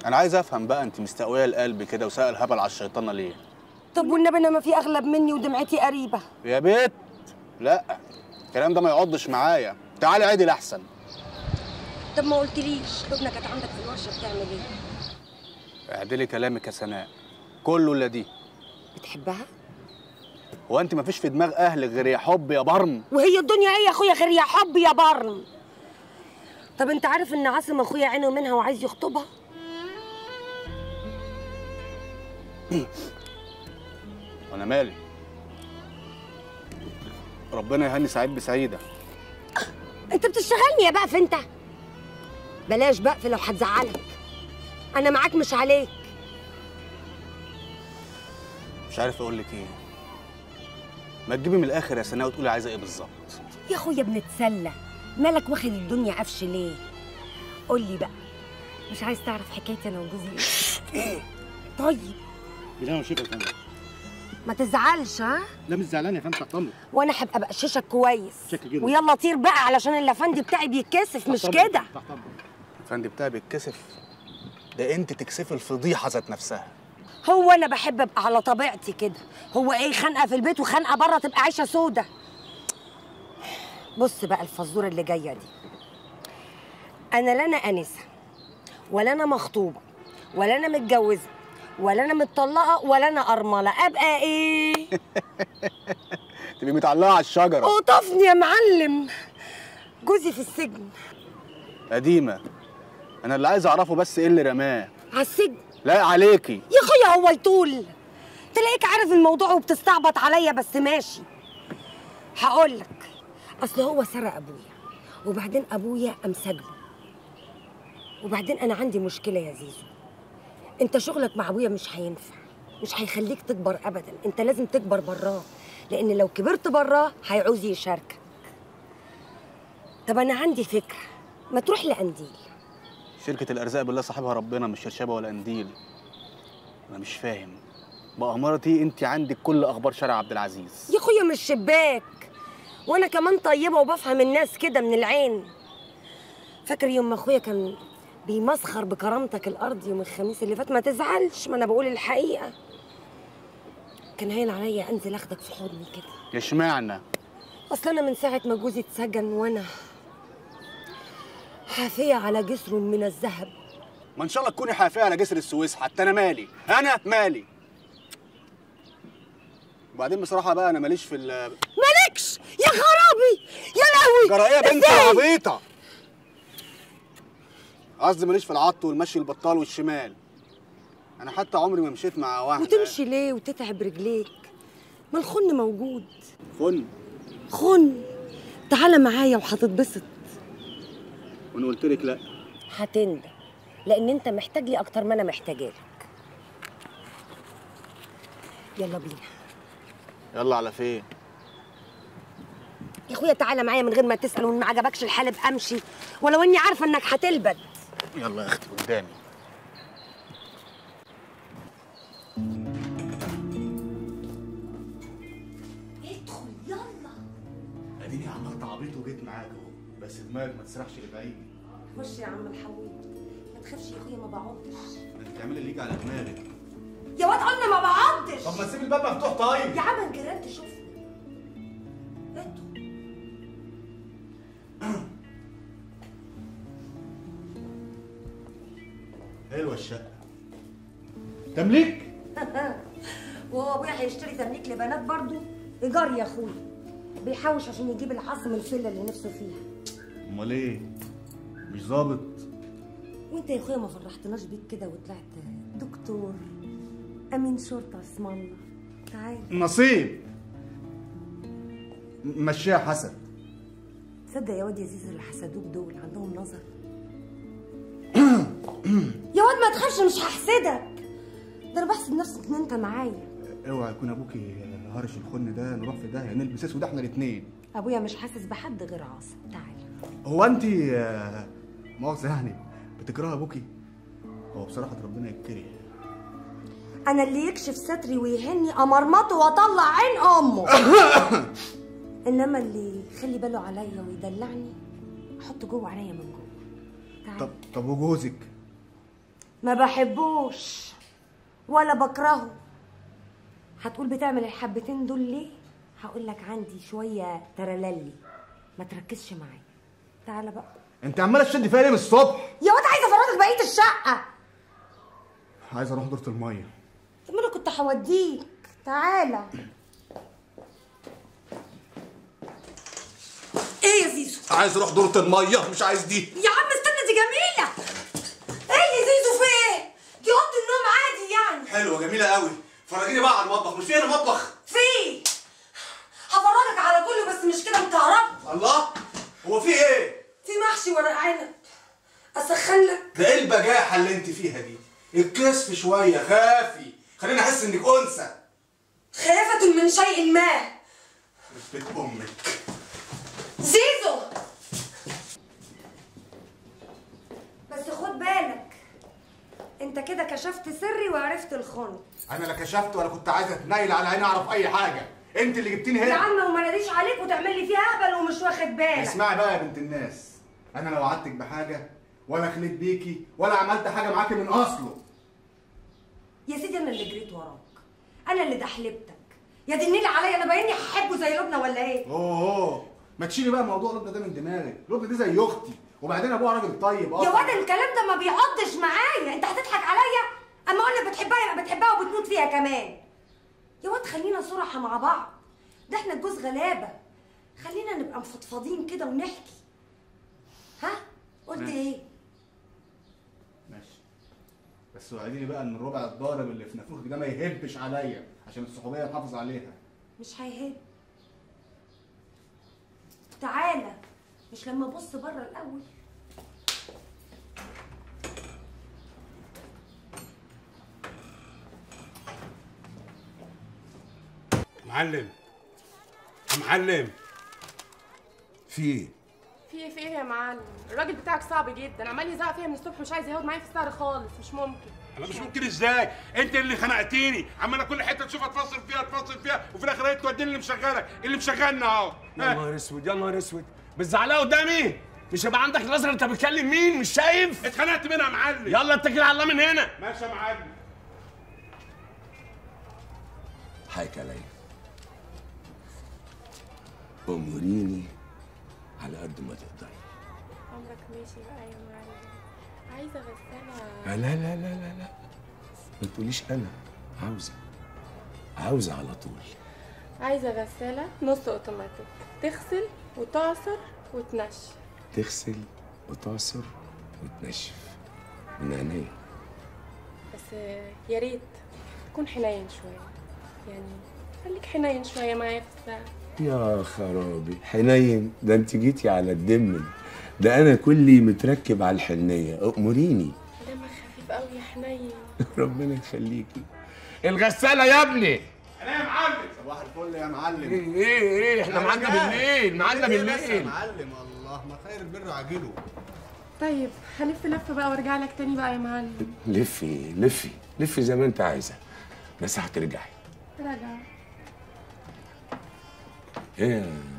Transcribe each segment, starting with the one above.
انا عايز افهم بقى، انت مستقويه القلب كده وسائل هبل على الشيطانه ليه؟ طب والنبي انا ما في اغلب مني ودمعتي قريبه يا بيت لا، الكلام ده ما يقعدش معايا، تعالي عادي الاحسن. طب ما قلتليش لبنى كانت عندك في الورشه بتعمل ايه؟ اعدلي كلامك يا سناء، كله الا دي. بتحبها؟ هو انت ما فيش في دماغ اهلك غير يا حب يا برم؟ وهي الدنيا ايه يا اخويا غير يا حب يا برم؟ طب انت عارف ان عاصم اخويا عينه منها وعايز يخطبها؟ وانا مالي؟ ربنا يهني سعيد بسعيده. انت بتشتغلني يا بقف انت. بلاش بقف لو هتزعلك، انا معاك مش عليك. مش عارف اقول لك ايه. ما تجيبي من الاخر يا سناء وتقولي عايزه ايه بالظبط. يا اخويا بنتسلى، مالك واخد الدنيا قفش ليه؟ قول لي بقى، مش عايز تعرف حكايتي انا وجوزي ايه؟ طيب بالله وشيك يا فندم. ما تزعلش ها؟ لا مش زعلان يا فندم، تحت امرك. وانا هبقى بقششك كويس. شكل جدا. ويلا طير بقى علشان الافندي بتاعي بيتكسف مش كده؟ تحت امرك. الفندي بتاعي بيتكسف؟ ده انت تكسفي الفضيحه ذات نفسها. هو انا بحب ابقى على طبيعتي كده، هو ايه خانقه في البيت وخانقه بره تبقى عايشه سودا؟ بص بقى الفزوره اللي جايه دي، انا لا انا انسه ولا انا مخطوبه ولا انا متجوزه ولا انا متطلقه ولا انا ارمله، ابقى ايه؟ تبقي متعلقه على الشجره. قطفني يا معلم، جوزي في السجن. قديمه، انا اللي عايز اعرفه بس ايه اللي رماه على السجن؟ لا عليكي يا اخويا هو يطول؟ تلاقيك عارف الموضوع وبتستعبط عليا بس ماشي. هقول لك، اصل هو سرق ابويا وبعدين ابويا قام سجنه، وبعدين انا عندي مشكله يا زيزو. انت شغلك مع ابويا مش هينفع، مش هيخليك تكبر ابدا، انت لازم تكبر براه، لان لو كبرت براه هيعوز يشاركك. طب انا عندي فكره، ما تروح لقنديل. شركه الارزاق بالله صاحبها ربنا، مش شرشبه ولا قنديل. انا مش فاهم بأمارتي انت عندك كل اخبار شارع عبد العزيز. يا اخويا مش شباك، وانا كمان طيبه وبفهم الناس كده من العين. فاكر يوم ما اخويا كان بيمسخر بكرامتك الارض يوم الخميس اللي فات؟ ما تزعلش، ما انا بقول الحقيقه. كان هاين عليا انزل اخدك في حضني كده. اشمعنى؟ اصل انا من ساعه ما جوزي اتسجن وانا حافيه على جسر من الذهب. ما ان شاء الله تكوني حافيه على جسر السويس، حتى انا مالي، انا مالي. وبعدين بصراحه بقى انا ماليش في مالكش يا خرابي يا لهوي. جرى ايه يا بنت عبيطه؟ قصدي ماليش في العط والمشي البطال والشمال. انا حتى عمري ما مشيت مع واحده. وتمشي ليه وتتعب رجليك؟ ما الخن موجود. خن تعالى معايا وهتتبسط. وانا قلت لك لا؟ هتندم، لان انت محتاج لي اكتر ما انا محتاجالك. يلا بينا. يلا على فين؟ يا اخويا تعالى معايا من غير ما تسال، وان ما عجبكش الحال ابقى امشي، ولو اني عارفه انك هتلبد. يلا يا اختي قدامي. ادخل يلا. اديني عملت عبيط وجيت معاك اهو، بس دماغك ما تسرحش لبعيد. خش يا عم الحويط، ما تخافش يا اخويا ما بقعدش. انت بتعملي ليك على دماغك. يا واد قلنا ما بقعدش. طب ما تسيب الباب مفتوح طيب. يا عم انجرنت شوفني. ادخل. حلوه الشقه. تمليك؟ وهو ابويا هيشتري تمليك لبنات برضه؟ ايجار يا اخويا، بيحوش عشان يجيب العاصم الفيلا اللي نفسه فيها. امال ايه؟ مش ظابط؟ وانت يا اخويا ما فرحتناش بيك كده وطلعت دكتور امين شرطه اسم الله. تعالى. نصيب. مشيها حسد. تصدق يا واد يا زيزو اللي حسدوك دول عندهم نظر. يا واد ما تخافش مش هحسدك، ده انا بحسد نفسي ان انت معايا. اوعى يكون ابوكي هرش الخن ده، نروح في داهيه نلبس اسود احنا الاثنين. ابويا مش حاسس بحد غير عاصم. تعالى. هو انت مؤاخذه يعني بتكرهي ابوكي؟ هو بصراحه ربنا يكره. انا اللي يكشف ستري ويهني امرمطه واطلع عين امه. انما اللي يخلي باله عليا ويدلعني احطه جوه عينيا من جوه. طب وجوزك؟ ما بحبوش ولا بكرهه. هتقول بتعمل الحبتين دول ليه؟ هقول لك عندي شويه ترللي، ما تركزش معايا. تعالى بقى. انت عماله تشد فيا ليه من الصبح؟ يا واد عايزه افرجك بقيه الشقه. عايز اروح دورة الميه. طب ما انا كنت هوديك. تعالى. ايه يا زيزو؟ عايز اروح دورة الميه، مش عايز دي. يا عم استنى، دي جميله. ايه يا زيزو في ايه؟ دي اوضه النوم عادي يعني. حلوه جميله قوي. فرجيني بقى على المطبخ. مش في هنا مطبخ؟ في. هفرجك على كله بس مش كده مكهرب. الله، هو في ايه؟ في محشي ورق عنب. اسخن لك؟ ده ايه البجاحه اللي انت فيها دي؟ الكسف شويه، خافي، خليني احس انك انثى. خافة من شيء ما. بيت امك. زيزو بس خد بالك، انت كده كشفت سري وعرفت الخن. انا لا كشفت ولا كنت عايزه اتنيل على عيني اعرف اي حاجه. انت اللي جبتيني هنا يا عم وما ناديش عليك وتعمل لي فيها اهبل ومش واخد بالك. اسمعي بقى يا بنت الناس، انا لا وعدتك بحاجه ولا خليت بيكي ولا عملت حاجه معاكي من اصله. يا سيدي انا اللي جريت وراك، انا اللي دحلبتك. يا دي النيل عليا، انا باينني هحبه زي لبنى ولا ايه؟ اوه، ما تشيلي بقى موضوع لبنى ده من دماغك. لبنى دي زي اختي، وبعدين ابوها راجل طيب يا واد الكلام ده ما بيعضش معايا. انت هتضحك عليا اما اقول لك بتحبها يبقى بتحبها وبتموت فيها كمان. يا واد خلينا صراحه مع بعض، ده احنا جوز غلابه. خلينا نبقى مفضفضين كده ونحكي. ها قلت ايه؟ ماشي، بس وعديني بقى ان الربع الضارب اللي في نافوخك ده ما يهبش عليا عشان الصحوبيه نحافظ عليها. مش هيهب. تعالى، مش لما ابص بره الاول. معلم يا معلم، في ايه؟ في ايه يا معلم؟ الراجل بتاعك صعب جدا، عمال يزعق فيها من الصبح، مش عايز يهود معايا في السهر خالص. مش ممكن. انا مش ممكن ازاي؟ انت اللي خنقتيني، عماله كل حته تشوفها تفصل فيها وفي الاخر هي توديني اللي مشغلك، اللي مشغلنا اهو. يا نهار اسود، يا نهار اسود، بتزعلها قدامي؟ مش هيبقى عندك نظر انت بتكلم مين؟ مش شايف؟ اتخنقت منها يا معلم. يلا اتكل على الله من هنا. ماشي يا معلم. حقك عليا، اموريني على قد ما تقدري. عمرك ماشي بقى يا معلم. عايزه غسالة. لا لا لا لا لا، ما تقوليش انا. عاوزه على طول. عايزه غسالة نص اوتوماتيك، تغسل وتعصر وتنشف. تغسل وتعصر وتنشف من عينيا. بس يا ريت تكون حنين شويه، يعني خليك حنين شويه معايا في الساعه. يا خرابي، حنين؟ ده انت جيتي على الدم. ده انا كلي متركب على الحنيه. اموريني. دمك خفيف قوي يا حنين. ربنا يخليكي. الغساله يا ابني. انا يا معلم. صباح الفل يا معلم. ايه احنا معانا بالليل، معانا بس يا بالليل. معلم، الله ما خير البر عاجله. طيب هلف لفه بقى وارجع لك تاني بقى يا معلم. لفي زي ما انت عايزه، بس هترجعي. راجع. ايه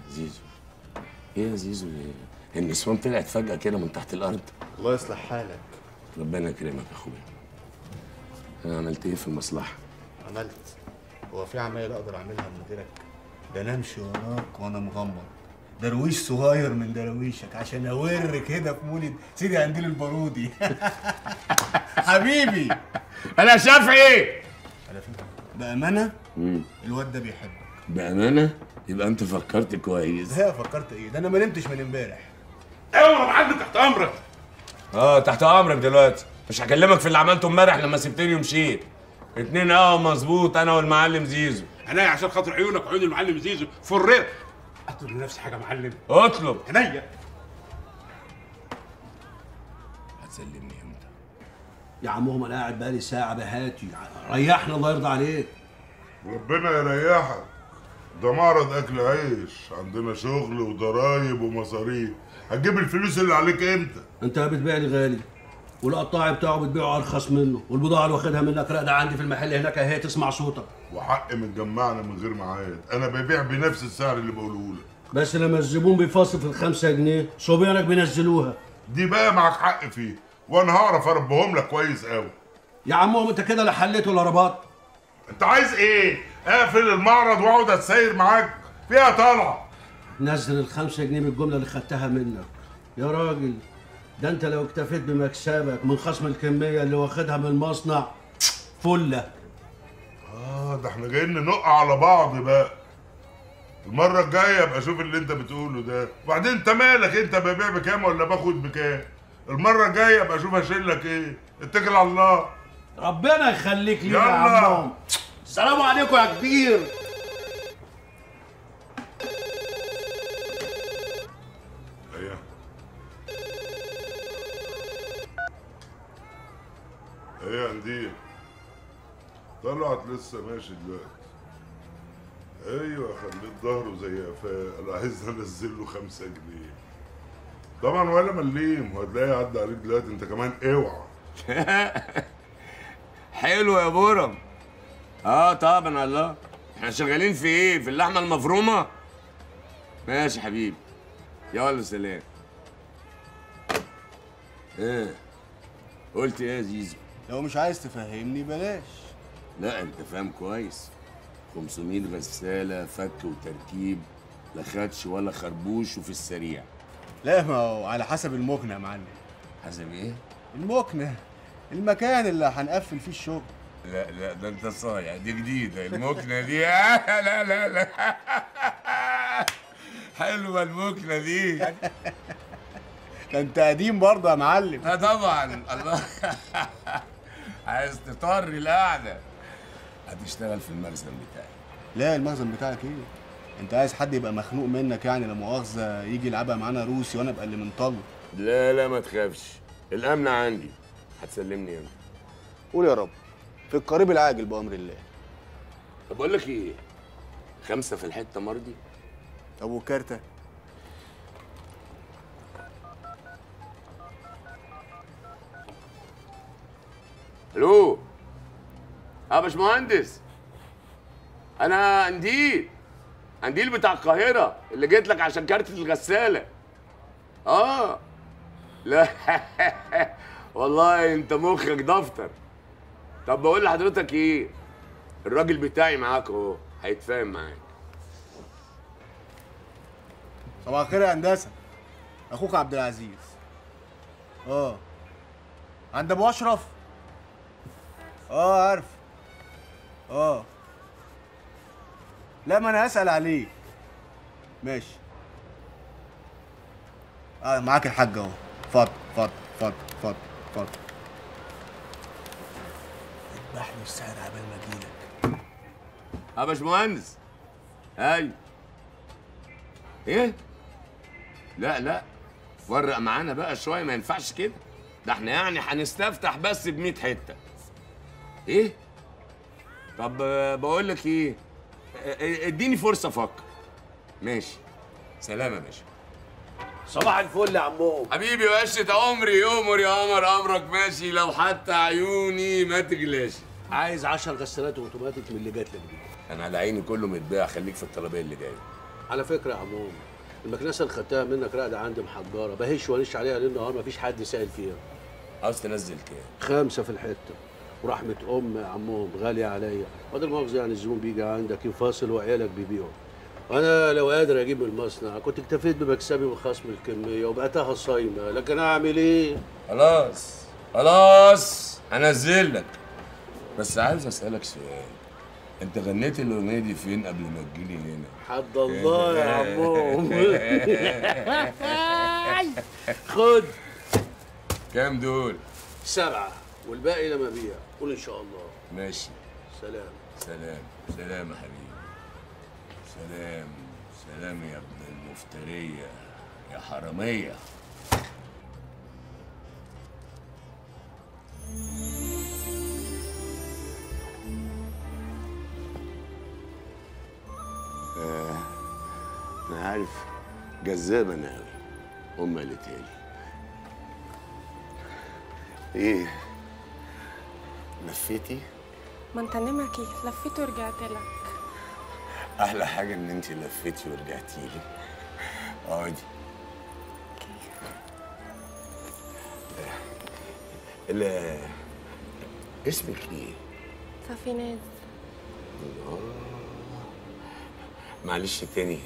يا زيزو النسوان طلعت فجأة كده من تحت الأرض. الله يصلح حالك. ربنا يكرمك يا أخويا. أنا عملت إيه في المصلحة؟ عملت. هو في عمايل اقدر اعملها من غيرك؟ ده انا امشي وراك وانا مغمض، درويش صغير من دراويشك عشان اورك هنا في مولد سيدي قنديل البارودي. حبيبي. أنا شافعي. على فكره بامانه الواد ده بيحبك. بأمانة؟ يبقى أنت فكرت كويس. ازاي فكرت ايه؟ ده انا ما نمتش من امبارح. ايوه يا معلم، تحت امرك. تحت أمرك دلوقتي. مش هكلمك في اللي عملته امبارح لما سبتني ومشيت. 2 مظبوط، أنا والمعلم زيزو. انا عشان خاطر عيونك وعيون المعلم زيزو فريت. اطلب لنفسي حاجه يا معلم. اطلب. عينيا. هتسلمني امتى؟ يا عمهم انا قاعد بقالي ساعه بهاتي، ريحنا الله يرضى عليك. ربنا يريحك، ده معرض اكل عيش، عندنا شغل وضرايب ومصاريف. هتجيب الفلوس اللي عليك امتى؟ انت بتبيع لي غالي، والقطاعي بتاعه بتبيعه ارخص منه، والبضاعه اللي واخدها منك راقده عندي في المحل هناك اهي تسمع صوتك. وحق متجمعنا من غير معاد، انا ببيع بنفس السعر اللي بقوله لك. بس لما الزبون بيفاصل في ال5 جنيه صبيانك بينزلوها. دي بقى معك حق فيه، وانا هعرف اربهم لك كويس قوي. يا عمهم انت كده لا حليت ولا رباط. انت عايز ايه؟ اقفل المعرض واقعد اتساير معاك فيها طالعه. نزل ال5 جنيه من الجمله اللي خدتها منك يا راجل. ده انت لو اكتفيت بمكسبك من خصم الكميه اللي واخدها من المصنع فله. ده احنا جايين ننق على بعض بقى. المره الجايه ابقى اشوف اللي انت بتقوله ده. وبعدين انت مالك؟ انت ببيع بكام ولا باخد بكام؟ المره الجايه ابقى اشوف اشيل لك ايه. اتكل على الله. ربنا يخليك لي يا عمهم. السلام عليكم يا كبير. ايه يا قنديل؟ طلعت لسه ماشي دلوقتي. ايوه خليت ظهره زي قفاه. انا عايز انزل له 5 جنيه. طبعا ولا مليم، وهتلاقيه عدى عليك دلوقتي. انت كمان اوعى. حلو يا بورم. طبعا. الله، احنا شغالين في ايه؟ في اللحمه المفرومه. ماشي حبيبي، يلا سلام. قلت ايه يا زيزو؟ لو مش عايز تفهمني بلاش. لا انت فاهم كويس. 500 غساله فك وتركيب، لا خدش ولا خربوش وفي السريع. لا ما هو على حسب المكنه يا معلم. حسب ايه؟ المكنه، المكان اللي هنقفل فيه الشغل. لا ده انت صايع، دي جديده المكنه دي. لا حلوه المكنه دي. ده انت قديم برضه يا معلم. طبعا. الله. عايز تطري القعده. هتشتغل في المخزن بتاعي. لا المخزن بتاعك ايه؟ انت عايز حد يبقى مخنوق منك يعني لا مؤاخذه يجي يلعبها معانا روسي وانا ابقى اللي منطلق؟ لا ما تخافش، الامن عندي. هتسلمني امتى؟ قول يا رب في القريب العاجل بامر الله. طب بقول لك ايه، 5 في الحته مرضي؟ طب وكارتة؟ الو يا باشمهندس، انا قنديل بتاع القاهره اللي جيت لك عشان كارت الغساله. لا والله انت مخك دفتر. طب بقول لحضرتك ايه، الراجل بتاعي معاك اهو، هيتفاهم معاك. صباح الخير يا هندسه، اخوك عبد العزيز. عند ابو اشرف. عارف. لا ما انا هسأل عليه. ماشي. معاك الحاج اهو. اتفضل اتفضل اتفضل اتفضل اتفضل. اذبحني السعر قبل ما اجيلك. يا باشمهندس. ايوه. ايه؟ لا فرق معانا بقى شويه، ما ينفعش كده. ده احنا يعني هنستفتح بس ب100 حته. ايه؟ طب بقول لك ايه، اديني فرصه افكر. ماشي، سلام يا باشا. صباح الفل يا عمو. حبيبي وقشة عمري، يؤمر يا قمر امرك ماشي، لو حتى عيوني ما تجلاش. عايز 10 غسالات اوتوماتيك من اللي جات لك دي. انا على عيني كله متباع، خليك في الطلبيه اللي جايه. على فكره يا عمو، المكنسه اللي خدتها منك راقده عندي محجره، بهش وانش عليها ليل نهار، مفيش حد سائل فيها. عاوز تنزل كام؟ 5 في الحته. ورحمه يا عمهم غاليه عليا، وده المؤاخذه يعني الزبون بيجي عندك ينفصل وعيالك بيبيعوا. وانا لو قادر اجيب من المصنع كنت اكتفيت بمكسبي وخصم الكميه وبقيتها صايمه، لكن اعمل ايه؟ خلاص هنزل لك. بس عايز اسالك سؤال، انت غنيت الاغنيه دي فين قبل ما تجيلي هنا؟ حد الله يا عمهم. خد. كام دول؟ 7 والباقي لما ابيع. قول ان شاء الله. ماشي. سلام سلام يا حبيبي. سلام يا ابن المفتريه يا حراميه. انا عارف جذابه انا قوي، امي قالتها لي. ايه لفيتي؟ ما انت نمكي لفيت ورجعت لك. احلى حاجه ان انت لفيتي ورجعتي لي. اقعدي. لا، اسمك ايه؟ صافي ناز. معلش تاني.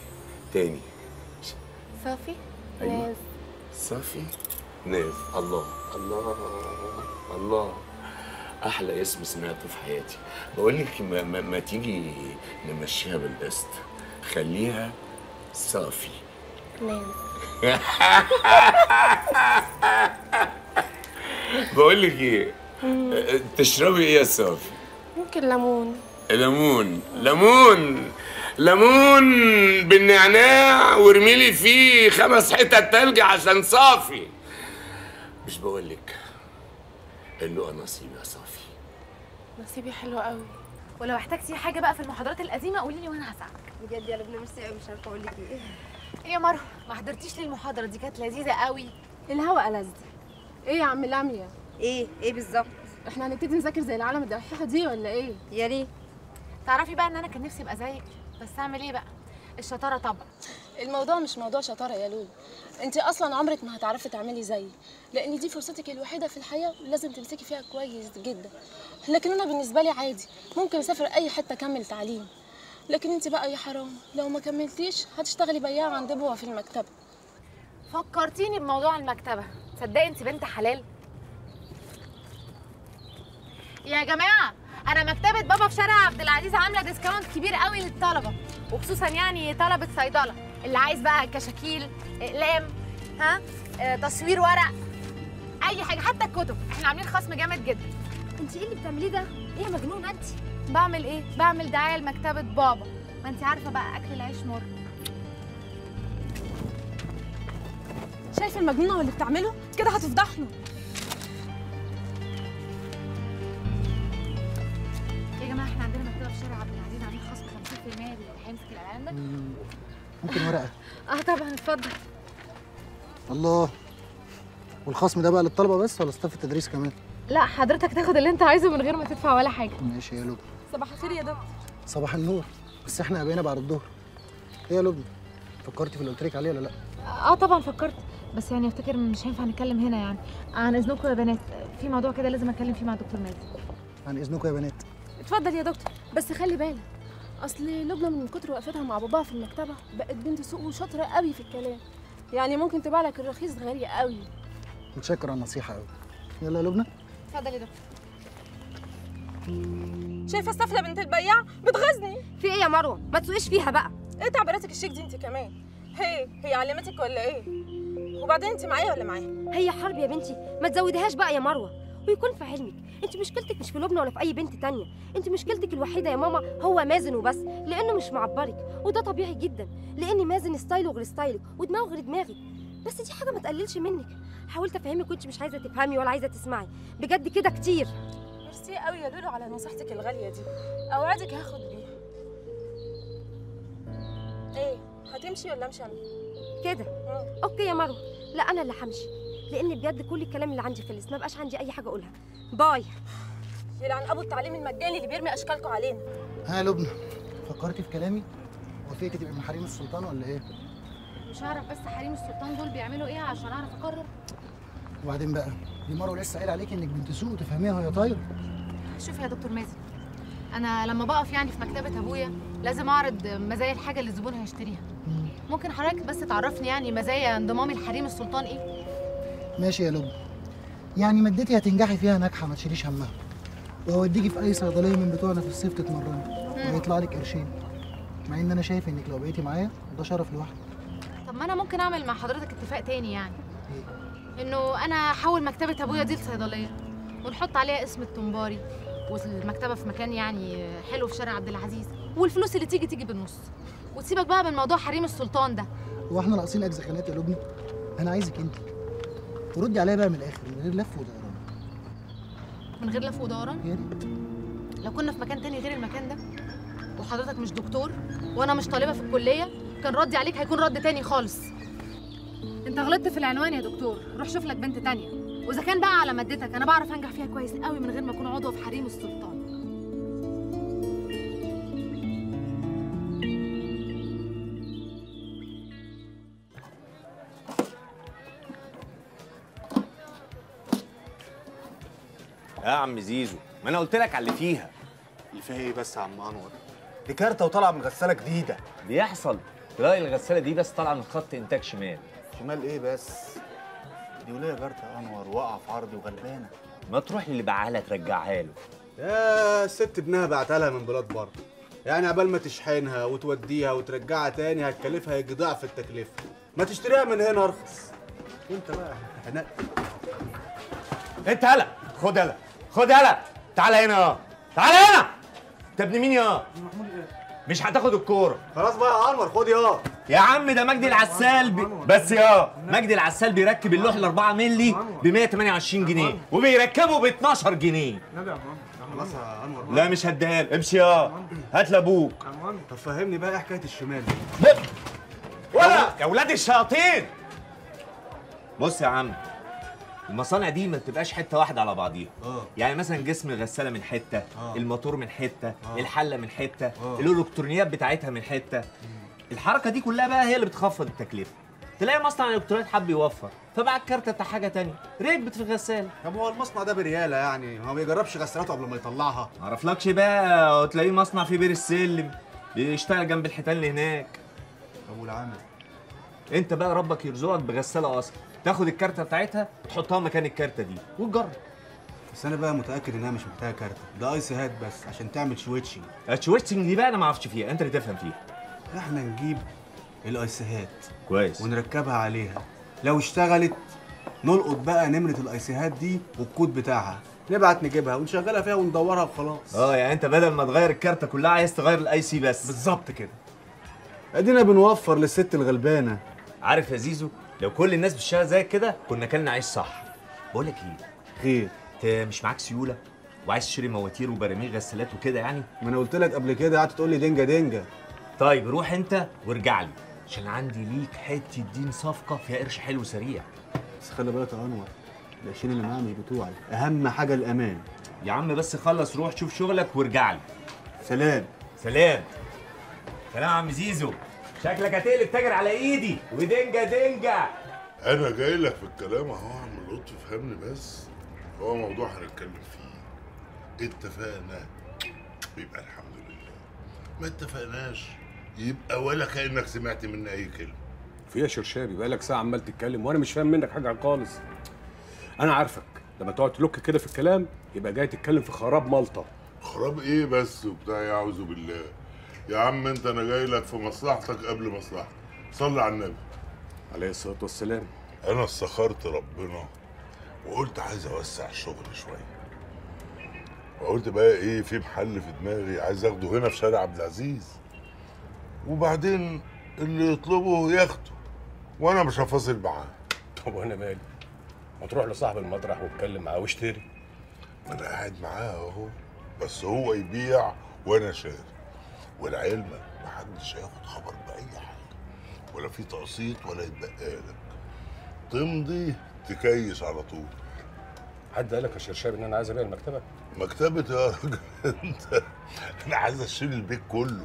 صافي أيوة. ناز. صافي ناز. الله الله الله، احلى اسم سمعته في حياتي. بقول لك ما تيجي نمشيها بالقسط، خليها صافي ناز. بقول لك ايه، تشربي ايه يا صافي؟ ممكن ليمون. ليمون بالنعناع، وارمي لي فيه 5 حتت تلج عشان صافي. مش بقول لك اللقا نصيب يا صافي. نصيبي حلو قوي. ولو احتجتي حاجه بقى في المحاضرات القديمه قولي لي وانا هساعدك. بجد يا لبنى ميرسي قوي، مش عارفه اقول لك ايه. ايه يا مروه، ما حضرتيش ليه المحاضره دي؟ كانت لذيذه قوي. الهوا ألذ. ايه يا عم لميا؟ ايه بالظبط؟ احنا هنبتدي نذاكر زي العالم الدحيحه دي ولا ايه؟ يا ريت. تعرفي بقى ان انا كان نفسي ابقى زيك، بس اعمل ايه بقى؟ الشطاره طبعا. الموضوع مش موضوع شطاره يا لولو، انت اصلا عمرك ما هتعرفي تعملي زيي، لان دي فرصتك الوحيده في الحياه لازم تمسكي فيها كويس جدا. لكن انا بالنسبه لي عادي، ممكن اسافر اي حته اكمل تعليم. لكن انت بقى يا حرام لو ما كملتيش هتشتغلي بياعه عند ابوها في المكتبه. فكرتيني بموضوع المكتبه، تصدقي انت بنت حلال. يا جماعه انا مكتبه بابا في شارع عبد العزيز عامله ديسكاونت كبير قوي للطلبه، وخصوصا يعني طلبه صيدله اللي عايز بقى كشاكيل، اقلام، تصوير ورق، اي حاجه، حتى الكتب احنا عاملين خصم جامد جدا. انت ايه اللي بتعمليه ده؟ ايه يا مجنونه انت؟ بعمل ايه؟ بعمل دعايه لمكتبه بابا، ما انت عارفه بقى اكل العيش مر. شايفه المجنونه واللي بتعمله كده هتفضحنا. يا جماعه احنا عندنا مكتبه في شارع عبد العزيز عاملين خصم 50% اللي هيمسك الاعلان ده. ممكن ورقه؟ طبعا اتفضل. الله، والخصم ده بقى للطلبه بس ولا ستاف التدريس كمان؟ لا حضرتك تاخد اللي انت عايزه من غير ما تدفع ولا حاجه. ماشي يا لبنى. صباح الخير يا دكتور. صباح النور، بس احنا بقينا بعد الظهر. ايه يا لبنى، فكرتي في اللي قلت لك عليه ولا لا؟ طبعا فكرت، بس يعني افتكر مش هينفع نتكلم هنا يعني. عن اذنكم يا بنات، في موضوع كده لازم اتكلم فيه مع دكتور مازن. عن اذنكم يا بنات. اتفضل يا دكتور، بس خلي بالك اصل لبنى من كتر وقفتها مع باباها في المكتبه بقت بنت سوق وشاطره قوي في الكلام، يعني ممكن تبيع لك الرخيص غالي قوي. متشكر على النصيحه قوي. يلا يا لبنى. اتفضل يا دكتور. شايفه السفله بنت البياع بتغزني. في ايه يا مروه؟ ما تسوقيش فيها بقى. ايه تعبيراتك الشيك دي انت كمان؟ هي علمتك ولا ايه؟ وبعدين انت معايا ولا معايا؟ هي حرب يا بنتي، ما تزوديهاش بقى يا مروه، ويكون في علمك انت مشكلتك مش في لبنى ولا في اي بنت تانية، انت مشكلتك الوحيده يا ماما هو مازن وبس، لانه مش معبرك، وده طبيعي جدا، لان مازن ستايله غير ستايلك ودماغه غير دماغك، بس دي حاجه ما تقللش منك. حاولت افهمك وانت مش عايزه تفهمي ولا عايزه تسمعي، بجد كده كتير. ميرسي قوي يا لولو على نصيحتك الغاليه دي، اوعدك هاخد بيها. ايه هتمشي ولا امشي انا؟ كده اوكي يا مروه. لا انا اللي همشي، لان بجد كل الكلام اللي عندي خلص، ما بقاش عندي اي حاجه اقولها. باي. يلعن ابو التعليم المجاني اللي بيرمي اشكالكم علينا. ها يا لبنى، فكرتي في كلامي؟ وافقتي تبقي من حريم السلطان ولا ايه؟ مش هعرف بس حريم السلطان دول بيعملوا ايه عشان اعرف اقرر. وبعدين بقى دي مروه لسه قايله عليكي انك بنت سوق وتفهميها وهي طايره. شوف يا دكتور مازن، انا لما بقف يعني في مكتبه ابويا لازم اعرض مزايا الحاجه اللي الزبون هيشتريها. ممكن حضرتك بس تعرفني يعني مزايا انضمامي لحريم السلطان ايه؟ ماشي يا لبنى، يعني مادتي هتنجحي فيها ناجحه، ما تشيليش همها، وهوديكي في اي صيدليه من بتوعنا في الصيف تتمرني وهيطلع لك قرشين، مع ان انا شايف انك لو بقيتي معايا ده شرف لوحده. طب ما انا ممكن اعمل مع حضرتك اتفاق تاني يعني، انه انا احول مكتبه ابويا دي لصيدليه ونحط عليها اسم التنباري، والمكتبه في مكان يعني حلو في شارع عبد العزيز، والفلوس اللي تيجي بالنص، وتسيبك بقى من موضوع حريم السلطان ده. هو احنا ناقصين اجزخانات يا لبنى؟ انا عايزك انت وردي عليا بقى من الاخر من غير لف ودوران. من غير لف ودوران؟ يا ريت. لو كنا في مكان تاني غير المكان ده وحضرتك مش دكتور وانا مش طالبه في الكليه، كان ردي عليك هيكون رد تاني خالص. انت غلطت في العنوان يا دكتور، روح شوف لك بنت تانية، واذا كان بقى على مادتك انا بعرف انجح فيها كويس قوي من غير ما اكون عضوه في حريم السلطان. يا عم زيزو، ما انا قلت لك على اللي فيها. اللي فيها ايه بس يا عم انور؟ دي كارته وطالعه من غساله جديده. بيحصل، تلاقي الغساله دي بس طالعه من خط انتاج شمال. شمال ايه بس؟ دي وليه كارته يا انور، واقعه في عرضي وغلبانه. ما تروح للي باعها لها ترجعها له. يا الست ابنها بعتها لها من بلاد بره، يعني عبال ما تشحنها وتوديها وترجعها تاني هتكلفها يجي ضعف التكلفه. ما تشتريها من هنا ارخص. وانت بقى هنقل. انت هلا خد هلا خد هلا، تعالى هنا يا تعالى هنا. انت ابن مين يا؟ مش هتاخد الكوره. خلاص بقى يا انور خد يا عم ده مجدي العسال بس مجدي العسال بيركب اللوح ال 4 مللي ب 128 جنيه وبيركبه ب 12 جنيه. خلاص يا انور. لا مش هديها له، امشي هات لابوك. طب فهمني بقى ايه حكايه الشمال دي؟ ولا يا ولاد الشياطين. بص يا عم، المصانع دي ما بتبقاش حته واحده على بعضيها. يعني مثلا جسم الغساله من حته، الموتور من حته، الحله من حته، الالكترونيات بتاعتها من حته. الحركه دي كلها بقى هي اللي بتخفض التكلفه. تلاقي مصنع الالكترونيات حب يوفر فبعت كارته بتاع حاجه تانية ركبت في الغساله. طب هو المصنع ده برياله يعني، ما بيجربش غسالاته قبل ما يطلعها؟ معرفلكش بقى، وتلاقيه مصنع في بير السلم بيشتغل جنب الحيطان اللي هناك. طب والعمل؟ انت بقى ربك يرزقك بغساله اصلا، تاخد الكارته بتاعتها وتحطها مكان الكارته دي وتجرب. بس انا بقى متاكد انها مش محتاجه كارته، ده ايس هات بس عشان تعمل شويتشنج. الشويتشنج دي بقى انا ما اعرفش فيها، انت اللي تفهم فيها. احنا نجيب الايسيهات كويس ونركبها عليها، لو اشتغلت نلقط بقى نمره الايسيهات دي والكود بتاعها، نبعت نجيبها ونشغلها فيها وندورها وخلاص. يعني انت بدل ما تغير الكارته كلها عايز تغير الاي سي بس. بالظبط كده. ادينا بنوفر للست الغلبانه. عارف يا زيزو، لو كل الناس بتشتغل زيك كده كنا كلنا عيش صح. بقول لك ايه؟ خير؟ انت مش معاك سيوله وعايز تشتري مواتير وبراميل غسالات وكده يعني؟ ما انا قلت لك قبل كده، قعدت تقول لي دنجه دنجه. طيب روح انت وارجع لي عشان عندي ليك حته دين صفقه فيها قرش حلو سريع. بس خلي بالك يا انور، القرشين اللي معايا مش بتوعي، اهم حاجه الامان. يا عم بس خلص روح شوف شغلك وارجع لي. سلام. سلام. سلام يا عم زيزو، شكلك هتقلب تاجر على ايدي ودنجه دنجه. انا جاي لك في الكلام اهو يا عم لطفي، فهمني بس. هو موضوع هنتكلم فيه، اتفقنا يبقى الحمد لله، ما اتفقناش يبقى ولا كانك سمعت مني اي كلمه. في يا شرشابي بقالك ساعه عمال تتكلم وانا مش فاهم منك حاجه خالص. انا عارفك لما تقعد تلوك كده في الكلام يبقى جاي تتكلم في خراب ملطه. خراب ايه بس وبتاع، يعوذ بالله. يا عم انت انا جاي لك في مصلحتك قبل مصلحتي، صلي على النبي عليه الصلاه والسلام. انا استخرت ربنا وقلت عايز اوسع الشغل شويه، وقلت بقى ايه، في محل في دماغي عايز اخده هنا في شارع عبد العزيز، وبعدين اللي يطلبه ياخده وانا مش هفاصل معاه. طب وانا مالي؟ ما تروح لصاحب المطرح واتكلم معاه واشتري. ما انا قاعد معاه اهو، بس هو يبيع وانا شاري، والعلم محدش هياخد خبر باي حاجه، ولا في تقسيط ولا يتبقى لك، تمضي تكيس على طول. حد قالك يا شرشاب ان انا عايز ابيع المكتبه؟ مكتبة يا راجل انت، انا عايز اشيل البيت كله.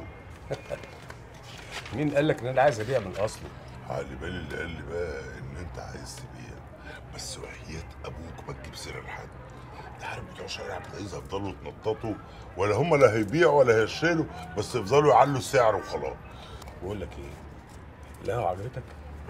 مين قال لك ان انا عايز ابيع من اصله؟ علي بالي اللي قال لي بقى ان انت عايز تبيع، بس وحياة ابوك ما تجيب سيره لحد. انت عارف بتوع شارع عبد العزيز هيفضلوا يتنططوا، ولا هم لا هيبيعوا ولا هيشيلوا، بس يفضلوا يعلوا السعر وخلاص. بقول لك ايه؟ القهوه عجبتك؟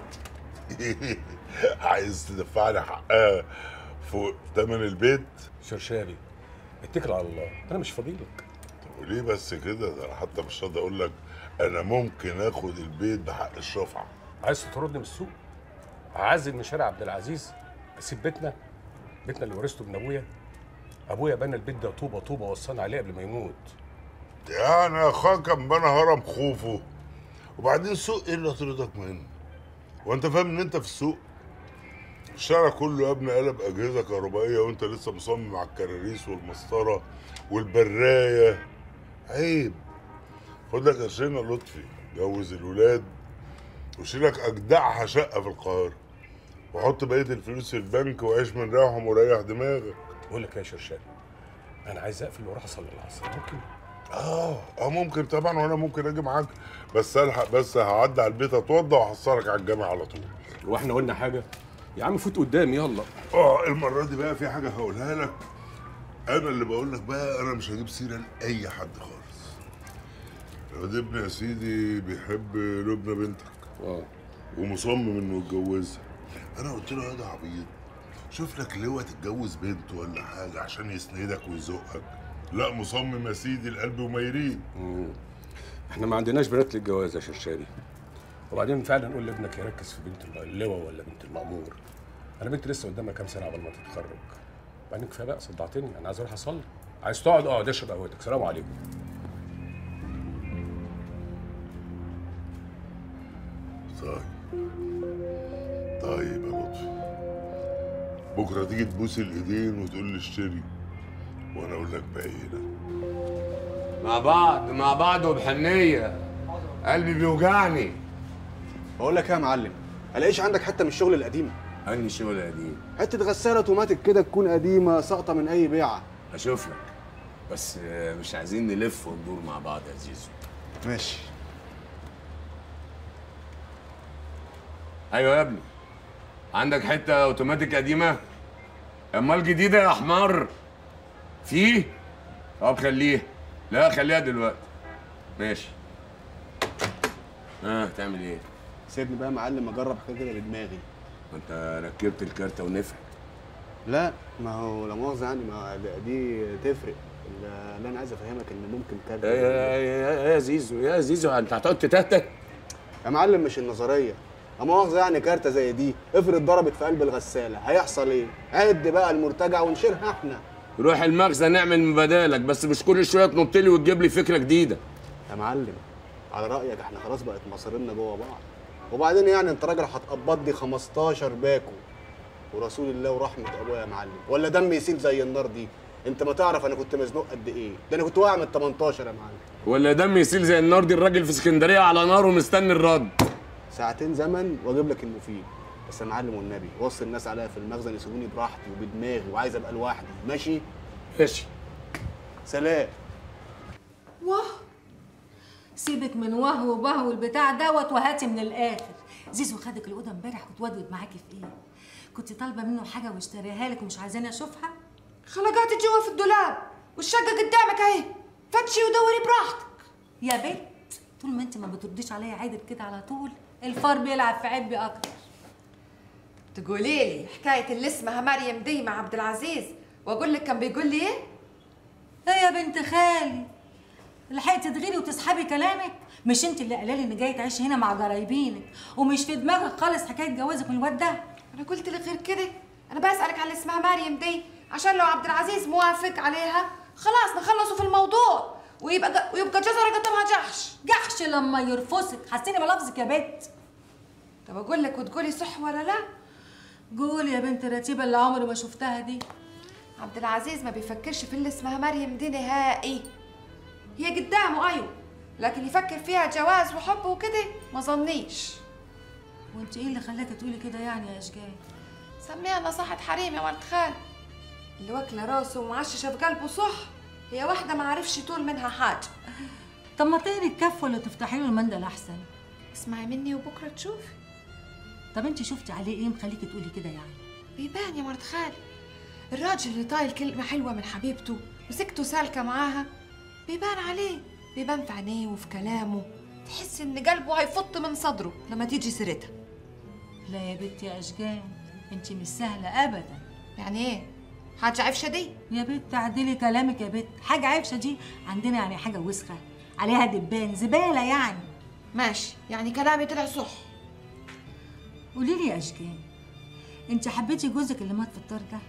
عايز تدفعني حقها فوق ثمن البيت؟ شرشابي اتكل على الله، انا مش فاضيلك. طب وليه بس كده؟ ده انا حتى مش راضي اقول لك انا ممكن اخد البيت بحق الشفعه. عايز تطردني من السوق؟ اعزل من شارع عبد العزيز؟ اسيب بيتنا اللي ورثته من ابويا؟ ابويا بنى البيت ده طوبه طوبه وصانا عليه قبل ما يموت. يعني يا اخويا كان بنى هرم خوفه، وبعدين سوق ايه اللي هترضك منه؟ وانت فاهم ان انت في السوق؟ الشارع كله يا ابني قلب اجهزه كهربائيه وانت لسه مصمم على الكراريس والمسطره والبرايه. عيب. خد لك قرشين يا لطفي، جوز الولاد وشيلك اجدعها شقه في القاهره، وحط بقيه الفلوس في البنك وعيش من ريحهم وريح دماغك. بقول لك يا شرشاب، انا عايز اقفل واروح اصلي العصر، ممكن؟ ممكن طبعا، وانا ممكن اجي معاك، بس الحق، بس هعدي على البيت اتوضى واحصلك على الجامع على طول. واحنا قلنا حاجه؟ يا عم فوت قدامي يلا. المره دي بقى في حاجه هقولها لك انا اللي بقول لك بقى، انا مش هجيب سيره لاي حد خالص. الواد ابني يا سيدي بيحب لبنى بنتك ومصمم انه يتجوزها. انا قلت له يا ده عبيط، شوف لك لواء تتجوز بنته ولا حاجه عشان يسندك ويزقك. لا مصمم يا سيدي القلب وميرين. احنا ما عندناش بنات للجواز يا شرشاري. وبعدين فعلا قول لابنك يركز في بنت اللواء ولا بنت المأمور. انا بنتي لسه قدامها كام سنه قبل ما تتخرج. بعدين كفايه بقى صدعتني، انا عايز اروح اصلي. عايز تقعد اقعد اشرب قهوتك. سلام عليكم. طيب يا لطفي، بكره تيجي تبوس الايدين وتقول لي اشتري وانا اقول لك باقي هنا. مع بعض وبحنيه. قلبي بيوجعني. بقول لك ايه يا معلم، الاقيش عندك حته من الشغل القديم؟ انهي شغل قديم؟ حته غساله اوتوماتيك كده تكون قديمه ساقطه من اي بيعه. اشوف لك، بس مش عايزين نلف وندور مع بعض يا زيزو. ماشي. ايوه يا ابني، عندك حته اوتوماتيك قديمه؟ امال جديده يا حمار؟ فيه؟ طب خليها. لا خليها دلوقتي. ماشي. تعمل ايه؟ سيبني بقى يا معلم اجرب حاجه كده بدماغي. ما انت ركبت الكارته ونفعت. لا ما هو لا مؤاخذه يعني، ما دي تفرق. اللي انا عايز افهمك ان ممكن كارته. يا زيزو يا زيزو، انت هتقعد تتهته؟ يا معلم مش النظريه. لا مؤاخذه يعني كارته زي دي افرض ضربت في قلب الغساله هيحصل ايه؟ عد بقى المرتجع ونشيلها احنا. روح المخزن نعمل من بدالك، بس مش كل شويه تنط لي وتجيب لي فكره جديده. يا معلم على رايك احنا خلاص بقت مصارينا جوه بعض. وبعدين يعني انت راجل هتقبض لي 15 باكو ورسول الله ورحمه ابويا يا معلم، ولا دم يسيل زي النار دي؟ انت ما تعرف انا كنت مزنوق قد ايه؟ ده انا كنت واقع من 18 يا معلم. ولا دم يسيل زي النار دي؟ الراجل في اسكندريه على نار ومستني الرد. ساعتين زمن واجيب لك المفيد. بس يا معلم والنبي وصي الناس عليا في المخزن يسيبوني براحتي وبدماغي، وعايز ابقى لوحدي. ماشي؟ ماشي. سلام. واه سيبك من وهو وبهو البتاع دوت وهاتي من الاخر. زيزو خدك الاوضه امبارح وتودود معاكي في ايه؟ كنت طالبه منه حاجه واشتريها لك ومش عايزاني اشوفها؟ خلقاتي جوا في الدولاب والشقه قدامك اهي، فتشي ودوري براحتك. يا بنت طول ما انت ما بترديش عليا عادل كده على طول الفار بيلعب في عبي اكتر. تقولي لي حكايه اللي اسمها مريم دي مع عبد العزيز واقول لك كان بيقول لي ايه؟ ايه يا بنت خالي؟ لحقتي تغيري وتسحبي كلامك؟ مش انت اللي قايله لي ان جايه تعيشي هنا مع قرايبينك ومش في دماغك خالص حكايه جوازك من الواد ده؟ انا قلت لك غير كده؟ انا بسالك عن اللي اسمها مريم دي عشان لو عبد العزيز موافق عليها خلاص نخلصوا في الموضوع ويبقى جزره قدامها جحش لما يرفسك. حسيني بلفظك يا بنت. طب اقول لك وتقولي صح ولا لا؟ قولي يا بنت رتيبه اللي عمري ما شفتها دي. عبد العزيز ما بيفكرش في اللي اسمها مريم دي نهائي. هي قدامه ايوه، لكن يفكر فيها جواز وحب وكده ما ظنيش. وانت ايه اللي خلاكي تقولي كده يعني يا اشجان؟ سميها نصيحة حريم يا ولد خال. اللي واكله راسه ومعششه في قلبه صح هي واحده ما عرفش طول منها حاجه. طب ما تقري الكف ولا تفتحي له المندل احسن. اسمعي مني وبكره تشوفي. طب انت شفتي عليه ايه مخليكي تقولي كده يعني؟ بيبان يا مرت خالي، الراجل اللي طايل كلمه حلوه من حبيبته وسكته سالكه معاها بيبان عليه، بيبان في عينيه وفي كلامه، تحس ان قلبه هيفط من صدره لما تيجي سيرتها. لا يا بنتي يا اشجان انت مش سهله ابدا. يعني ايه؟ حاجه عفشه دي؟ يا بنت عدلي كلامك يا بنت. حاجه عفشه دي عندنا يعني حاجه وسخه عليها دبان زباله يعني. ماشي، يعني كلامي طلع صح. قولي لي يا اشجان انت حبيتي جوزك اللي مات في الدار ده؟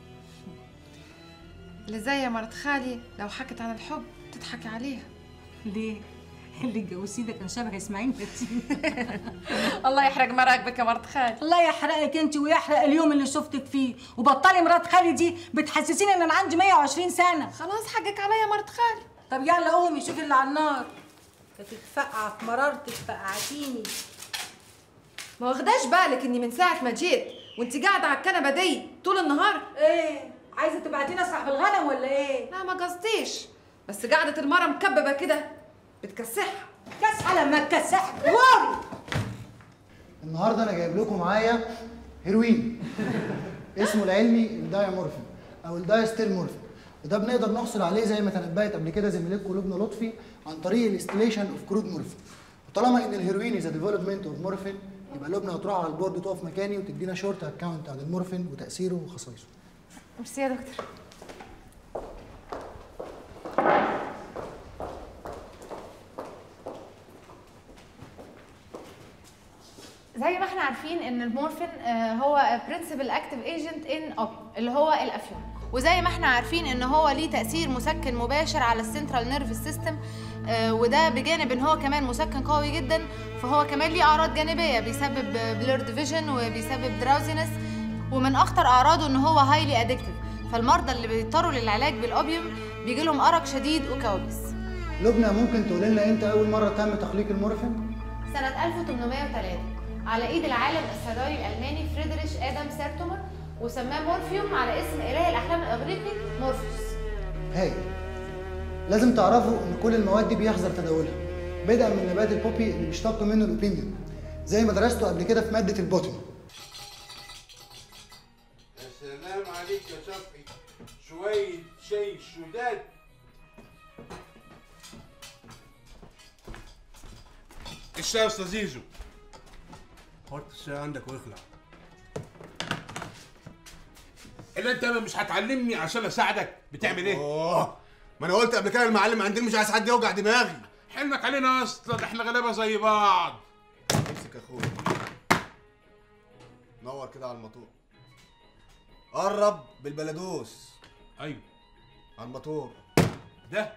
اللي زي مرت خالي لو حكت عن الحب تضحكي عليها. ليه؟ اللي اتجوزتيه ده كان شبه اسماعيل ياسين. الله يحرق مراكبك يا مرت خالي. الله يحرقك انت ويحرق اليوم اللي شفتك فيه، وبطلي مرات خالي دي بتحسسيني ان انا عندي 120 سنه. خلاص حقك عليا يا مرت خالي. طب يلا قومي شوفي اللي على النار. تتفقع في مرارتك فقعتيني. ما واخداش بالك اني من ساعه ما جيت وانت قاعده على الكنبه دي طول النهار؟ ايه عايزه تبعتيني اسرح بالغنم ولا ايه؟ لا ما قصديش، بس قعده المره مكببه كده بتكسحها. كسحه لما تكسحها واري. النهارده انا جايب لكم معايا هيروين اسمه العلمي الدايمورفين او الدايستيرمورفين، وده بنقدر نحصل عليه زي ما تنبأت قبل كده زميلتكم لبنى لطفي عن طريق الاستيليشن اوف كرود مورفين. وطالما ان الهيروين از ديفلوبمنت اوف مورفين، يبقى لبنى هتروح على البورد تقف مكاني وتدينا شورت اكونت عن المورفين وتاثيره وخصائصه. ميرسي يا دكتور. زي ما احنا عارفين ان المورفين هو برنسبل اكتيف ايجنت ان اوبيوم اللي هو الافيون، وزي ما احنا عارفين ان هو ليه تاثير مسكن مباشر على السنترال نيرفس سيستم، وده بجانب ان هو كمان مسكن قوي جدا، فهو كمان ليه اعراض جانبيه بيسبب بلورد فيجن وبيسبب دراوزينس، ومن اخطر اعراضه ان هو هايلي ادكتيف، فالمرضى اللي بيضطروا للعلاج بالاوبيوم بيجي لهم ارق شديد وكوابيس. لبنى ممكن تقول لنا امتى اول مره تم تخليق المورفين؟ سنه 1803 على ايد العالم الصيدلي الالماني فريدريش ادم سيرتومر، وسماه مورفيوم على اسم اله الاحلام الاغريقي مورفوس. هاي لازم تعرفوا ان كل المواد دي بيحظر تداولها، بدءا من نبات البوبي اللي بيشتق منه الاوبينيون زي ما درسته قبل كده في ماده البوتني. يا سلام عليك يا شفقي، شويه شاي شداد. الشاي يا استاذ زيزو. حط الشاي عندك واخلع. اللي انت مش هتعلمني عشان اساعدك بتعمل ايه؟ ما انا قلت قبل كده المعلم عندنا مش عايز حد يوجع دماغي. حلمك علينا اصلا، احنا غلابه زي بعض. امسك يا اخويا. نور كده على الموتور. قرب بالبلادوس. ايوه على الموتور. ده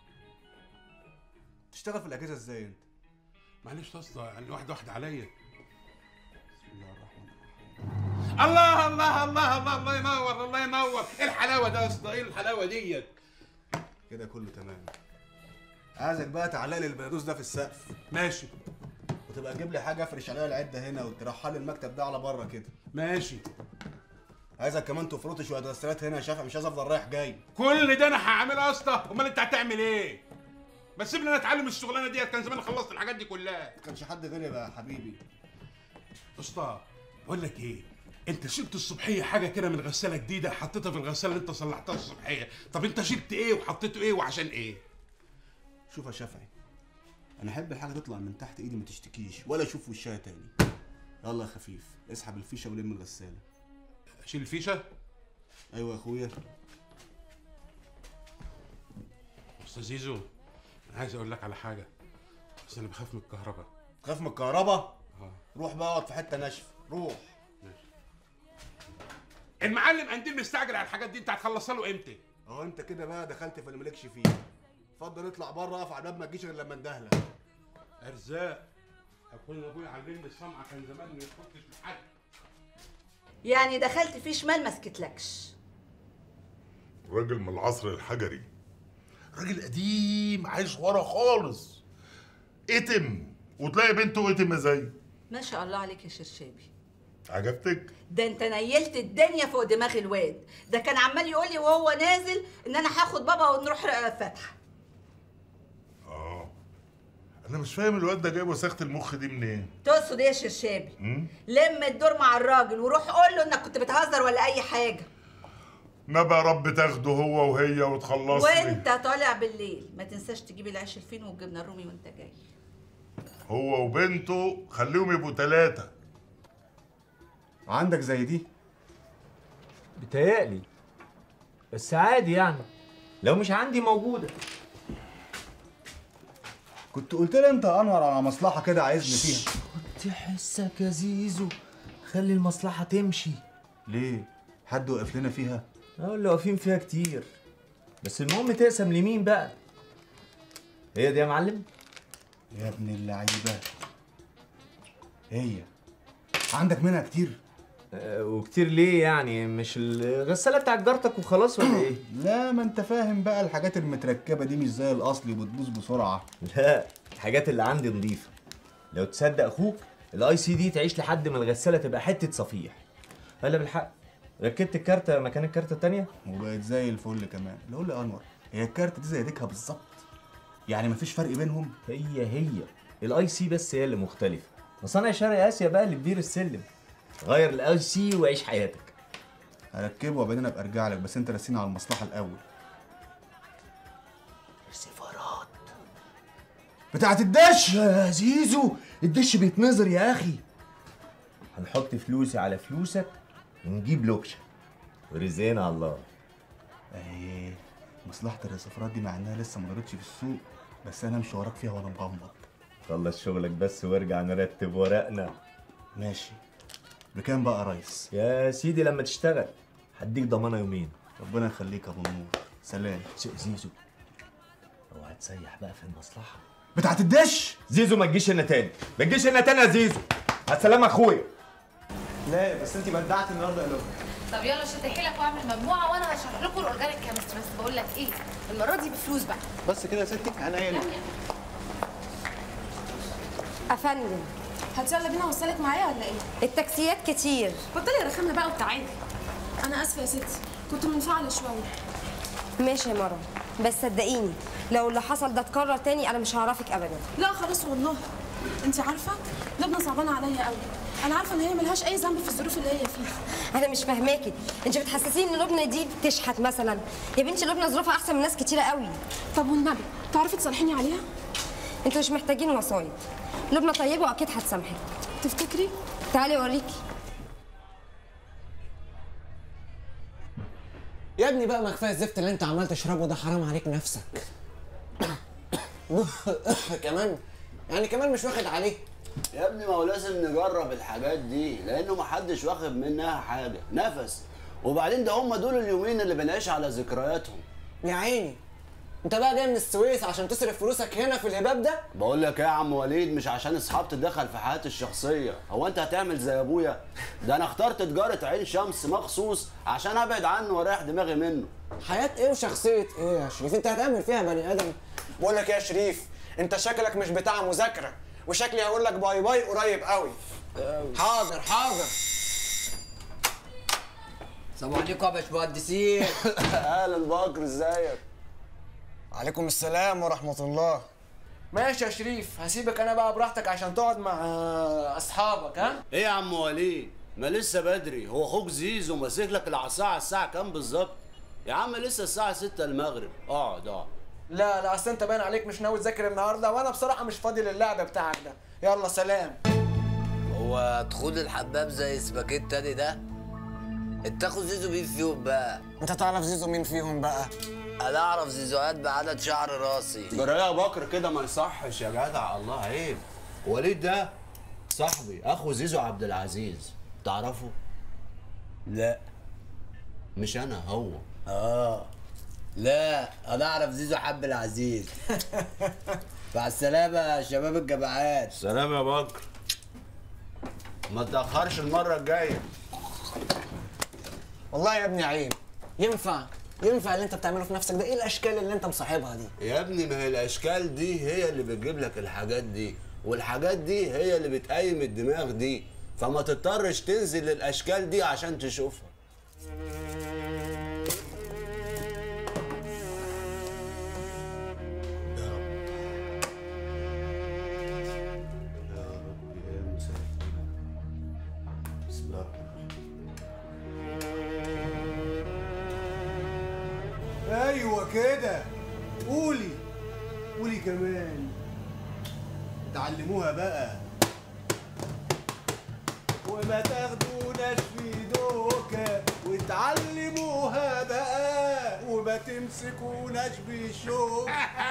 تشتغل في الاجهزه ازاي انت؟ معلش يا اسطى، يعني واحده عليا. بسم الله الرحمن الرحيم. الله الله الله الله الله ينور الله ينور. ايه الحلاوه ده يا اسطى؟ ايه الحلاوه ديت؟ كده كله تمام. عايزك بقى تعلق لي البلادوس ده في السقف. ماشي. وتبقى تجيب لي حاجه افرش عليها العده هنا وترحل لي المكتب ده على بره كده. ماشي. عايزك كمان تفرط شويه غسالات هنا يا شافعي، مش عايز افضل رايح جاي. كل ده انا هعمله يا اسطى، امال انت هتعمل ايه؟ بس سيبني انا اتعلم الشغلانه ديت، كان زمان خلصت الحاجات دي كلها. ما كانش حد غيري بقى يا حبيبي. اسطى بقول لك ايه، انت شلت الصبحيه حاجه كده من غساله جديده حطيتها في الغساله اللي انت صلحتها الصبحيه، طب انت شلت ايه وحطيته ايه وعشان ايه؟ شوف يا شافعي، انا احب الحاجه تطلع من تحت ايدي ما تشتكيش ولا اشوف وشها تاني. يلا يا خفيف، اسحب الفيشه ولم الغساله. اشيل الفيشه؟ ايوه يا اخويا. استاذ زيزو، انا عايز اقول لك على حاجه، بس انا بخاف من الكهرباء. تخاف من الكهرباء؟ روح بقى اقعد في حته ناشفه، روح. ماشي. المعلم قنديل مستعجل على الحاجات دي، انت هتخلصها له امتى؟ اهو انت كده بقى دخلت في اللي مالكش فيه. اتفضل اطلع بره، اقف على الباب، ما تجيش غير لما اندهلك. ارزاق. اكون ابويا علمني الصنعه كان زمان ما يخطش لحد. يعني دخلت فيه شمال ما سكتلكش. راجل من العصر الحجري، راجل قديم عايش ورا خالص، اتم وتلاقي بنته اتم زي. ما شاء الله عليك يا شرشابي. عجبتك؟ ده انت نيلت الدنيا فوق دماغ الواد، ده كان عمال يقول لي وهو نازل ان انا هاخد بابا ونروح فتحه. انا مش فاهم الواد ده جايب وساخه المخ دي منين؟ تقصد ايه يا شرشابي؟ لم الدور مع الراجل وروح قول له انك كنت بتهزر ولا اي حاجه. نبى يا رب تاخده هو وهي وتخلصني. وانت طالع بالليل ما تنساش تجيب العيش الفين والجبنه الرومي وانت جاي. هو وبنته خليهم يبقوا 3. عندك زي دي؟ بتهيألي، بس عادي يعني لو مش عندي موجودة. كنت قلت لي انت يا انور على مصلحه كده عايزني فيها. كنت حسك يا زيزو، خلي المصلحة تمشي. ليه؟ حد وقف لنا فيها؟ اللي واقفين فيها كتير، بس المهم تقسم لمين بقى؟ هي دي يا معلم؟ يا ابن اللعيبه، هي عندك منها كتير؟ وكتير ليه يعني؟ مش الغسالة بتاعت جارتك وخلاص ولا ايه؟ لا، ما انت فاهم بقى الحاجات المتركبه دي مش زي الاصلي وبتبوظ بسرعه. لا، الحاجات اللي عندي نظيفه. لو تصدق اخوك الاي سي دي تعيش لحد ما الغساله تبقى حته صفيح. هلا بالحق، ركبت الكارته مكان الكارته التانيه وبقت زي الفل كمان. لو قول لي انور، هي الكارته دي زي ديكها بالظبط؟ يعني مفيش فرق بينهم؟ هي الاي سي بس هي اللي مختلفه. مصانع شرق اسيا بقى اللي بتدير السلم. غير الاي سي وعيش حياتك. هركبه وبعدين ابقى ارجع لك، بس انت رسيني على المصلحه الاول. رسيفرات بتاعت الدش يا زيزو، الدش بيتنظر يا اخي. هنحط فلوسي على فلوسك ونجيب لوكشه ورزقنا على الله. ايه مصلحة الرصفرات دي مع انها لسه ما دارتش في السوق، بس انا امشي وراك فيها وانا مغمض. خلص شغلك بس وارجع نرتب ورقنا. ماشي. بكام بقى يا ريس؟ يا سيدي لما تشتغل هديك ضمانه يومين. ربنا يخليك يا ابو النور. سلام. زيزو اوعى تسيح بقى في المصلحه بتاعت الدش. زيزو ما تجيش هنا تاني، ما تجيش هنا تاني يا زيزو. السلام يا اخويا. لا بس انت بدعت النهارده يا لؤي. طب يلا شد حيلك واعمل مجموعه وانا هشرح لكم الاورجانيك كيمستري. بس بقول لك ايه، المره دي بفلوس بقى. بس كده يا ستي عينيا ليك. افندم هتيلا بينا اوصلك معايا ولا ايه؟ التاكسيات كتير. بطلي رخامه بقى وتعالي. انا اسفه يا ستي، كنت منفعله شويه. ماشي يا مروه، بس صدقيني لو اللي حصل ده اتكرر تاني انا مش هعرفك ابدا. لا خلاص والله. انت عارفه لبنى صعبانه عليا قوي. انا عارفه ان هي ملهاش اي ذنب في الظروف اللي هي فيها. انا مش فاهماكي، انت بتحسسيني ان لبنى دي بتشحت مثلا؟ يا بنتي لبنى ظروفها احسن من ناس كتيره قوي. طب والنبي تعرفي تصالحيني عليها؟ انتوا مش محتاجين وصايد، لبنى طيبه واكيد هتسامحك. تفتكري؟ تعالي اوريكي. يا ابني بقى ما كفايه الزفت اللي انت عمال تشربه ده، حرام عليك نفسك. كمان يعني كمان مش واخد عليه. يا ابني ما هو لازم نجرب الحاجات دي لانه محدش واخد منها حاجه نفس. وبعدين ده هم دول اليومين اللي بنعيش على ذكرياتهم. يا عيني انت بقى جاي من السويس عشان تصرف فلوسك هنا في الهباب ده؟ بقول لك ايه يا عم وليد، مش عشان اصحاب تتدخل في حياتي الشخصيه. هو انت هتعمل زي ابويا؟ ده انا اخترت تجاره عين شمس مخصوص عشان ابعد عنه واريح دماغي منه. حياه ايه وشخصيه ايه يا شريف؟ انت هتعمل فيها بني ادم؟ بقول لك ايه يا شريف، انت شكلك مش بتاع مذاكره، وشكلي هقول لك باي باي قريب قوي. حاضر حاضر. السلام عليكم يا باشمهندسين. اهلا بكر، ازيك؟ عليكم السلام ورحمه الله. ماشي يا شريف، هسيبك انا بقى براحتك عشان تقعد مع اصحابك. ها ايه يا عم وليد؟ ما لسه بدري. هو اخوك زيزو ماسك لك العصا على الساعه كام بالظبط؟ يا عم لسه الساعه 6 المغرب. اقعد اقعد. لا اصل انت باين عليك مش ناوي تذاكر النهارده، وانا بصراحه مش فاضي للعب بتاعك ده. يلا سلام. هو دخول الحباب زي سباكيت تاني ده؟ اتاخد زيزو مين فيهم بقى؟ انت تعرف زيزو مين فيهم بقى؟ انا اعرف زيزوهات بعدد شعر راسي. جرى يا بكر كده ما يصحش يا جدع، الله عيب. وليد ده صاحبي، اخو زيزو عبد العزيز، تعرفه؟ لا. مش انا، هو. لا انا اعرف زيزو عبد العزيز. مع السلامه يا شباب الجماعات. سلام يا بكر. ما تاخرش المره الجايه. والله يا ابني عيب. ينفع اللي انت بتعمله في نفسك ده؟ ايه الاشكال اللي انت مصاحبها دي؟ يا ابني ما هي الاشكال دي هي اللي بتجيب لك الحاجات دي، والحاجات دي هي اللي بتقيم الدماغ دي، فما تضطرش تنزل للاشكال دي عشان تشوفها. ايوه كده، قولي كمان. اتعلموها بقى. وما تاخدوناش في دوكا، واتعلموها بقى. وما تمسكوناش بشوك،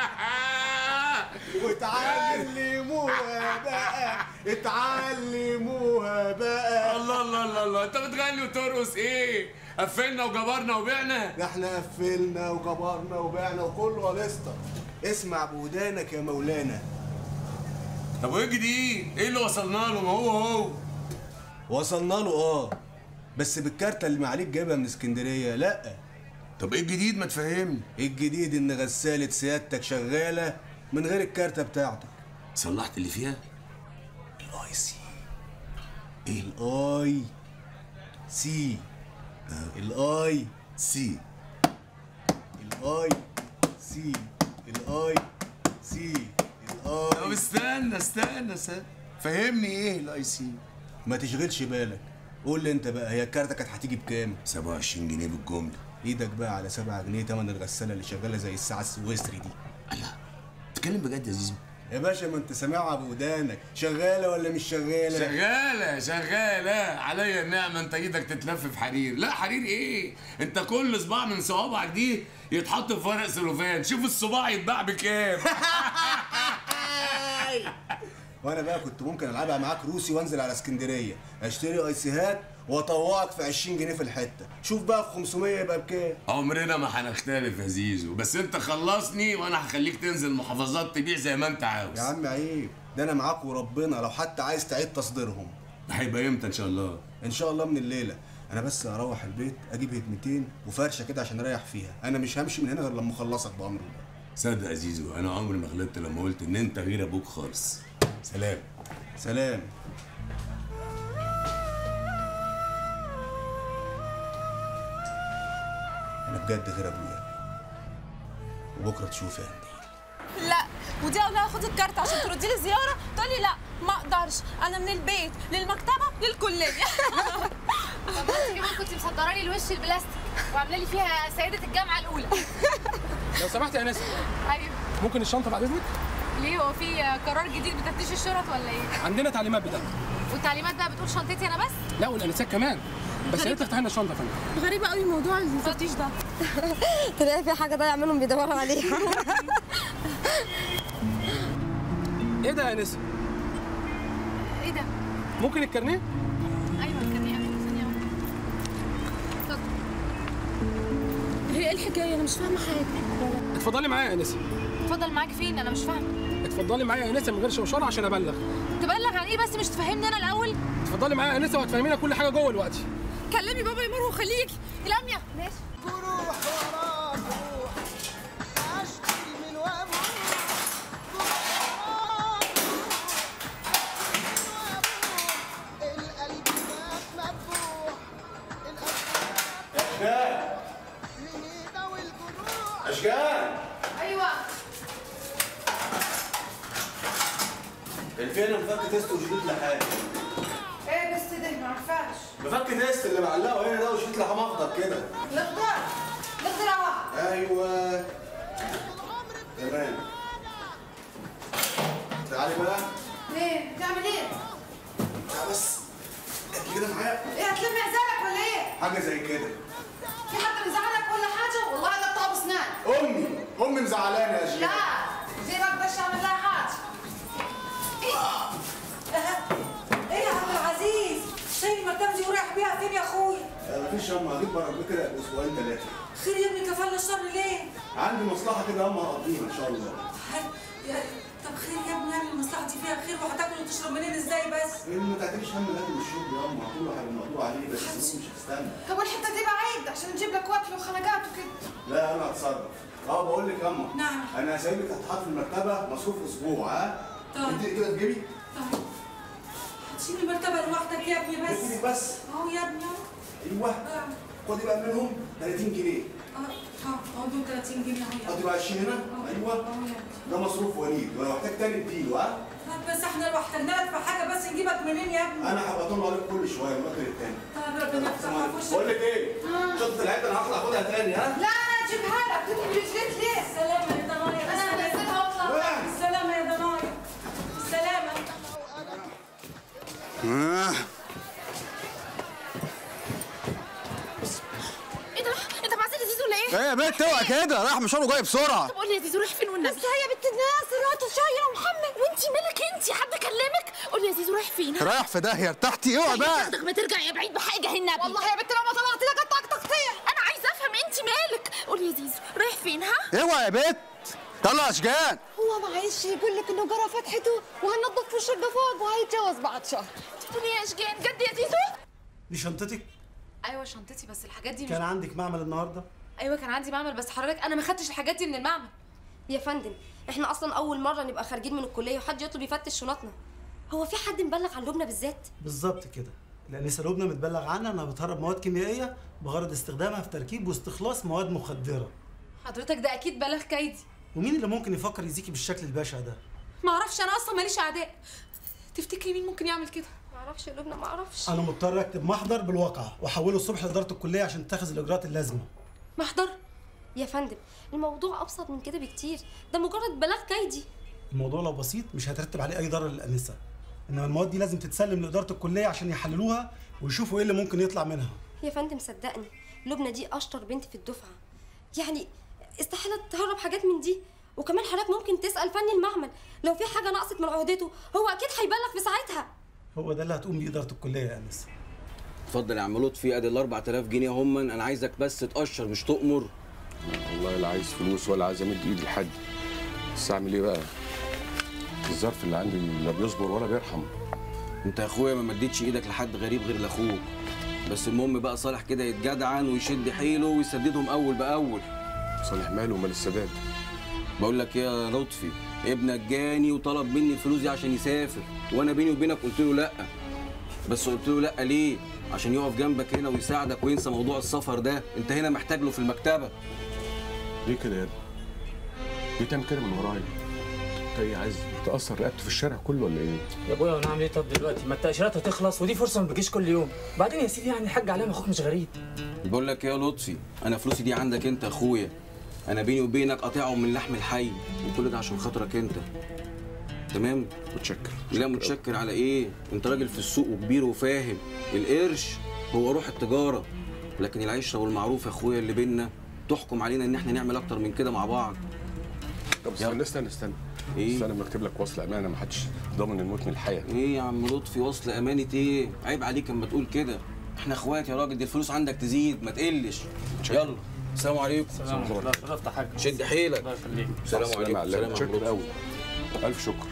واتعلموها بقى. اتعلموها بقى. الله الله الله الله، انت بتغني وترقص ايه؟ قفلنا وجبرنا وبعنا؟ ده احنا قفلنا وجبرنا وبعنا وكله لسطة. اسمع بودانك يا مولانا. طب وايه الجديد؟ ايه اللي وصلنا له؟ ما هو وصلنا له بس بالكارتة اللي معاليك جايبها من اسكندرية. لا. طب ايه الجديد؟ ما تفهمني. الجديد ان غسالة سيادتك شغالة من غير الكارتة بتاعتك. صلحت اللي فيها؟ الاي سي. ايه الاي سي؟ الاي سي. الاي سي. الاي سي. الاي. طب استنى فهمني ايه الاي سي؟ ما تشغلش بالك، قول لي انت بقى، هي الكارتة كانت هتيجي بكام؟ 27 جنيه بالجمله. ايدك بقى على 7 جنيه تمن الغسالة اللي شغالة زي الساعة السويسري دي. تتكلم بجد يا زيزو؟ يا باشا ما انت سامعها بودانك، شغاله ولا مش شغاله؟ شغاله عليا النعمه. انت ايدك تتلف في حرير. لا حرير ايه؟ انت كل صباع من صوابعك دي يتحط في ورق سلوفان. شوف الصباع يتباع بكام. وانا بقى كنت ممكن العبها معاك روسي وانزل على اسكندريه اشتري ايسيهات واطوعك في 20 جنيه في الحته. شوف بقى في 500 يبقى بكام؟ عمرنا ما هنختلف يا زيزو، بس انت خلصني وانا هخليك تنزل محافظات تبيع زي ما انت عاوز. يا عم عيب، ده انا معاك وربنا لو حتى عايز تعيد تصديرهم. هيبقى امتى ان شاء الله؟ ان شاء الله من الليله. انا بس اروح البيت اجيب هدمتين وفرشه كده عشان اريح فيها. انا مش همشي من هنا غير لما اخلصك بامر الله. صدق يا زيزو انا عمري ما غلطت لما قلت ان انت غير ابوك خالص. سلام. سلام. انا بجد غير ابويا، وبكره تشوف يا قنديل. لا ودي اقول لها خدي الكارت عشان تردي لي زياره، تقول لي لا ما اقدرش، انا من البيت للمكتبه للكليه. طب انت كمان كنت مصدره لي الوش البلاستيك وعامله لي فيها سيده الجامعه الاولى. لو سمحت يا ناس، ايوه ممكن الشنطه بعد اذنك؟ ليه هو في قرار جديد بتفتيش الشرط ولا ايه؟ عندنا تعليمات بده. والتعليمات بقى بتقول شنطتي انا بس؟ لا والانسات كمان، بس يا ريت تفتح لنا الشنطه يا فندم. غريبه قوي موضوع التفتيش ده. تلاقي في حاجه ضايعه منهم بيدوروا عليها. ايه ده يا نسا؟ ايه ده؟ ممكن الكارنيه؟ ايوه الكارنيه. ثانيه واحده. هي ايه الحكايه؟ انا مش فاهمه حاجه. اتفضلي معايا يا نسا. اتفضل معاك فين؟ انا مش فاهمه. اتفضلي معايا يا نسا من غير شوشره عشان ابلغ. تبلغ عن ايه بس؟ مش تفهمني انا الاول؟ اتفضلي معايا يا نسا وهتفهمينا كل حاجه جوه دلوقتي. كلمي بابا يمر وخليه يجي. لميا ماشي. أشجان. ايوه. الفين مفك تيست وشريط لحام. ايه بس ده ما عرفاش. مفك تيست اللي معلقه هنا ده وشريط لحام اخضر كده. الاخضر اهو. ايوه تمام. تعالي بقى. ايه بتعمل ايه؟ بس انت كده معايا. ايه هتلم عزالك ولا ايه؟ حاجه زي كده. في حد مزعلك ولا حاجه؟ والله ده بتاع اسنان. امي مزعلاني يا شيخ. لا زي ما اقدرش اعمل لها حاجه. ايه يا عبد العزيز؟ شايل المرتبه دي ورايح بيها فين يا اخويا؟ مفيش يا اما هجيب بره كده باسبوعين ثلاثه. خير يا ابني كفاله الشر ليه؟ عندي مصلحه كده يا اما هقضيها ان شاء الله. طب خير يا ابني، يعني المصلحه دي فيها خير وهتاكل وتشرب منين ازاي بس؟ ما تعتبريش هم الاكل والشرب يا اما كله هيبقى مقدور عليه بس مش هستنى. طب والحته دي بعيد عشان نجيب لك واكل وخناجات وكده. لا انا هتصرف. بقول لك يا اما. نعم. انا سايبك هتحط في المرتبه مصروف اسبوع. ها؟ طيب. انت كده تجيبي؟ طيب هتشيل المرتبه لوحدك يا ابني بس. تجيبي بس. اهو يا ابني ايوه. خدي بقى منهم 30 جنيه. اهو دول 30 جنيه اهو. خدي بقى 20 هنا. ايوه. ده مصروف وليد ولو احتاج تاني اديله. ها؟ طب بس احنا لو احتاجنا لك في حاجه بس نجيبك منين يا ابني؟ انا هبقى اطلع عليك كل شويه من الوقت للتاني. طب ربنا يفتحها في وشك. بقول لك ايه؟ شنطه العده انا هطلع اخدها تاني. ها؟ لا انا اجيبها لك. تجيب رجليك ليه؟ السلامه يا ضنايا. انا هنزلها واطلع. السلامه يا ضنايا. السلامه. ايه ده؟ انت معزل يا زيزو ولا ايه؟ ايه يا بنت اوعى كده، رايح مشواره جاي بسرعه. طب قول لي يا زيزو رايح فين والنبي؟ بس هي بنت الناس الوقت شايله ومحمد. وانت مالك انت؟ حد كلمك؟ قول لي يا زيزو رايح فين؟ رايح في داهيه، ارتحتي اوعى بقى. تاخدك ما ترجع يا بعيد بحاجه النبي. والله يا بنت لو ما طلعت لك قطعك تقطيع. انا عايزه افهم انت مالك. قول لي يا زيزو رايح فين؟ ها؟ اوعى يا بنت، طلع اشجان. هو معلش يقول لك انه جرى فتحته وهننضف في الشقه فوق وهيتجوز بعد شهر. بتقولي يا اشجان جد يا زيزو؟ دي شنطتك؟ ايوه شنطتي، بس الحاجات دي كان عندك معمل النهارده؟ ايوه كان عندي معمل، بس حضرتك انا ما خدتش الحاجات دي من المعمل. يا فندم احنا اصلا اول مره نبقى خارجين من الكليه وحد يطلب يفتش شنطنا. هو في حد مبلغ عن لبنى بالذات؟ بالظبط كده، لان لبنى متبلغ عنها انها بتهرب مواد كيميائيه بغرض استخدامها في تركيب واستخلاص مواد مخدره. حضرتك ده اكيد بلاغ كيدي. ومين اللي ممكن يفكر يزيكي بالشكل البشع ده؟ ما اعرفش، انا اصلا ماليش اعداء. تفتكري مين ممكن يعمل كده؟ ما اعرفش يا لبنى، ما اعرفش. انا مضطر اكتب محضر بالواقعه واحوله الصبح لاداره الكليه عشان تتخذ الاجراءات اللازمه. محضر؟ يا فندم الموضوع ابسط من كده بكتير، ده مجرد بلاغ كيدي. الموضوع لو بسيط مش هيترتب عليه اي ضرر للانسه، انما المواد دي لازم تتسلم لاداره الكليه عشان يحللوها ويشوفوا ايه اللي ممكن يطلع منها. يا فندم صدقني لبنى دي اشطر بنت في الدفعه، يعني استحاله تهرب حاجات من دي. وكمان حضرتك ممكن تسال فني المعمل لو في حاجه نقصت من عهدته، هو اكيد هيبلغ في ساعتها. هو ده اللي هتقوم بيه اداره الكليه يا انسه. اتفضل يا عم لطفي، ادي ال 4000 جنيه هم، انا عايزك بس تقشر مش تؤمر. والله لا عايز فلوس ولا عايز امد ايدي لحد، بس اعمل ايه بقى؟ الظرف اللي عندي لا بيصبر ولا بيرحم. انت يا اخويا ما مديتش ايدك لحد غريب غير لاخوك، بس المهم بقى صالح كده يتجدعن ويشد حيله ويسددهم اول باول. صالح ماله ومال السداد؟ بقول لك ايه يا لطفي، ابنك جاني وطلب مني الفلوس دي عشان يسافر، وانا بيني وبينك قلت له لا. بس قلت له لا ليه؟ عشان يقف جنبك هنا ويساعدك وينسى موضوع السفر ده، انت هنا محتاج له في المكتبه. ليه كده يا ابني؟ ليه تعمل كده من ورايا؟ انت ايه عايز تأثر رقبته في الشارع كله ولا ايه؟ يا ابويا وانا اعمل ايه طب دلوقتي؟ ما التأشيرات هتخلص ودي فرصه ما بتجيش كل يوم، بعدين يا سيدي يعني الحاج علام اخوك مش غريب. بقول لك ايه يا لطفي، انا فلوسي دي عندك انت اخويا، انا بيني وبينك قاطعهم من لحم الحي، وكل ده عشان خاطرك انت. تمام؟ متشكر. لا متشكر على ايه؟ انت راجل في السوق وكبير وفاهم، القرش هو روح التجاره، لكن العشره والمعروف يا اخويا اللي بينا تحكم علينا ان احنا نعمل اكتر من كده مع بعض. طب استنى ايه؟ استنى بكتب لك وصل امانه، ما حدش ضامن الموت من الحياه. ايه يا عم لطفي وصل امانه ايه؟ عيب عليك اما تقول كده، احنا اخوات يا راجل، دي الفلوس عندك تزيد ما تقلش. يلا السلام عليكم. السلام عليكم. لا شرفت يا حاج. شد حيلك. الله يخليك. السلام عليكم. السلام شكر قوي. الف شكر.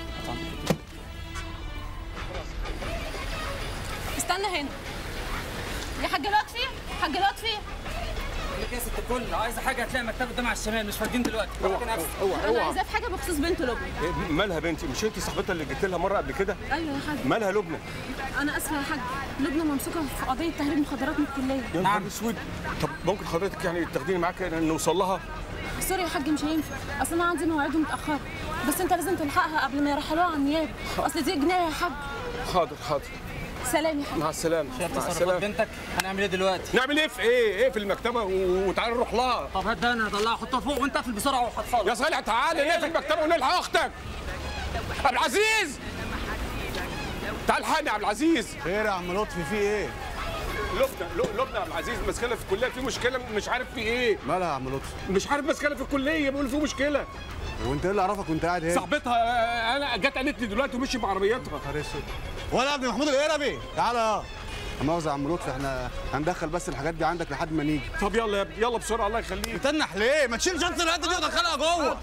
استنى هنا يا حاج لطفي. حاج لطفي لك يا ست الكل، عايزه حاجه هتلاقي مكتبه قدام على الشمال، مش فاضيين دلوقتي. انا عايزاه في حاجه بخصوص بنت لبنى. مالها بنتي؟ مش انت صاحبتها اللي جيت لها مره قبل كده؟ ايوه يا حاج. مالها لبنى؟ انا اسفه يا حاج، لبنى ممسوكه في قضيه تهريب مخدرات من الكليه. يا نهار اسود. طب ممكن حضرتك يعني تاخديني معاك نوصل لها؟ سوري يا حاج مش هينفع، اصل انا عندي مواعيد متاخره، بس انت لازم تلحقها قبل ما يرحلوها على النيابه، اصل دي جنايه يا حاج. حاضر. سلام يا حاج. مع السلامه. مع السلامه. بنتك هنعمل ايه دلوقتي؟ نعمل ايه في ايه في المكتبه وتعالى نروح لها. طب هات ده انا هطلعها احطها فوق وانت اقفل بسرعه وهتصل. يا صالح تعالى ليه في المكتبه ونلحق اختك. عبد العزيز تعال الحقني يا عبد العزيز. خير يا عم لطفي في ايه؟ لبنى يا عبد العزيز ماسكانا في الكليه، في مشكله مش عارف في ايه. مالها يا عم لطفي؟ مش عارف ماسكانا في الكليه بيقول في مشكله. وانت ايه اللي عرفك وانت قاعد هنا؟ صاحبتها انا جت قالت لي دلوقتي ومشي بعربيتها. نهار اسود. ولا يا ابن محمود القربي تعالى اه. مؤاخذة يا عم لطفي، احنا هندخل بس الحاجات دي عندك لحد ما نيجي. طب يلا يا ابني يلا بسرعه الله يخليك. بتنح ليه؟ ما تشيل شنطه القد دي ودخلها جوه.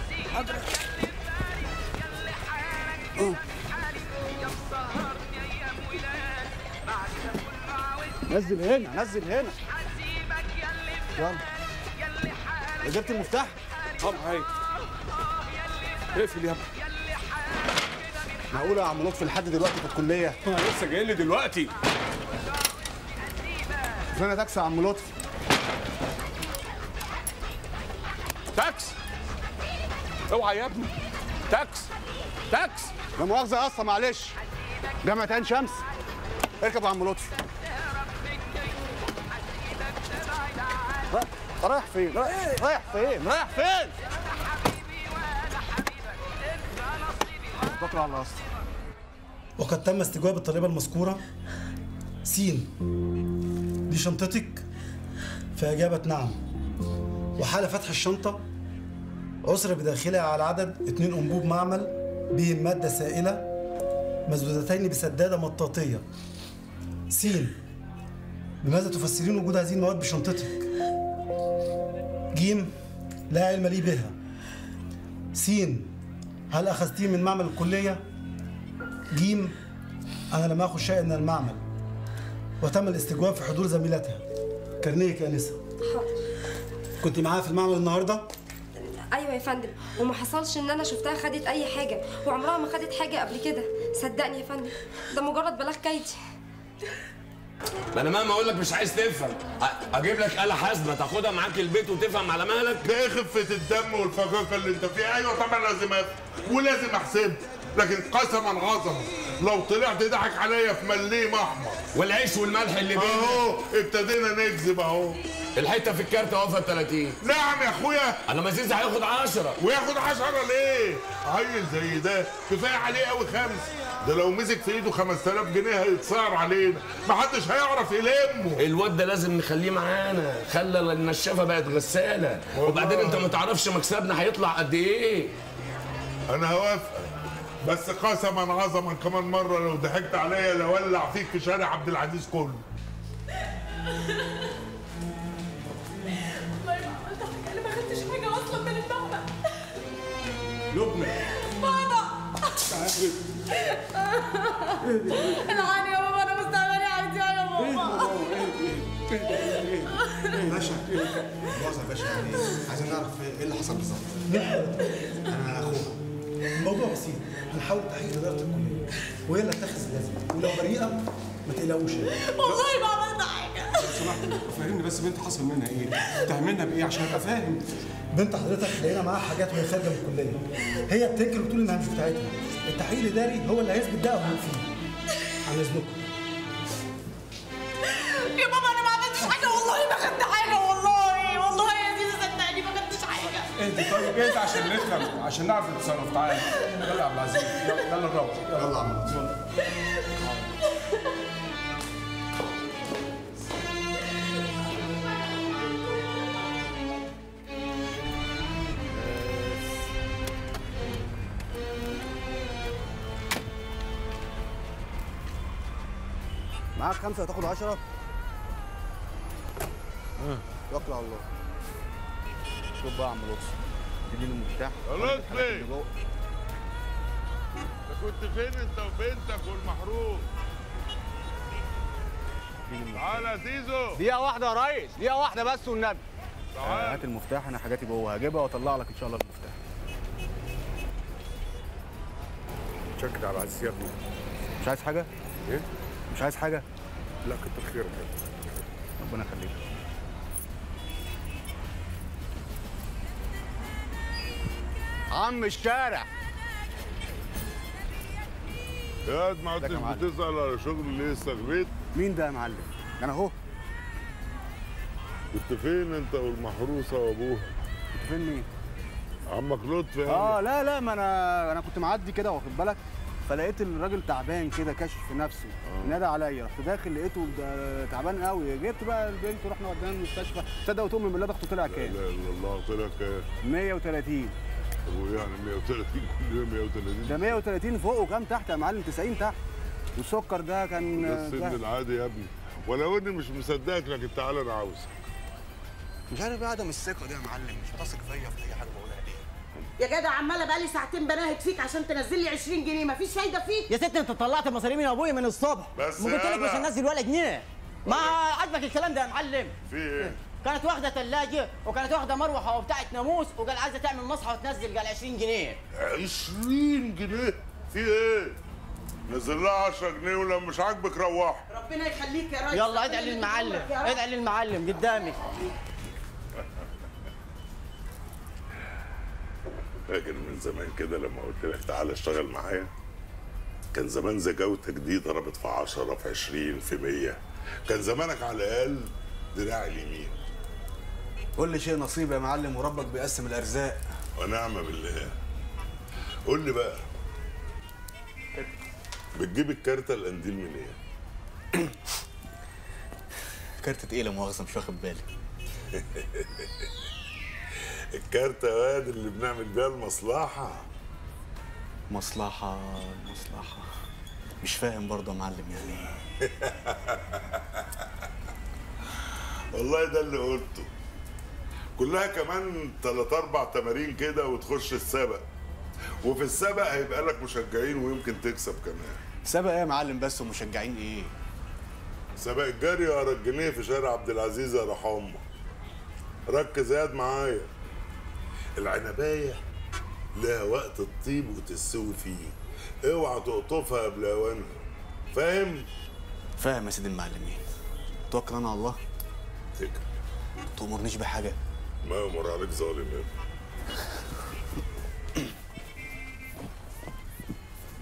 نزل هنا نزل هنا. يلا. جبت المفتاح؟ طب هاي. اقفل يا ابني. معقولة يا عم لطفي لحد دلوقتي في الكلية؟ انا لسه جاي لي دلوقتي. فين تاكسي يا عم لطفي؟ تاكس. اوعى يا ابني. تاكس. لا مؤاخذة يا اسطى معلش. جامعة عين شمس. اركب يا عم لطفي. رايح فين؟ رايح فين؟ بكره على الله. وقد تم استجواب الطالبة المذكورة س. دي شنطتك؟ فأجابت نعم. وحال فتح الشنطة عثر بداخلها على عدد 2 أنبوب معمل بهم مادة سائلة مسدودتين بسدادة مطاطية. س. بماذا تفسرين وجود هذه المواد بشنطتك؟ ج. لا علم لي بها. س. هل أخذتيه من معمل الكلية؟ ج. أنا لم آخذ شيئا من المعمل. وتم الاستجواب في حضور زميلتها. كارنيك يا أنسة. حاضر. كنت معاها في المعمل النهارده؟ ايوه يا فندم، وما حصلش ان انا شفتها خدت اي حاجه، وعمرها ما خدت حاجه قبل كده، صدقني يا فندم، ده مجرد بلاغ كيدي. ما انا مهما اقول لك مش عايز تفهم، اجيب لك آلة حاسبة تاخدها معاك البيت وتفهم على مهلك. ده ايه خفة الدم والفقاقة اللي انت فيها؟ ايوه طبعا لازم افهم ولازم احسبها. لكن قسما عظما لو طلعت ضحك عليا في مليم احمر والعيش والملح اللي بينا اهو ابتدينا نكذب اهو. الحته في الكارت واقفه 30. نعم يا اخويا. انا مزيز هياخد 10. وياخد 10 ليه؟ عيل زي ده كفايه عليه قوي 5. ده لو مسك في ايده 5000 جنيه هيتصار علينا، محدش هيعرف يلمه. الواد ده لازم نخليه معانا، خلى النشافه بقت غساله، وبعدين انت ما تعرفش مكسبنا هيطلع قد ايه. انا هوافقك، بس قسما عظما كمان مره لو ضحكت عليا لولع فيك في شارع عبد العزيز كله. والله ما عملت حاجه، انا ما خدتش حاجه اصلا من المعمل. لبنى بابا العاني يا بابا، انا مستقبلي عايزاه يا بابا. باشا باظ يا باشا، يعني عايزين نعرف ايه اللي حصل بالظبط. انا اخوها. الموضوع بسيط، هنحاول تحقيق اداره الكليه وهي اللي هتتخذ اللازم، ولو بريئه ما تقلقوش. والله ما عملت حاجه. لو سمحت فهمني بس بنت حصل منها ايه؟ تهملنا بايه عشان ابقى فاهم؟ بنت حضرتك لقينا معاها حاجات وهي خارجه من الكليه، هي بتنكر وتقول انها مش بتاعتها. التحقيق الاداري هو اللي هيثبت ده او هينفيه. عن اذنكم. يا بابا انا ما عملتش حاجه، والله ما خدت حاجه، والله يا زيزو صدقني ما خدتش حاجه. اهدي طيب اهدي عشان نفهم، عشان نعرف نتصرف. تعالى يلا يا عبد العزيز، يلا نروح. يلا يا عم. معاك 5 هتاخد 10. توكل على الله. شوف بقى يا عم لطفي، اديني المفتاح. خلاص ليه؟ انت كنت فين انت وبنتك والمحروق؟ تعالى يا زيزو. دقيقة واحدة يا ريس، دقيقة واحدة بس والنبي. تعال. هات المفتاح، انا حاجاتي جوه هجيبها واطلع لك ان شاء الله المفتاح. شكرا يا عبد العزيز يا ابني. مش عايز حاجة؟ ايه؟ مش عايز حاجة؟ لا كتر خيرك يا ابني. ربنا يخليك. عم الشارع. يا ما عدتش بتسأل على شغل ليه استغبيت؟ مين ده يا معلم؟ انا اهو. كنت فين انت والمحروسه وابوها؟ كنت فين مين؟ عمك لطفي. لا ما انا كنت معدي كده واخد بالك، فلقيت الراجل تعبان كده كاشف في نفسه. نادى عليا، رحت داخل لقيته تعبان قوي، جبت بقى البنت ورحنا ودينا المستشفى. تصدق وتؤمن بالله ضغطه طلع كام؟ لا اله الا الله. طلع كام؟ 130. طب يعني 130 كل يوم 130؟ ده 130 فوق وكام تحت يا معلم؟ 90 تحت. والسكر ده كان ده السن العادي يا ابني، ولو اني مش مصدقك لكن تعالى انا عاوزك. مش عارف ايه عدم الثقه دي يا معلم، مش هتثق فيا في اي حاجه بقولها ليه؟ يا جدع عماله بقالي ساعتين بناهد فيك عشان تنزل لي 20 جنيه، مفيش فايده فيك. يا ست انت طلعت مصاريف من ابويا من الصبح، بس ما قلت لك مش هننزل ولا جنيه. ما عاجبك الكلام ده يا معلم؟ في ايه؟ كانت واخده ثلاجه وكانت واخده مروحه وبتاعت ناموس وقال عايزه تعمل مصحى وتنزل، قال 20 جنيه. 20 جنيه؟ في ايه؟ نزل لها 10 جنيه ولو مش عاجبك روح. ربنا يخليك يا ريس. يلا ادعي للمعلم، ادعي للمعلم قدامك. فاكر من زمان كده لما قلت لك تعالى اشتغل معايا؟ كان زمان زجاوتك دي ضربت في 10 في 20 في 100. كان زمانك على الاقل دراع اليمين. كل شيء نصيب يا معلم، وربك بيقسم الارزاق. ونعم بالله. قول لي بقى، بتجيب الكارتة القنديل من ايه؟ كارتة ايه لا مؤاخذة مش واخد بالي. الكارتة واد اللي بنعمل بيها المصلحة. مصلحة مش فاهم برضه يا معلم يعني ايه. والله ده اللي قلته. كلها كمان 3-4 تمارين كده وتخش السبق، وفي السبق هيبقى لك مشجعين ويمكن تكسب كمان. سبق ايه يا معلم بس ومشجعين ايه؟ سبق الجري ورا الجنيه في شارع عبد العزيز يا روح امك. ركز ياد معايا، العنبايه لها وقت تطيب وتستوي فيه، اوعى تقطفها قبل اوانها. فاهم؟ فاهم يا سيدي المعلمين. توكل انا على الله. تكل. تأمرنيش بحاجه؟ ما يأمر عليك ظالم يا ابني.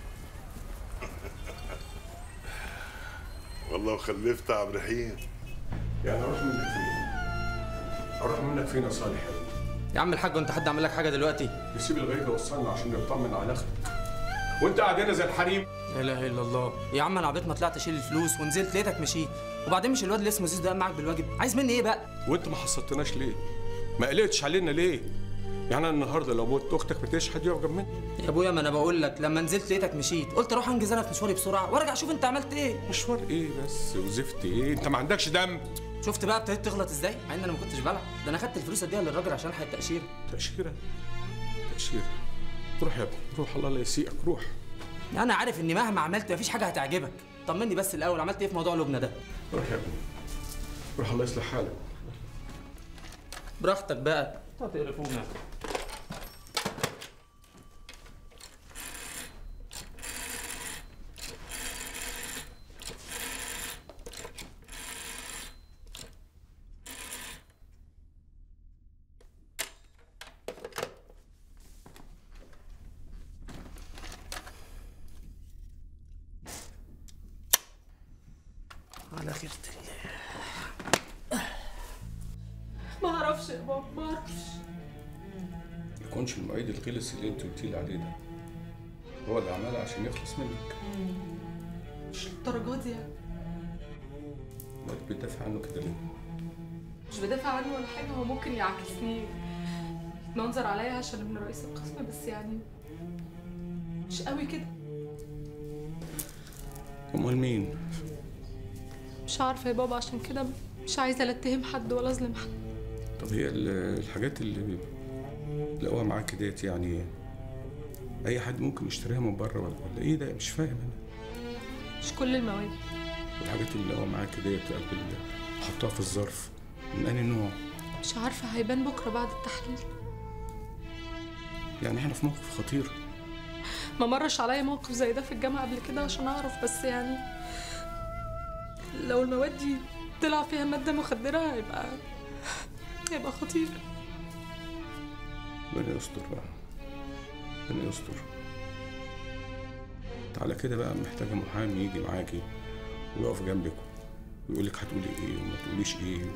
الله وخلفت عبد الرحيم. يعني اروح منك فين؟ اروح منك فين يا صالح؟ يا عم الحاج وانت حد عمل لك حاجه دلوقتي؟ يسيب الغيط وصلنا عشان نطمن على اختك. وانت قاعد هنا زي الحريم. لا اله الا الله. يا عم انا عبيط ما طلعت اشيل الفلوس ونزلت لقيتك مشيت. وبعدين مش الواد اللي اسمه زيزو ده قام معاك بالواجب؟ عايز مني ايه بقى؟ وانت ما حصلتناش ليه؟ ما قلقتش علينا ليه؟ يعني انا النهارده لو موت اختك ما تلاقيش حد يقف جنبنا. يا ابويا ما انا بقول لك لما نزلت لقيتك مشيت، قلت اروح انجز انا في مشواري بسرعه وارجع اشوف انت عملت ايه. مشوار ايه بس وزفت ايه؟ انت ما عندكش دم. شفت بقى ابتديت تغلط ازاي؟ مع ان انا ما كنتش بلعب، ده انا خدت الفلوس اديها للراجل عشان الحق التاشيره. تاشيره؟ روح يا ابني روح، الله لا يسيئك، روح. انا عارف اني مهما عملت مفيش حاجه هتعجبك. طمني بس الاول، عملت ايه في موضوع لبنى ده؟ روح يا ابني روح، الله يصلح حالك. براحتك بقى هتقرفونا. على خيرة الله. ما اعرفش يا بابا، ما اعرفش. ما يكونش المعيد الغلس اللي انت قلتي لي عليه ده هو اللي عملها عشان يخلص منك. مش للدرجات دي يعني. ما بتدافع عنه كده ليه؟ مش بدافع عنه ولا حاجه، هو ممكن يعكسني منظر عليا عشان ابن رئيس القسم، بس يعني مش قوي كده. امال مين؟ مش عارفه يا بابا، عشان كده مش عايزه لا اتهم حد ولا اظلم حد. طب هي الحاجات اللي لقوها معاك ديت يعني اي حد ممكن يشتريها من بره ولا ايه ده؟ مش فاهم انا. مش كل المواد. والحاجات اللي لقوها معاك ديت قلب حطها في الظرف من انهي نوع؟ مش عارفه، هيبان بكره بعد التحليل. يعني احنا في موقف خطير. ما مرش عليا موقف زي ده في الجامعه قبل كده عشان اعرف، بس يعني لو المواد دي طلع فيها ماده مخدره هيبقى خطير. ربنا يستر بقى، ربنا يستر. تعالى كده بقى محتاجه محامي يجي معاكي ويقف جنبك ويقول لك هتقولي ايه وما تقوليش ايه.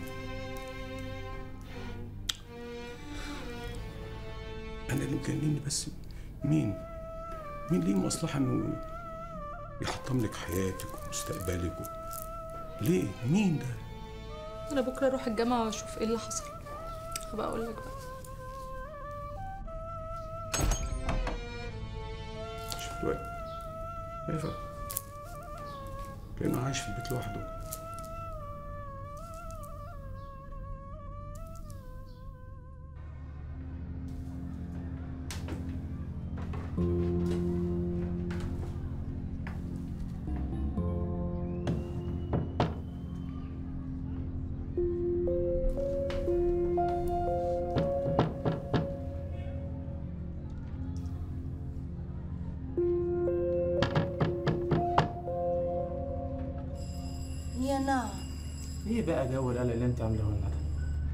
انا اللي مجنني بس مين ليه مصلحه انه يحطم لك حياتك ومستقبلك ليه؟ مين ده؟ انا بكره اروح الجامعه واشوف ايه اللي حصل، هبقى اقول لك بقى. شفت بقى شايفه كأنه عايش في البيت لوحده. يا نعم. ايه بقى جو القلق اللي انت عامله لنا ده؟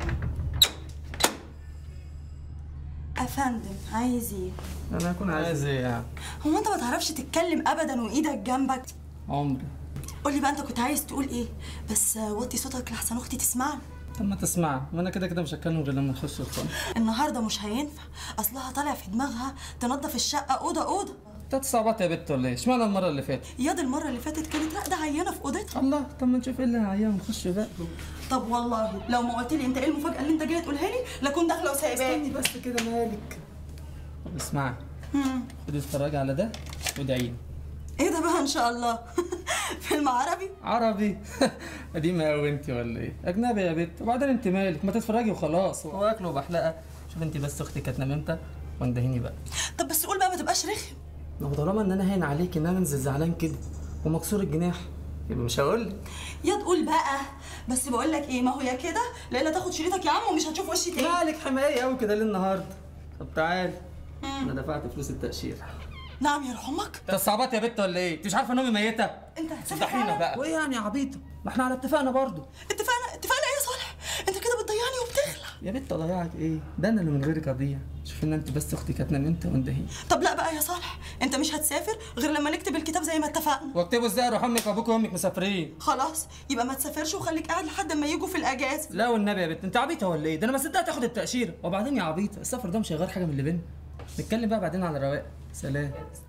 افندم عايز ايه؟ انا هكون عايز ايه يعني؟ هو انت ما تعرفش تتكلم ابدا وايدك جنبك؟ عمري. قولي بقى انت كنت عايز تقول ايه؟ بس وطي صوتك لحسن اختي تسمعني. طب ما تسمع، ما انا كده مش هتكلم غير لما نخش الفن. النهارده مش هينفع، اصلها طالع في دماغها تنظف الشقه اوضه اوضه. انت صعبات يا بت ولا ايه؟ اشمعنى المره اللي فاتت؟ ياض المره اللي فاتت كانت راقده عيانه في اوضتها. الله، طب ما نشوف ايه اللي عيانه ونخش بقى. طب والله لو ما قلت لي انت ايه المفاجاه اللي انت جاي تقولها لي لاكون داخله وسايباك. استني بس كده مالك. طب اسمعي، خدي اتفرجي على ده وادعي لي. ايه ده بقى ان شاء الله؟ فيلم عربي؟ عربي؟ قديمه قوي انت ولا ايه؟ اجنبي يا بت، وبعدين انت مالك؟ ما تتفرجي وخلاص، هو اكل وبحلقه. شوف انت بس اختك هتنام امتى واندهيني بقى. طب بس قول بقى ما تبقاش رخم. ما هو طالما ان انا هين عليك ان انا انزل زعلان كده ومكسور الجناح يبقى مش هقول لك. يا تقول بقى، بس بقول لك ايه، ما هو يا كده لا تاخد شريطك يا عم ومش هتشوف وشي تاني. مالك حماقي قوي كده ليه النهارده؟ طب تعالي، انا دفعت فلوس التأشيرة. نعم يا امك. انت صعبات يا بت ولا ايه؟ انت مش عارفه ان امي ميته؟ انت هتسافر صدحينا بقى. وايه يعني يا عبيطه؟ ما احنا على اتفاقنا برضه. اتفقنا ايه يا صالح؟ انت كده بتضيعني وبتخلع. يا بت اضيعك ايه؟ ده انا اللي من غيرك اضيع. شوف ان انت بس اختي كانت نام امتى واندهيني. طب لا بقى يا صالح، انت مش هتسافر غير لما نكتب الكتاب زي ما اتفقنا. واكتبوا ازاي؟ اروح امك وابوك وامك مسافرين. خلاص يبقى ما تسافرش وخليك قاعد لحد ما يجوا في الاجازه. لا والنبي يا بنت انت عبيطه ولا ايه؟ ده انا ما صدقت اخد التاشيره. وبعدين يا عبيطه السفر ده مش هيغير حاجه من اللي بينا. نتكلم بقى بعدين على رواق. سلام.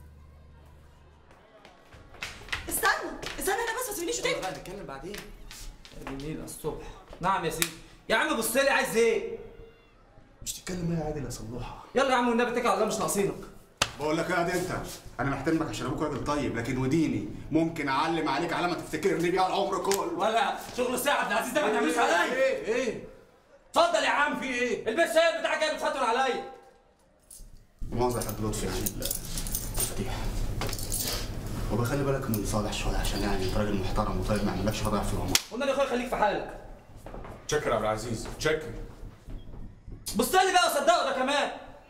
استنى انا بس ما تسيبنيش وتمشي. بقى نتكلم بعدين. بالليل الصبح. نعم يا سيدي. يا عم بص لي عايز ايه؟ مش تتكلم ايه يا عادل يا صلوحه؟ يلا يا عم والنبي اتكل على الله مش ناقصينك. بقول لك ايه يا عادل انت؟ انا محترمك عشان ابوك راجل طيب، لكن وديني ممكن اعلم عليك علامه تفتكرني بيها العمر كله. ولا شغل ساعه عبد العزيز ده ما تعملش عليا. ايه؟ اتفضل يا عم في ايه؟ البس الشاي بتاعك جاي بتفتن عليا. مؤاخذة يا حاج لطفي يعني فتيح. وبخلي بالك من صالح شويه عشان يعني انت راجل محترم وطيب ما يعملكش فضايح في العمر. والنبي يا اخويا خليك في حالك. شكر يا عبد العزيز شكر. بص لي بقى وصدقه ده كمان.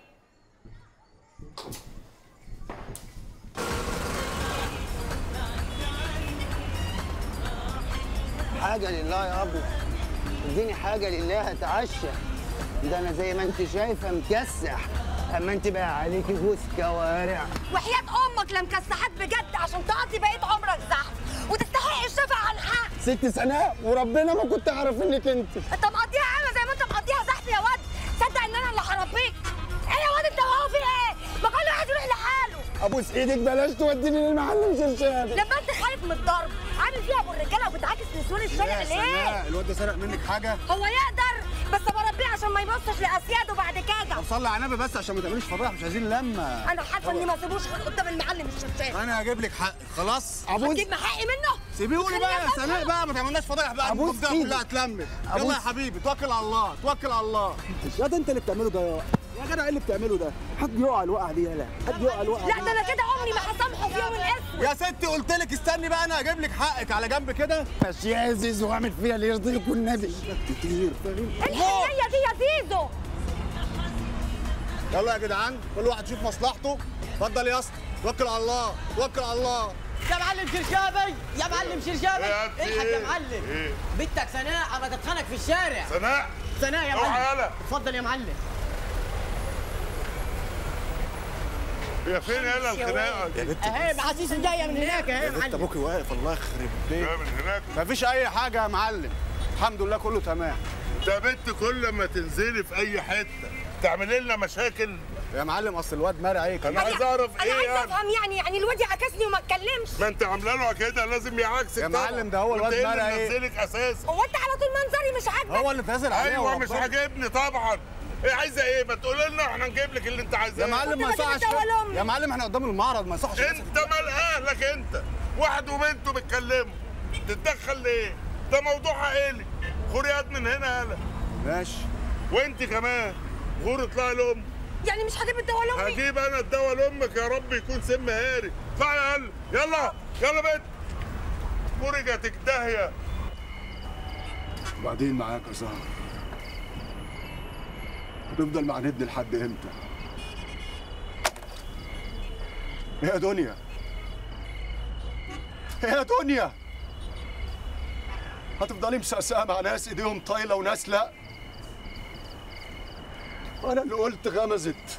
حاجة لله يا أبو، اديني حاجة لله أتعشى. ده أنا زي ما أنت شايفة مكسح، أما أنت بقى عليكي جوز كوارع. وحياة أمك لا مكسحاك بجد عشان تقضي بقية عمرك زحف وتستحق الشفاعة عن حق. 6 سنوات وربنا ما كنت أعرف إنك أنت. أنت مقضيها عامة زي ما أنت مقضيها زحف يا واد، صدق إن أنا اللي هربيك. إيه يا واد أنت وهو في إيه؟ ما كل واحد يروح لحاله. أبوس إيدك بلاش توديني للمعلم شرشابي. لما أنت خايف من الضرب، عامل فيها أبو الرجالة وبتعاكس نسوان الشارع ليه؟ سناء الواد ده سرق منك حاجة؟ هو يقدر بس بربيه عشان ما يبصش لأسياده بعد كده. طب صلي على النبي بس عشان ما تعمليش فضايح، مش عايزين لمة. أنا حاسة إني ما اسيبوش غير قدام المعلم الشرشابي. أنا هجيب لك حق خلاص؟ هتجيب حقي منه؟ سيبيهولي بقى يا سناء بقى، ما تعملناش فضايح بقى. المنطقة كلها اتلمت. يلا يا حبيبي توكل على الله توكل على الله. يا ده أنت اللي بتعمله ده يا جدع. إيه اللي بتعمله ده؟ حد يقع الوقعة دي يالا، حد يقع الوقعة. لا ده أنا كده عمري ما هسامحه في يوم الاسود. يا ستي قلت لك استني بقى، أنا هجيب لك حقك على جنب كده. ماشي يا زيزو واعمل فيها اللي يرضيك والنبي. كتير فاهم؟ الحنية دي يا زيزو. يلا يا جدعان كل واحد يشوف مصلحته. اتفضل يا اسطى توكل على الله توكل على الله. يا معلم شرشابي يا معلم شرشابي الحق يا معلم. ايه؟ بنتك سناء انا تتخانق في الشارع. سناء يا معلم. اتفضل يا معلم. هي فين يالا الخناقه دي؟ اهي معسيس جايه من هناك اهي يا معلم. ابوكي واقف الله يخرب بيت. جايه من هناك؟ مفيش اي حاجه يا معلم الحمد لله كله تمام. ده بنت كل ما تنزلي في اي حته تعملي لنا مشاكل يا معلم. اصل الواد مرق عليك. انا عايز اعرف ايه أنا عايزة أفهم يعني الواد يعكسني وما اتكلمش. ما انت عامله له كده لازم يعكسك يا معلم. ده هو الواد مرق ايه اللي نزلك اساسا؟ هو أنت على طول منظري مش عاجبك؟ هو اللي نازل عليه. ايوه مش عاجبني طبعا. ايه عايزه ايه؟ ما تقولي لنا احنا نجيب لك اللي انت عايزاه. يا معلم ما يصحش يا معلم احنا قدام المعرض ما يصحش. انت مال اهلك انت؟ واحد وبنته بيتكلموا تتدخل ليه؟ ده موضوع عائلي. غوري يد من هنا يالا. ماشي. وانت كمان غوري اطلعي لامك. يعني مش هجيب الدواء لامي؟ هجيب انا الدواء لامك يا رب يكون سم هاري. اطلعي يلا يلا بنت. غوري جاتك داهيه. وبعدين معاك يا زهر هنفضل معاندني لحد امتى؟ يا دنيا يا دنيا هتفضلي مسقسقه مع ناس ايديهم طايله وناس لا. انا اللي قلت غمزت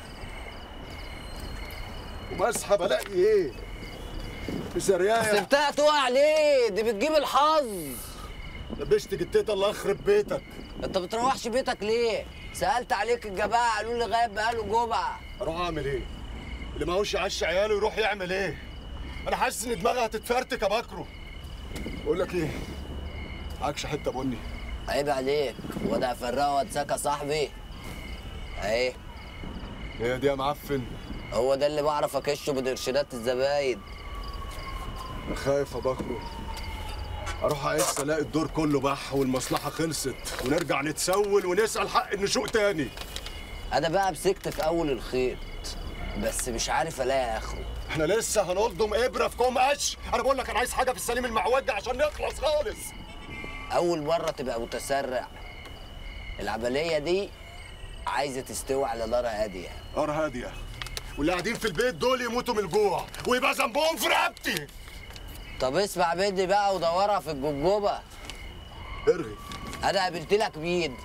ومسحب الاقي ايه؟ سريايه. سبتها تقع ليه؟ دي بتجيب الحظ. لبشت جتتها الله يخرب بيتك. انت بتروحش بيتك ليه؟ سألت عليك الجماعة قالوا لي غايب بقاله جمعة. اروح اعمل ايه؟ اللي ماهوش يعشي عياله يروح يعمل ايه؟ انا حاسس ان دماغي هتتفرتك يا بكره. بقول لك ايه؟ معكش حته بني؟ عيب عليك، هو ده هفرقه وانساك يا صاحبي؟ اهي. هي دي يا معفن؟ هو ده اللي بعرف اكشه بقرشينات الزباين. انا خايف يا بكره اروح اعيش الاقي الدور كله بح والمصلحه خلصت ونرجع نتسول ونسال حق النشوء تاني. انا بقى مسكت في اول الخيط بس مش عارف الاقي اخره. احنا لسه هنلضم ابره في كوم قش. انا بقول لك انا عايز حاجه في السليم المعوج عشان نخلص خالص. اول مره تبقى متسرع. العمليه دي عايزه تستوي على نار هاديه. نار هاديه واللي قاعدين في البيت دول يموتوا من الجوع ويبقى ذنبهم في رقبتي. طب اسمع مني بقى ودورها في الجمجمه. ارغي. انا قابلت لك مين؟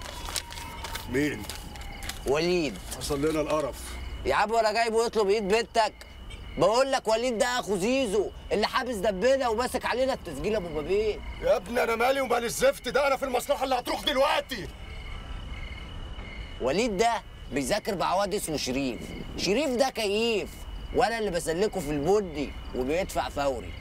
مين؟ وليد. حصل لنا القرف. يا عم وانا جايبه يطلب ايد بنتك. بقول لك وليد ده اخو زيزو اللي حابس دبنا وماسك علينا التسجيل ابو بابين. يا ابني انا مالي ومال الزفت ده، انا في المصلحه اللي هتروح دلوقتي. وليد ده بيذاكر مع واد اسمه شريف. شريف ده كيف وانا اللي بسلكه في البودي وبيدفع فوري.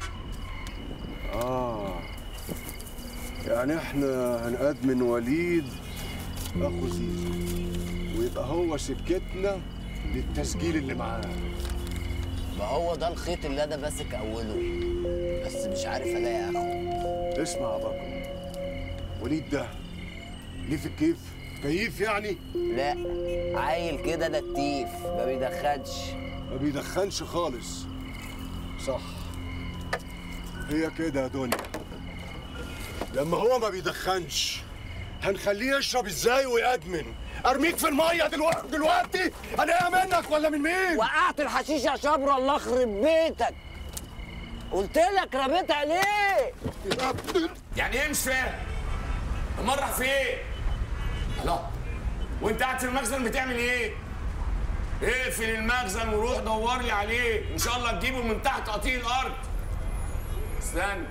يعني احنا هنقدم وليد اخو زيزو ويبقى هو سكتنا للتسجيل اللي معاه. ما هو ده الخيط اللي انا ماسك اوله، بس مش عارف الاقي اخو. اسمع يا بكر، وليد ده ليه في الكيف؟ كيف يعني؟ لا، عيل كده نتيف ما بيدخنش. ما بيدخنش خالص. صح، هي كده يا دنيا. لما هو ما بيدخنش هنخليه يشرب ازاي ويأدمن؟ ارميك في الميه دلوقتي؟ انا ايه منك ولا من مين؟ وقعت الحشيش يا شبر، الله يخرب بيتك. قلت لك رميت عليه. يعني ايه مش فاهم؟ امال راح فين؟ الله، وانت قاعد في المخزن بتعمل ايه؟ اقفل المخزن وروح دور لي عليه، ان شاء الله تجيبه من تحت قطيع الارض. استنى.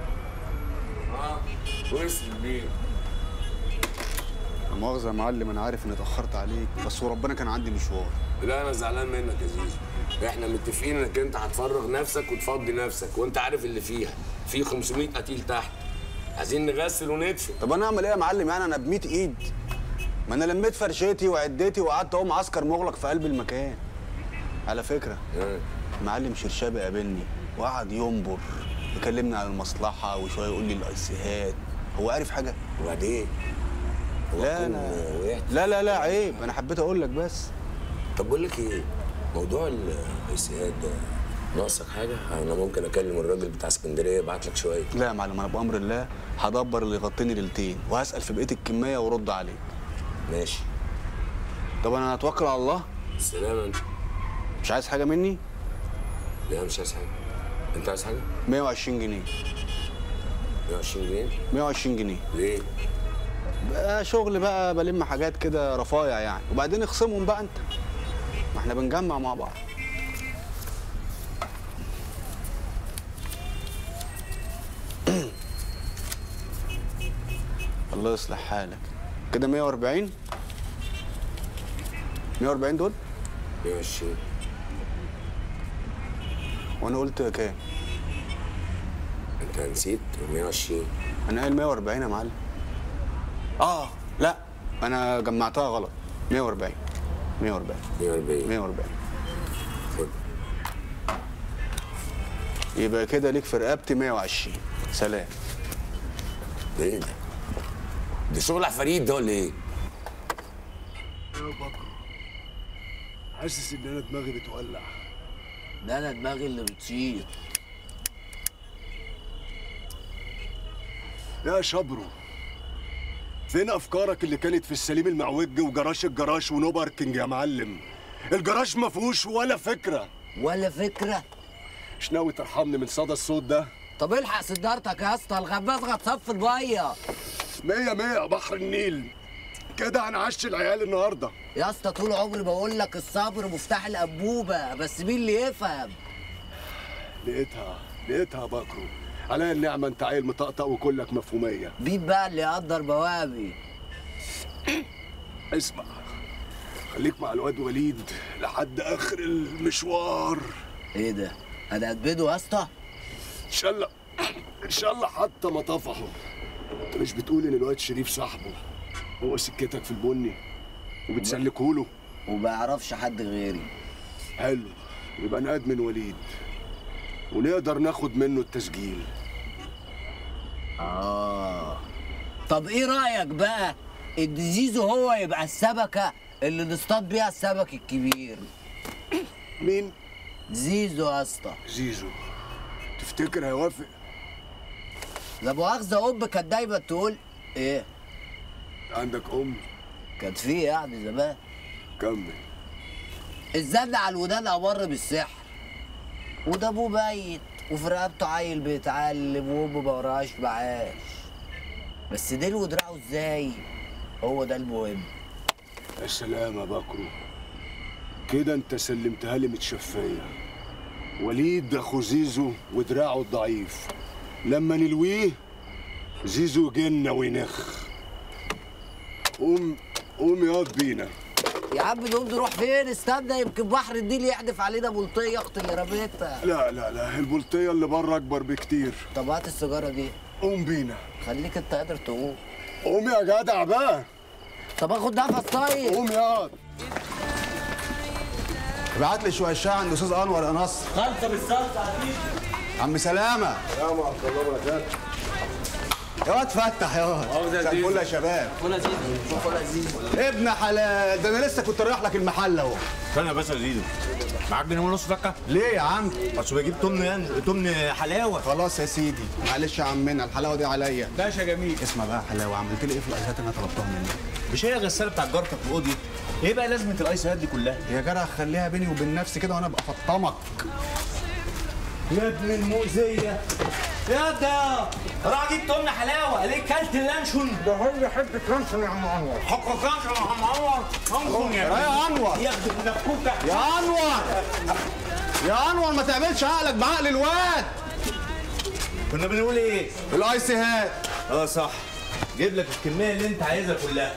وصل بيه. لا مؤاخذة يا معلم، انا عارف اني اتأخرت عليك، بس وربنا كان عندي مشوار. لا انا زعلان منك يا زيزو، احنا متفقين انك انت هتفرغ نفسك وتفضي نفسك، وانت عارف اللي فيها، في 500 قتيل تحت. عايزين نغسل وندفن. طب انا اعمل ايه يا معلم؟ يعني انا ب100 ايد. ما انا لميت فرشتي وعدتي وقعدت اهو معسكر مغلق في قلب المكان. على فكرة معلم شرشابي قابلني وقعد ينبر يكلمني عن المصلحة وشوية يقول لي الايسيهات. هو عارف حاجة؟ وبعدين؟ لا عيب، انا حبيت اقول لك بس. طب بقول لك ايه؟ موضوع الايسيهات ده ناقصك حاجة؟ انا ممكن اكلم الراجل بتاع اسكندرية يبعت لك شوية. لا يا معلم، انا بأمر الله هدبر اللي يغطيني ليلتين وهسأل في بقية الكمية وارد عليك. ماشي. طب انا هتوكل على الله. سلام. انت مش عايز حاجة مني؟ لا مش عايز حاجة. انت عايز حاجة؟ 120 جنيه. 120 جنيه؟ 120 جنيه. ليه؟ بقى شغل بقى، بلم حاجات كده رفايع يعني، وبعدين اخصمهم بقى انت. ما احنا بنجمع مع بعض. الله يصلح حالك. كده 140 140 دول؟ 120. وانا قلت كام؟ انت نسيت 120. انا قايل 140 يا معلم. لا انا جمعتها غلط. 140 خد. يبقى كده ليك في رقبتي 120. سلام. ده ايه ده؟ ده شغل عفاريت ده ولا ايه؟ يا بكر، حاسس ان انا دماغي بتولع. ده انا دماغي اللي بتشيط. يا شبرو، فين افكارك اللي كانت في السليم المعوج وجراش الجراش ونو باركنج يا معلم؟ الجراش ما فيهوش ولا فكره. ولا فكره؟ مش ناوي ترحمني من صدى الصوت ده؟ طب الحق صدارتك يا اسطى، الغباز غطسف في الميه. 100 بحر النيل. كده هنعشي العيال النهارده. يا اسطى طول عمري بقول لك الصبر مفتاح الانبوبه، بس مين اللي يفهم؟ لقيتها يا بكرو. عليا النعمه، انت عيل مطقطق وكلك مفهوميه. مين بقى اللي يقدر بوابي؟ اسمع، خليك مع الواد وليد لحد اخر المشوار. ايه ده؟ انا هتبيده يا اسطى؟ ان شاء الله حتى ما طفحه. انت مش بتقول ان الواد شريف صاحبه هو سكتك في البني وبتسلكه له؟ وما يعرفش حد غيري. حلو، يبقى نأدمن وليد ونقدر ناخد منه التسجيل. طب ايه رأيك بقى ان زيزو هو يبقى السمكة اللي نصطاد بيها السمك الكبير؟ مين؟ زيزو يا اسطى. زيزو تفتكر هيوافق؟ لا مؤاخذة، أم كانت دايما تقول إيه؟ عندك أم؟ كانت فيه يعني زمان. كمل. الزن على الودان أمر بالسحر، وده أبوه ميت وفي رقبته عيل بيتعلم وأمه ما وراهاش معاش، بس ديله ودراعه إزاي؟ هو ده المهم. يا سلام يا بكرو، كده أنت سلمتها لي متشفية. وليد اخو زيزو ودراعه الضعيف، لما نلويه زيزو يجينا وينخ. قوم ياض بينا. يا عم نقوم نروح فين؟ استنى يمكن بحر النيل يحدف علينا بلطيه اخت اللي رميتها. لا البلطيه اللي بره اكبر بكتير. طب هات السيجاره دي. قوم بينا. خليك انت قادر تقوم. قوم يا جدع بقى. طب اخد نفس طيب. قوم ياض. ابعت لي شويه شاي عند استاذ انور يا نصر. خلطه بالصلصه عزيزي. عم سلامه. سلام ورحمه الله وبركاته. يا واد فتح يا واد. مساء الفل يا شباب. فول زيزو. فول زيزو. ابن حلال، ده انا لسه كنت رايح لك المحل اهو. استنى يا باشا زيزو. معاك جنيه ونص فكه؟ ليه يا عم؟ اصل بجيب تمن حلاوه. خلاص يا سيدي، معلش يا عمنا الحلاوه دي عليا. باشا جميل. اسمع بقى حلاوه، عملت لي ايه في الايسات اللي انا طلبتها منك؟ مش هي الغساله بتاعت جارتك في اوضي؟ ايه بقى لازمه الايسات دي كلها؟ يا جدع خليها بيني وبين نفسي كده وانا ابقى فطمك. يا ابن المؤذيه. يا ده راح اجيب تمن حلاوه، ليه كلت اللانشون؟ ده هو بيحب اللانشون يا عم انور. حق اللانشون يا عم انور. انكم يا انور. يا ابن النكوكه. يا انور. يا انور ما تعملش عقلك بعقل الواد. كنا بنقول ايه؟ الايس هات. صح. جيب لك الكميه اللي انت عايزها كلها.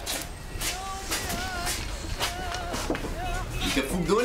يكفوك دول؟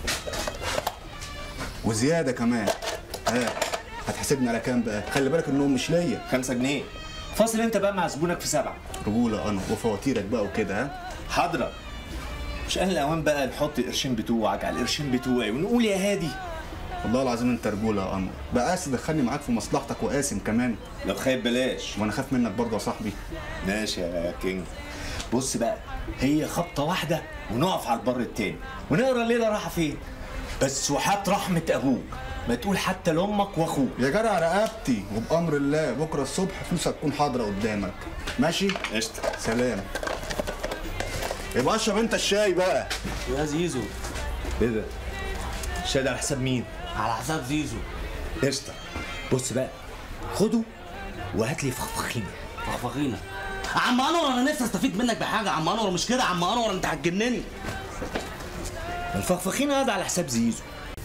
وزياده كمان. هتحسبني على كام بقى؟ خلي بالك انهم مش ليا. 5 جنيه. فاصل انت بقى مع زبونك في 7. رجوله انا وفواتيرك بقى وكده. ها حاضرة. مش قال الاوان بقى نحط القرشين بتوعك على القرشين بتوعي ونقول يا هادي. والله العظيم انت رجوله يا انور. بقى قاسي دخلني معاك في مصلحتك وقاسم كمان. لو خايف بلاش. وانا خايف منك برضه يا صاحبي. ماشي يا كينج. بص بقى، هي خبطه واحده ونقف على البر التاني ونقرا الليله رايحه فين. بس وحياة رحمه ابوك ما تقول حتى لامك واخوك. يا جدع رقبتي وبامر الله بكره الصبح فلوسك تكون حاضره قدامك. ماشي؟ قشطه. سلام. يبقى اشرب انت الشاي بقى. يا زيزو. ايه ده؟ الشاي ده على حساب مين؟ على حساب زيزو. قشطه. بص بقى، خده وهات لي فخفخينه. فخفخينه؟ عم انور انا نفسي استفيد منك بحاجه. عم انور مش كده. عم انور انت هتجنني. الفخفخينه هذا على حساب زيزو.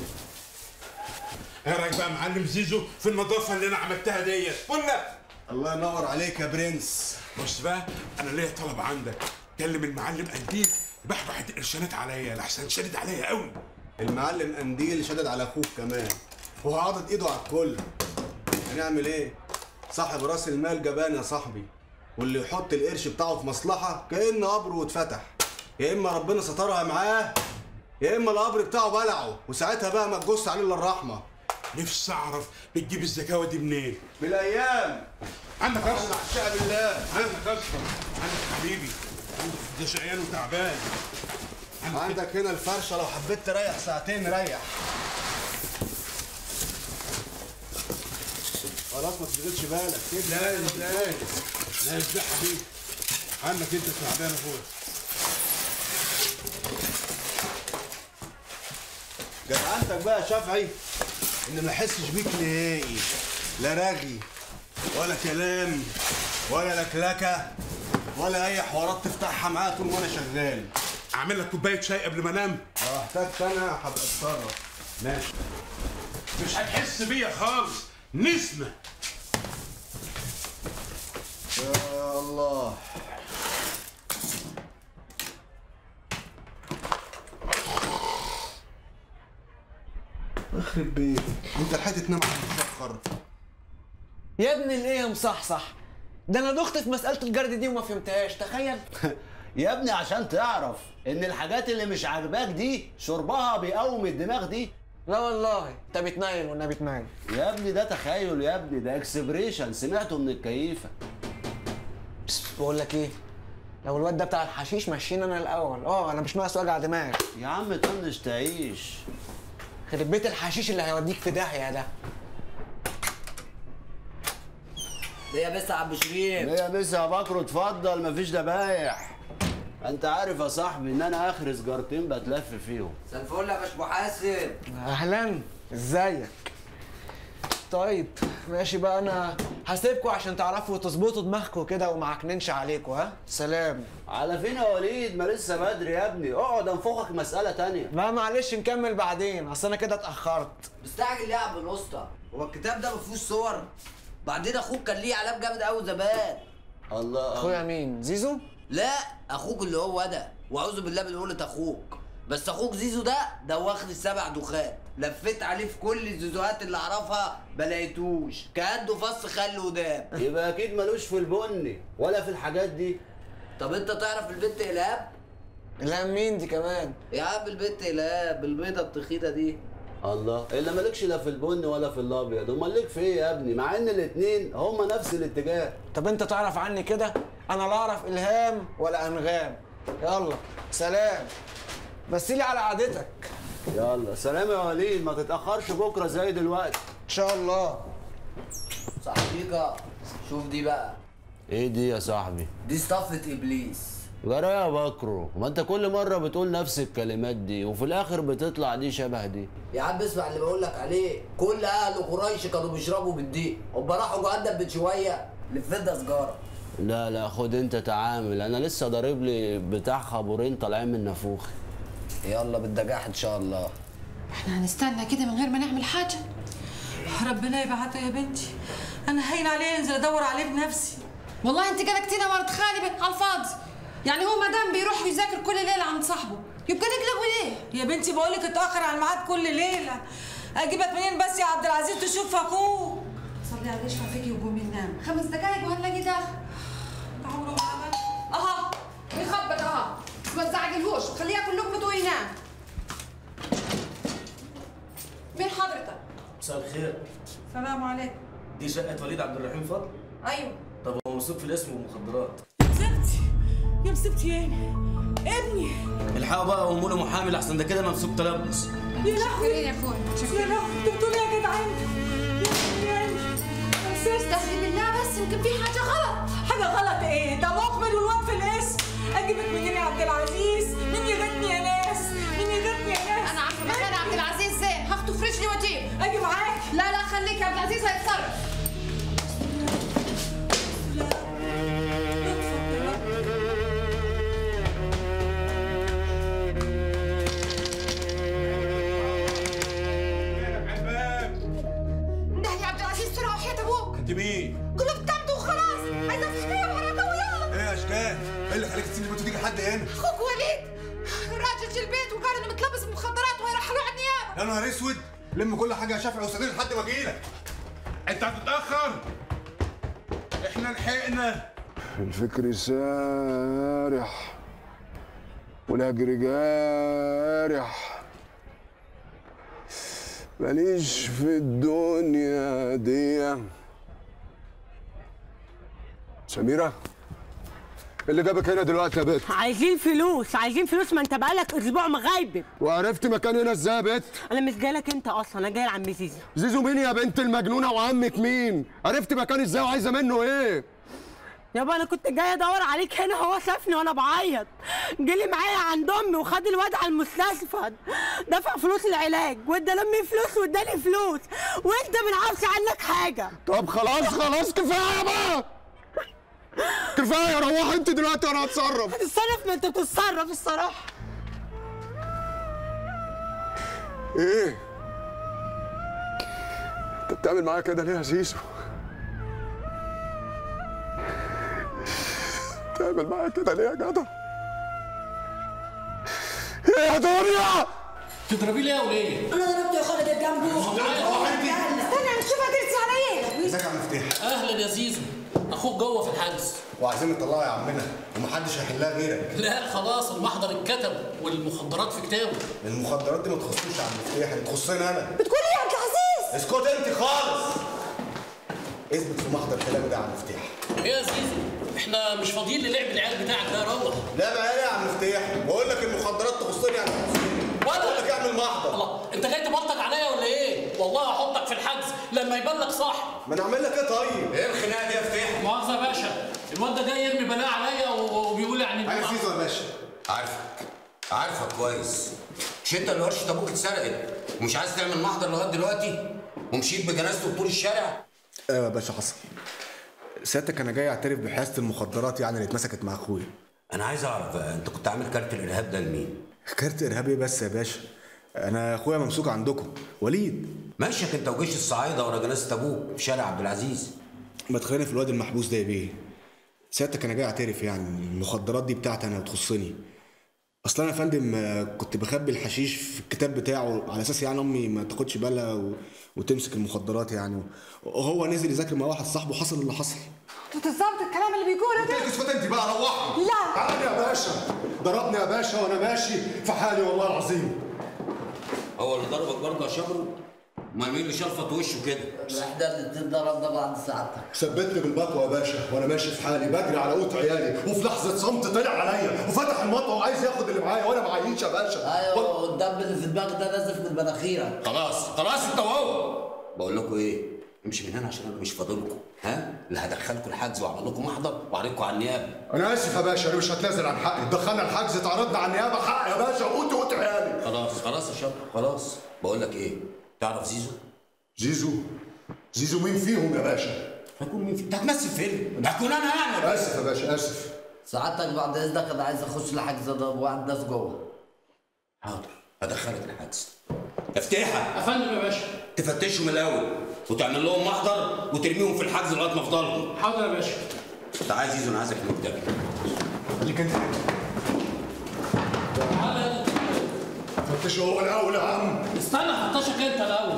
ايه رايك بقى معلم زيزو في النظافه اللي انا عملتها ديت؟ قلنا الله ينور عليك يا برنس. بص بقى، انا ليا طلب عندك. كلم المعلم قنديل يبحبح القرشانات عليا لحسن شدد عليا قوي. المعلم قنديل شدد على اخوك كمان، وهو عاضد ايده على الكل. هنعمل ايه؟ صاحب راس المال جبان يا صاحبي، واللي يحط القرش بتاعه في مصلحه كأن قبره اتفتح. يا اما ربنا سترها معاه يا اما القبر بتاعه بلعه، وساعتها بقى ما تجوز عليه الا الرحمه. نفسي اعرف بتجيب الزكاوه دي منين؟ بالايام. عندك اصلا عشاء بالله. عندك اصلا. عندك حبيبي. ده شقيان وتعبان. عندك هنا الفرشه لو حبيت تريح ساعتين ريح. خلاص ما تشغلش بالك كده. لا ازاي حبيبي؟ عنك انت تعبان يا اخويا. جدعنتك بقى يا شافعي ان ما احسش بيك نهائي. لا رغي ولا كلام ولا لكلكه ولا اي حوارات تفتحها معايا طول ما انا شغال. اعمل لك كوبايه شاي قبل ما انام؟ لو احتجت انا هبقى اتصرف. ماشي. مش هتحس بيا خالص. نسمه. يا الله. يخرب بيتك، انت لحقت تنام عشان تتاخر. يا ابن الايه يا مصحصح، ده انا دخت في مساله الجرد دي وما فهمتهاش. تخيل. يا ابني عشان تعرف ان الحاجات اللي مش عاجباك دي شربها بيقوم الدماغ دي. لا والله انت بتنايل وانا بتنايل يا ابني. ده تخيل يا ابني، ده اكسبريشن سمعته من الكيفه. بقول لك ايه، لو الواد ده بتاع الحشيش مشينا انا الاول. انا مش ناقص وجع دماغ. يا عم طنش تعيش. خرب بيت الحشيش اللي هيوديك في داهيه ده. ليه يا بس يا عم شريف؟ ليه يا بس يا بكر؟ اتفضل مفيش دبايح. انت عارف يا صاحبي ان انا اخر سجارتين بتلف فيهم. مساء الفل يا باش محاسب. اهلا، ازيك؟ طيب ماشي بقى، انا هسيبكوا عشان تعرفوا تظبطوا دماغكوا كده وما عكننش عليكوا. ها سلام. على فين يا وليد؟ ما لسه بدري يا ابني، اقعد انفخك مسألة تانية. ما معلش نكمل بعدين، اصل انا كده اتأخرت. مستعجل ليه يا عبد الاسطى؟ هو الكتاب ده ما فيهوش صور؟ بعدين اخوك كان ليه علام جامد قوي زمان. الله. اخويا مين؟ زيزو؟ لا اخوك اللي هو ده، واعوذ بالله من قولة اخوك. بس اخوك زيزو ده واخد السبع دخات، لفيت عليه في كل الزيزوهات اللي اعرفها ما لقيتوش، كأنه فص خل وداب. يبقى اكيد ملوش في البني ولا في الحاجات دي. طب انت تعرف البنت إلهام؟ إلهام مين دي كمان؟ يا عم البنت إلهام البيضة التخينة دي. الله، الا مالكش لا في البني ولا في الابيض، امال ليك في ايه يا ابني؟ مع ان الاتنين هما نفس الاتجاه. طب انت تعرف عني كده؟ انا لا اعرف الهام ولا انغام. يلا سلام، بس لي على عادتك. يلا سلام يا وليد، ما تتاخرش بكره زي دلوقتي ان شاء الله. صاحبيكا شوف دي بقى. ايه دي يا صاحبي؟ دي صفة ابليس. جرى يا بكرو، ما انت كل مره بتقول نفس الكلمات دي وفي الاخر بتطلع دي شبه دي. يا عم اسمع اللي بقول لك عليه، كل اهل قريش كانوا بيشربوا بالدقيق، هما راحوا جهنم من شويه لفدنا سجاره. لا خد انت تعامل، انا لسه ضارب لي بتاع خابورين طالعين من نافوخي. يلا بالدجاح ان شاء الله. احنا هنستنى كده من غير ما نعمل حاجه؟ ربنا يبعته يا بنتي، انا هين عليه انزل ادور عليه بنفسي. والله انت كده كتير مرة خالي على الفاضي. يعني هو مدام بيروح يذاكر كل ليله عند صاحبه يبقى نقلق ليه؟ يا بنتي بقول لك اتاخر على الميعاد كل ليله. اجيبك منين بس يا عبد العزيز تشوف اخوك؟ صلي عليه اشفع فيكي وقومي ننام. 5 دقايق وهنلاقي ده. تعالوا اها بيخبط اها، بس ما تزعجلهوش وخليه ياكل لقمته وينام. مين حضرتك؟ مساء الخير. السلام عليكم. دي شقة وليد عبد الرحيم فضل؟ ايوه. طب هو ممسوك في الاسم ومخدرات. يا مسبتي يعني ابني. الحقوا بقى وقوموا له محامي لحسن ده كده ممسوك تلبس. يا لهوي يا اخويا، يا لهوي انتوا بتقولوا ايه يا جدعان؟ استهدي بالله بس يمكن في حاجه غلط. حاجه غلط ايه؟ ده مقبل والواد في الاسم. اجيبك منين يا عبد العزيز؟ مين يغتني يا ناس؟ مين يغتني يا ناس؟ انا عارفه مكان عبد العزيز زين، هاخده في رجلي واجيب. اجي معاك؟ لا خليك، يا عبد العزيز هيتصرف. انت مين؟ قلوب تمت وخلاص، عايزه تحكي وحركه ويلا. ايه يا اشكال؟ ايه اللي خليك تسيبني وتيجي لحد هنا؟ اخوك وليد راجل البيت وقال انه متلبس بمخدرات وهيرحلوه على النيابه. يا نهار اسود، لم كل حاجه يا شافعي وسديد لحد ما اجيلك. انت هتتاخر. احنا لحقنا. الفكر سارح والهجر جارح، ماليش في الدنيا دي. سميرة، ايه اللي جابك هنا دلوقتي يا بت؟ عايزين فلوس، ما انت بقالك اسبوع مغايب. وعرفت مكان هنا ازاي يا بت؟ انا مش جايلك انت اصلا، انا جاي لعم زيزو. زيزو مين يا بنت المجنونه وعمك مين؟ عرفت مكان ازاي وعايزه منه ايه؟ يابا انا كنت جاي ادور عليك هنا، هو شافني وانا بعيط، جالي معايا عند امي وخد الواد على المستشفى، دفع فلوس العلاج وادى لامي فلوس واداني فلوس، وانت ما نعرفش عنك حاجه. طب خلاص كفايه بقى، كفايه. روحي انت دلوقتي وانا هتصرف. هتتصرف؟ ما انت بتتصرف الصراحه. ايه؟ انت بتعمل معايا كده ليه يا زيزو؟ بتعمل معايا كده ليه يا جدع؟ ايه يا دنيا؟ تضربيه ليه وليه؟ انا ضربته يا خالد جنبه. استنى نشوف هترسي على ايه. ازيك يا عم مفتاح؟ اهلا يا زيزو، اخوك جوه في الحجز. وعايزين نطلعها يا عمنا ومحدش هيحلها غيرك. لا خلاص المحضر اتكتب والمخدرات في كتابه. المخدرات دي ما تخصنيش يا عم مفتاح، دي تخصني انا. بتقول ايه يا عبد العزيز؟ اسكت انت خالص. اثبت في محضر كلامي ده يا عم مفتاح. ايه يا زيزو؟ احنا مش فاضيين للعب العيال بتاعك ده، روح. لا بقى يا عم مفتاح، بقول لك المخدرات تخصني يعني بقول لك اعمل محضر. الله، انت جاي تبلطج عليا ولا ايه؟ والله هحطك في الحجز لما يبان لك صح. ما نعمل لك ايه طيب؟ ايه الخناقه دي يا فتاح؟ مؤاخذه يا باشا، الواد ده جاي يرمي بلاء عليا وبيقول يعني انا زيزو يا باشا. عارفك كويس. مش انت اللي ورشه ابوك اتسرقت ومش عايز تعمل محضر لغايه دلوقتي ومشيت بجنازته بطول الشارع؟ ايوه يا باشا حصل. سيادتك انا جاي اعترف بحيازه المخدرات يعني اللي اتمسكت مع اخويا. انا عايز اعرف انت كنت عامل كارت الارهاب ده لمين؟ كارت ارهاب ايه بس يا باشا؟ انا اخويا ممسوك عندكم وليد. ماشيك انت وجيش الصعايده ورا جنازه ابوك في شارع عبد العزيز. ما تخلينا في الواد المحبوس ده يا بيه. سيادتك انا جاي اعترف يعني المخدرات دي بتاعتي انا وتخصني. اصل انا يا فندم كنت بخبي الحشيش في الكتاب بتاعه على اساس يعني امي ما تاخدش بالها وتمسك المخدرات يعني، وهو نزل يذاكر مع واحد صاحبه حصل اللي حصل. بالظبط الكلام اللي بيقوله ده. اسكت انت بقى روحي. لا تعالى يا باشا. ضربني يا باشا وانا ماشي في حالي والله العظيم. هو اللي ضربك برضه يا شبرو؟ امال مين اللي شلفط وشه كده؟ احنا الاتنين ضربنا بعض ساعتها. ثبتني بالمطوه يا باشا وانا ماشي في حالي بجري على قوت عيالي، وفي لحظه صمت طلع عليا وفتح المطوه وعايز ياخد اللي معايا وانا معيش يا باشا. ايوه والدم اللي في دماغك ده نازل من مناخيرك. خلاص انت وهو. بقول لكم ايه؟ امشي من هنا عشان انا مش فاضلكم، ها؟ اللي هدخلكم الحجز واعمل لكم محضر واعرضكم على النيابه. انا اسف يا باشا انا مش هتنازل عن حقي، دخلنا الحجز تعرضنا على النيابه حق يا باشا وقوت عيالي. خلاص يا شباب خلاص. بقول لك ايه؟ تعرف زيزو؟ زيزو مين فيهم يا باشا؟ هيكون مين فيهم؟ انت هتمثل فيلم؟ هكون انا يعني. اسف يا باشا اسف. سعادتك بعد اذنك انا عايز اخش الحجز ده وقعد ناس جوه. حاضر هدخلك الحجز. افتحها. يا فندم يا باشا. تفتشهم الاول وتعمل لهم محضر وترميهم في الحجز لغايه ما افضلهم. حاضر يا باشا. تعال زيزو انا عايزك في مكتبي. خليك انت. تعالى فتشه هو الاول يا عم. استنى فتشك انت الاول.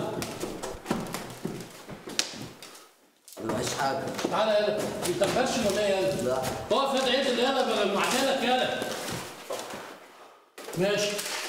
مفيش حاجه. تعالى يالا انت مبرشم ولا ايه يالا؟ لا. اقف يا عيد يالا بدل ما اعدلك يالا. ماشي.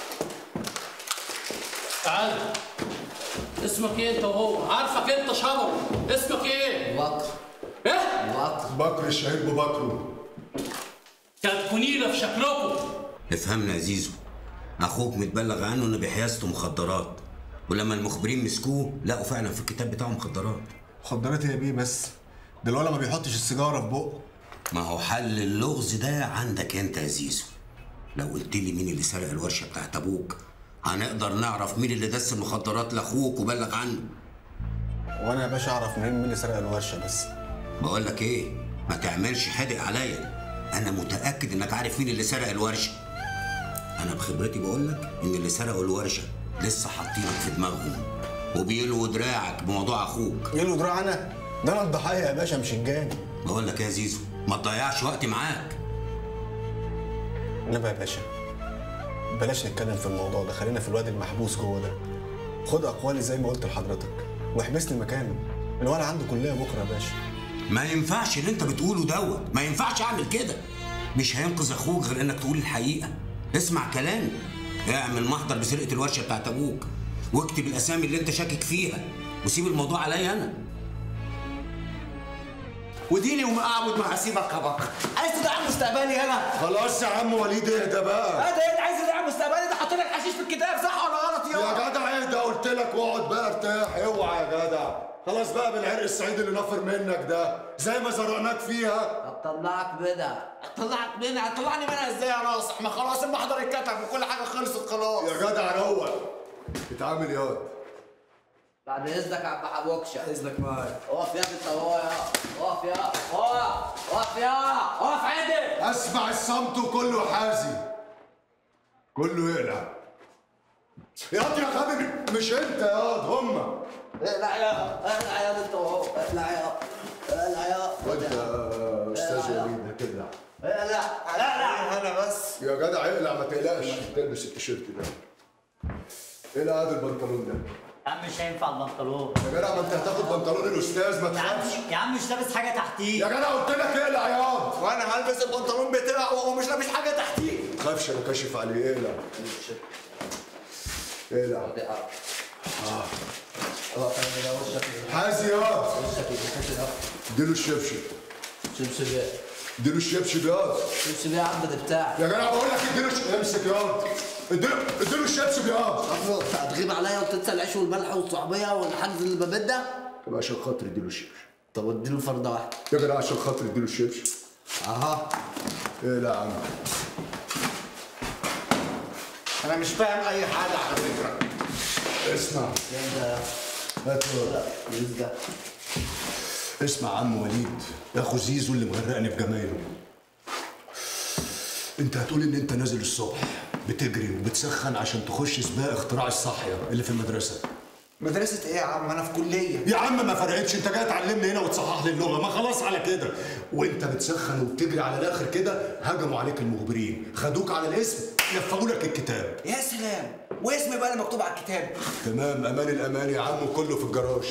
تعالى. اسمك ايه انت وهو؟ عارفك انت شبر. اسمك ايه؟ بكر. ايه؟ بكر الشهيد ببكره. كانت كنيله في شكلكم. افهمنا يا زيزو، اخوك متبلغ عنه انه بحيازته مخدرات، ولما المخبرين مسكوه لقوا فعلا في الكتاب بتاعه مخدرات. مخدرات يا بيه بس؟ ده الولد ما بيحطش السيجاره في بقه. ما هو حل اللغز ده عندك انت يا زيزو. لو قلت لي مين اللي سرق الورشه بتاعت ابوك هنقدر نعرف مين اللي دس المخدرات لاخوك وبلغ عنه. وانا يا باشا اعرف مين اللي سرق الورشه بس؟ بقول لك ايه، ما تعملش حدق عليا، انا متاكد انك عارف مين اللي سرق الورشه. انا بخبرتي بقول لك ان اللي سرقوا الورشه لسه حاطينك في دماغهم وبيلوا دراعك بموضوع اخوك. يلوا دراع انا؟ ده انا الضحيه يا باشا مش الجاني. بقول لك يا زيزو ما تضيعش وقت معاك. انما يا باشا بلاش نتكلم في الموضوع ده، خلينا في الواد المحبوس جوه ده. خد اقوالي زي ما قلت لحضرتك واحبسني مكانه. الولد عنده كليه بكره يا باشا. ما ينفعش اللي انت بتقوله دوت، ما ينفعش اعمل كده. مش هينقذ اخوك غير انك تقول الحقيقه. اسمع كلامي، اعمل محضر بسرقه الورشه بتاعت ابوك واكتب الاسامي اللي انت شاكك فيها وسيب الموضوع عليا انا. وديني ومقعد مع سيبك يا بكر. عايز تضيع مستقبلي انا؟ خلاص يا عم وليد اهدى بقى. اهدى ايه؟ عايز تضيع مستقبلي؟ ده حاطط لك حشيش في الكتاب، صح ولا غلط يا جدع اهدى قلت لك واقعد بقى ارتاح. اوعى يا جدع خلاص بقى بالعرق السعيد اللي نفر منك ده زي ما زرعناك فيها. هتطلعك منها. هتطلعك منها؟ هتطلعني منها ازاي يا ناصح؟ ما خلاص المحضر اتكتب وكل حاجه خلصت خلاص. يا جدع روق اتعامل ياض. بعد اذنك يا عم حبوكشه. اذنك معايا. اقف يا انت وهو يا اقف يا اقف يا اقف عندي. اسمع الصمت وكله حازي كله يقلع. ياض يا غبي مش انت ياض هما. اقلع يا انت وهو اقلع يا وانت يا استاذ وليد هتقلع. اقلع انا بس. يا جدع اقلع ما تقلقش. تلبس التيشيرت ده. اقلع هذا البنطلون ده. يا عم مش هينفع البنطلون. يا جدع ما انت هتاخد بنطلون الاستاذ ما تخافش. يا عم مش لابس حاجه تحتيه. يا جدع قلت لك اقلع ياض. وانا هلبس البنطلون بتاعه وهو مش لابس حاجه تحتيه. ما تخافش انا كاشف عليه. اقلع اقلع. حازي ياض. اديله الشبشب. شبشب ايه؟ اديله الشبشب ياض. شبشب ايه يا عم ده بتاعي؟ يا جدع بقول لك اديله امسك ياض. اديله الشبشب ياض. هتغيب عليا وتنسى العيش والملح والصحوبيه والحجز اللي ببيت ده؟ طب عشان خاطر اديله الشبشب. طب اديله فرده واحده. يا جدع عشان خاطر اديله الشبشب. اها. ايه لا يا عم. انا مش فاهم اي حاجه على فكره. اسمع. ده هات ده اسمع يا عم وليد، اخو زيزو اللي مغرقني في جمايله. انت هتقول ان انت نازل الصبح بتجري وبتسخن عشان تخش سباق اختراع الصحيه اللي في المدرسه. مدرسة ايه يا عم؟ انا في كلية. يا عم ما فرقتش، انت جاي تعلمني هنا وتصحح لي اللغه، ما خلاص على كده. وانت بتسخن وبتجري على الاخر كده هجموا عليك المخبرين، خدوك على الاسم، نفذوا لك الكتاب. يا سلام، واسمي بقى اللي مكتوب على الكتاب. تمام، امان الامان يا عم، كله في الجراج.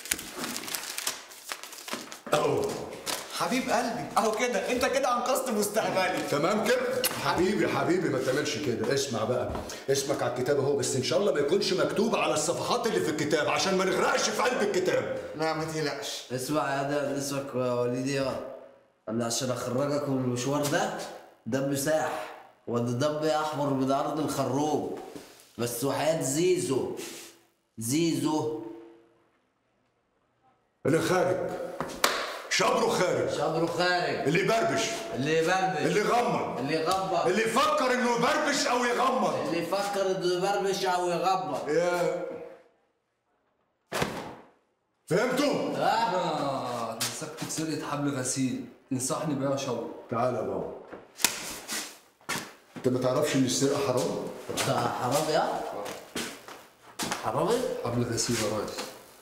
اهو حبيب قلبي، اهو كده انت كده انقذت مستقبلي. تمام كده حبيبي حبيبي، ما تعملش كده. اسمع بقى، اسمك على الكتاب اهو، بس ان شاء الله ما يكونش مكتوب على الصفحات اللي في الكتاب عشان ما نغرقش في قلب الكتاب. لا ما تقلقش. اسمع يا ده، اسمك يا وليدي يا انا عشان اخرجك من المشوار ده دم ساح وده دم احمر من ارض الخروب. بس وحياة زيزو اللي خارج شبره خارج، اللي يبربش، اللي يغمض، اللي يفكر انه يبربش او يغمض، اللي يفكر انه يبربش او يغمض. فهمتوا؟ مسكت في سرقة حبل غسيل، تنصحني بيها يا شباب؟ تعالى بابا. انت ما تعرفش ان السرقه حرام؟ حرام يا؟ حرامي؟ حبل غسيل يا ريس.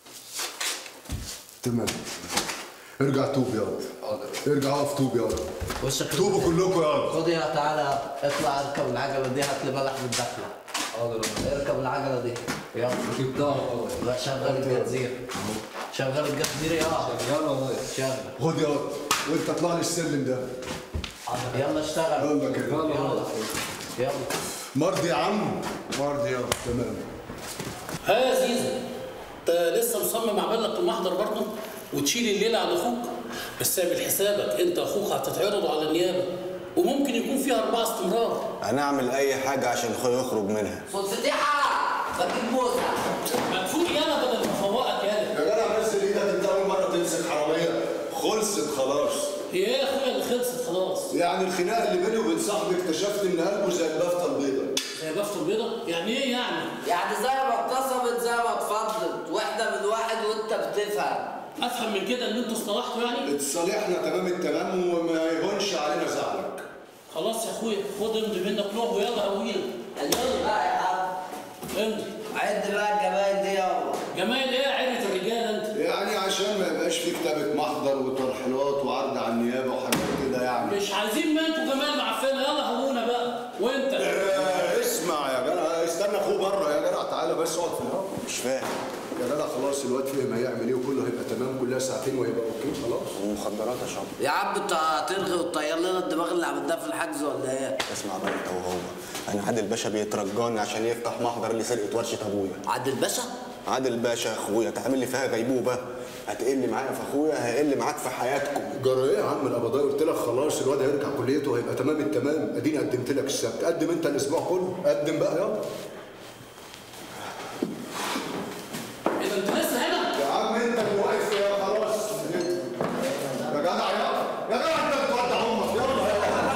تمام، ارجع توب ياض. حاضر. ارجع اقف توب ياض. وشك توبوا كلكم ياض. خد يا تعالى اطلع اركب العجله دي، هات لي بلح من الدخله. حاضر. اركب العجله دي يلا. جبتها. لا شغل الجزير، شغل الجزير يا شغال يا ريس. شغل. خد ياض وانت اطلع لي السلم ده. يلا اشتغل. يلا كده. يلا. مرضي يا عم؟ مرضي ياض. تمام. ها يا زيزو، انت لسه مصمم اعمل لك المحضر برضه وتشيل الليله على اخوك؟ بس اعمل حسابك انت اخوك هتتعرضوا على النيابه وممكن يكون فيها 4 استمرار. هنعمل اي حاجه عشان اخويا يخرج منها. صوت فتيحه بجيب موزه. مدفوق يالا بدل ما افوقك يالا. يا جدع نزل ايدك، انت اول مره تمسك حراميه. خلصت خلاص. ايه يا اخويا اللي خلصت خلاص؟ يعني الخناقه اللي بيني وبين صاحبي اكتشفت ان قلبه زي البافته البيضاء. زي البافته البيضاء؟ يعني ايه يعني؟ يعني زي ما اتصبت زي ما اتفضلت، واحده من واحد وانت بتفهم. افهم من كده ان انتوا اصطلحتوا يعني؟ اتصالحنا تمام التمام وما يهونش علينا زعلك. خلاص يا اخويا، خد امضي منك له ويلا هويلك. يلا بقى يا عم. امضي. عد بقى الجمايل دي يلا. جمايل ايه؟ عرة الرجاله انت. يعني عشان ما يبقاش في كتابه محضر وترحيلات وعرض على النيابه وحاجات كده يعني. مش عايزين ما انتوا جمال معفنه، يلا هونا بقى. وانت اسمع يا جدع، استنى اخوه بره يا جدع، تعالى بس اقعد في الهوا. مش فاهم يا جدع، خلاص الواد فهم هيعمل ايه وكله هيبقى تمام، كلها ساعتين وهيبقى اوكي خلاص. ومخدرات يا شباب. يا عم انت هتلغي وتطير لنا الدماغ اللي عملناها في الحجز ولا ايه؟ اسمع بقى انت وهو، انا عادل باشا بيترجاني عشان يفتح محضر لسرقه ورشه ابويا. عادل باشا؟ عادل باشا اخويا، تعمل لي فيها غيبوبه؟ هتقل معايا في اخويا، هيقل معاك في حياتكم. جرى ايه يا عم القبضاء؟ قلت لك خلاص الواد هيرجع كليته وهيبقى تمام التمام، اديني قدمت لك السبت، قدم انت الاسبوع كله، قدم بقى يلا. ايه ده انت لسه هنا؟ يا عم انت اللي واقف يا خلاص. يا جدع يا جدع انت بتودع امك، يلا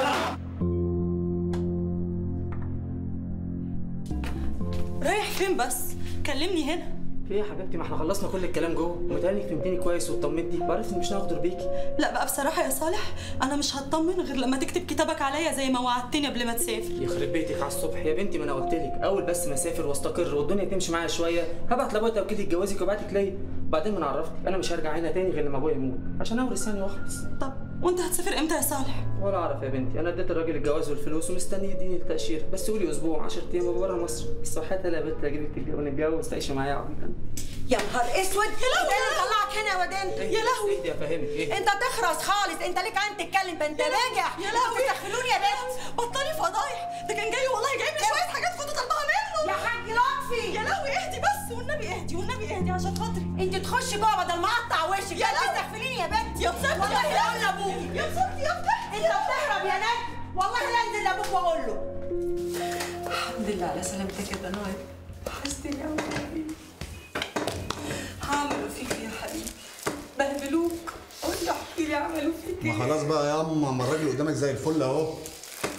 رايح فين بس؟ كلمني هنا. في ايه يا حبيبتي؟ ما احنا خلصنا كل الكلام جوه، ومتهيألي فهمتني كويس واطمنتي وعرفت اني مش هغدر بيكي. لا بقى بصراحه يا صالح، انا مش هطمن غير لما تكتب كتابك عليا زي ما وعدتني قبل ما تسافر. يخرب بيتك على الصبح يا بنتي، ما انا قلت لك اول بس ما اسافر واستقر والدنيا تمشي معايا شويه هبعت لابويا توكيل يتجوزك وابعتك ليا. بعدين ما انا عرفتك انا مش هرجع هنا تاني غير لما ابويا يموت عشان اورث يعني واخلص. طب وانت هتسافر امتى يا صالح؟ ولا اعرف يا بنتي، انا اديت الراجل الجواز والفلوس ومستني يديني التاشيره، بس قولي اسبوع 10 ايام وابقى بره مصر. الصحات يا بنت اجيبك ونتجوز تعيشي معايا عبيطه. يا نهار اسود، يا لهوي انا طلعك هنا يا واد انت. يا لهوي اهدي افهمك ايه؟ انت تخرس خالص، انت ليك عين تتكلم، ده انت باجع. يا لهوي تستغفلوني يا بنت. بطلي فضايح، ده كان جاي والله جايب لي شويه حاجات كنت طالباها منه. يا حاج لطفي يا لهوي اهدي بس والنبي اهدي والنبي اهدي عشان خاطري. انت تخشي جوه بدل ما اقطع وشك. يا لهوي تستغفليني يا بنت. يا بسرعه والله لا اقول لابوك. يا بسرعه يا بسرعه انت بتهرب يا نجم، والله لا انزل لابوك واقول له. الحمد لله على سلامتك يا دنايا، وحشتني قوي يا حبيبي. عملوا فيك يا حبيبي، بهدلوك. قول لي احكي لي عملوا فيك ايه؟ ما خلاص بقى يا اما، ما الراجل قدامك زي الفل اهو.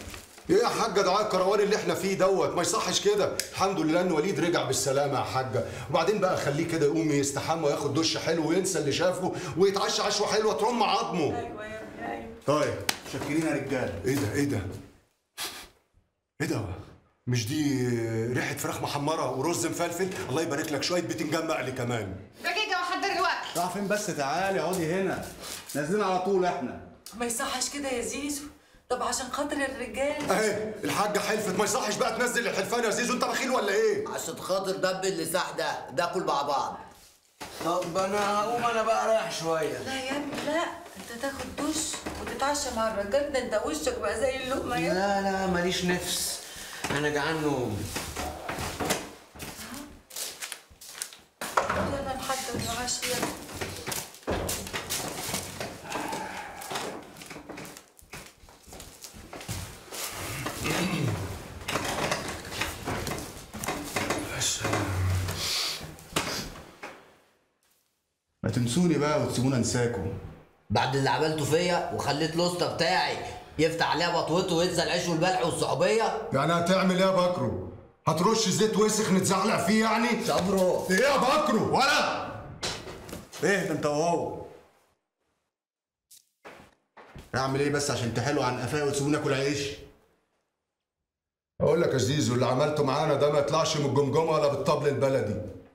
ايه يا حاجه دعاء الكروان اللي احنا فيه دوت ما يصحش كده. الحمد لله ان وليد رجع بالسلامه يا حاجه، وبعدين بقى خليه كده يقوم يستحمى وياخد دش حلو وينسى اللي شافه ويتعشى عشوه حلوه ترم عظمه. ايوه يا ابني ايوه. طيب شاكرين يا رجاله. ايه ده ايه ده؟ ايه ده؟ مش دي ريحه فراخ محمره ورز مفلفل؟ الله يبارك لك شويه بتنجان مقلي كمان. دقيقة وحضر الوقت. راح فين بس؟ تعالي اقعدي هنا، نازلين على طول احنا. ما يصحش كده يا زيزو، طب عشان خاطر الرجال. اهي الحاجه حلفت، ما يصحش بقى تنزل الحلفان يا زيزو، انت بخيل ولا ايه؟ عشان خاطر دب اللساح ده ناكل مع بعض. طب انا هقوم انا بقى رايح شويه. لا يا ابني لا، انت تاخد دش وتتعشى مع الرجال، ده انت وشك بقى زي اللقمه يا ابني. لا لا ماليش نفس، انا جعان نوم. يلا نحضر العشاء يلا. ما تنسوني بقى وتسيبونا انساكم. بعد اللي عملته فيا وخليت الاسطى بتاعي يفتح عليها بطوته وينسى العيش والبلح والصحوبيه. يعني هتعمل ايه يا بكرو؟ هترش زيت وسخ نتزعلق فيه يعني؟ صبرو. ايه يا بكرو؟ ولا ايه ده انت وهو؟ اعمل ايه بس عشان تحلوا عن قفايا وتسيبوني اكل عيش؟ اقول لك يا زيزو اللي عملته معانا ده ما يطلعش من الجمجمه ولا بالطبل البلدي.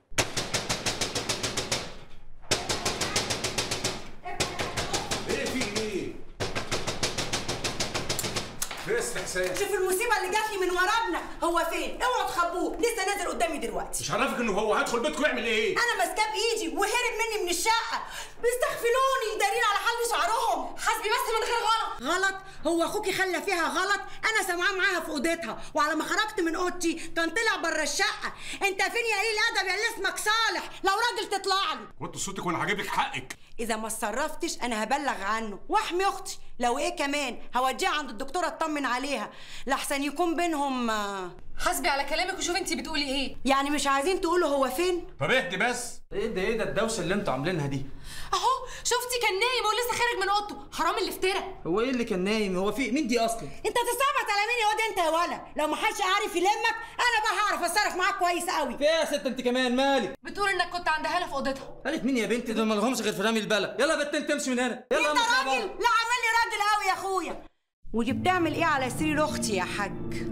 شوف المصيبه اللي جات لي من ورابنا. هو فين؟ اوعوا تخبوه، لسه نازل قدامي دلوقتي. مش عارفك انه هو هدخل بيتكم يعمل ايه؟ انا ماسكاه بايدي وهرب مني من الشقه. بيستغفلوني دارين على حل شعرهم. حاسبي بس من غير غلط. غلط؟ هو اخوكي خلى فيها غلط؟ انا سامعاه معاها في اوضتها، وعلى ما خرجت من اوضتي كان طلع بره الشقه. انت فين يا قليل الادب يا اللي اسمك صالح؟ لو راجل تطلع لي. وطي صوتك وانا هجيب لك حقك. اذا ما اتصرفتش انا هبلغ عنه واحمي اختي. لو ايه كمان هوديها عند الدكتوره اطمن عليها لحسن يكون بينهم. حاسبي على كلامك وشوفي انت بتقولي ايه. يعني مش عايزين تقولوا هو فين؟ طب اهدي بس. ايه ده الدوشه اللي انتوا عاملينها دي؟ اهو شفتي كان نايم ولسه خارج من اوضته، حرام اللي افترى. هو ايه اللي كان نايم؟ هو في مين دي اصلا؟ انت تستعبط على مين يا واد انت يا ولا؟ لو ما حدش عارف يلمك انا بقى هعرف اتصرف معاك كويس قوي. في ايه يا ست انت كمان مالك؟ بتقول انك كنت عند هاله في اوضتها. قالت مين يا بنتي؟ دول ما لهمش غير في رامي البلا. يلا يا بنت انت امشي من هنا. يلا انت راجل؟ لا عامل لي راجل قوي يا اخويا. ودي بتعمل ايه على سرير اختي يا حاج؟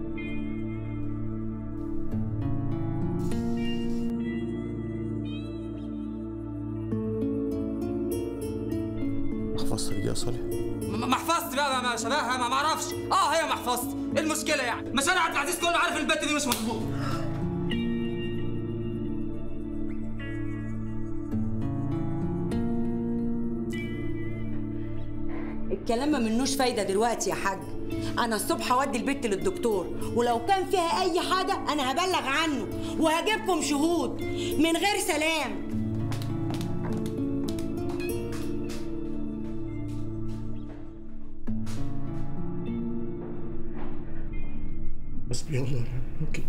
محفظتي دي يا صالح؟ محفظتي بقى ما شبهها ما اعرفش. هي محفظتي. ايه المشكله يعني؟ ما شارع عبد العزيز كله عارف البت دي مش مظبوط. الكلام ما منوش فايده دلوقتي يا حاج. انا الصبح هودي البت للدكتور، ولو كان فيها اي حاجه انا هبلغ عنه وهجيبكم شهود من غير سلام. حسبي الله ونعم الوكيل.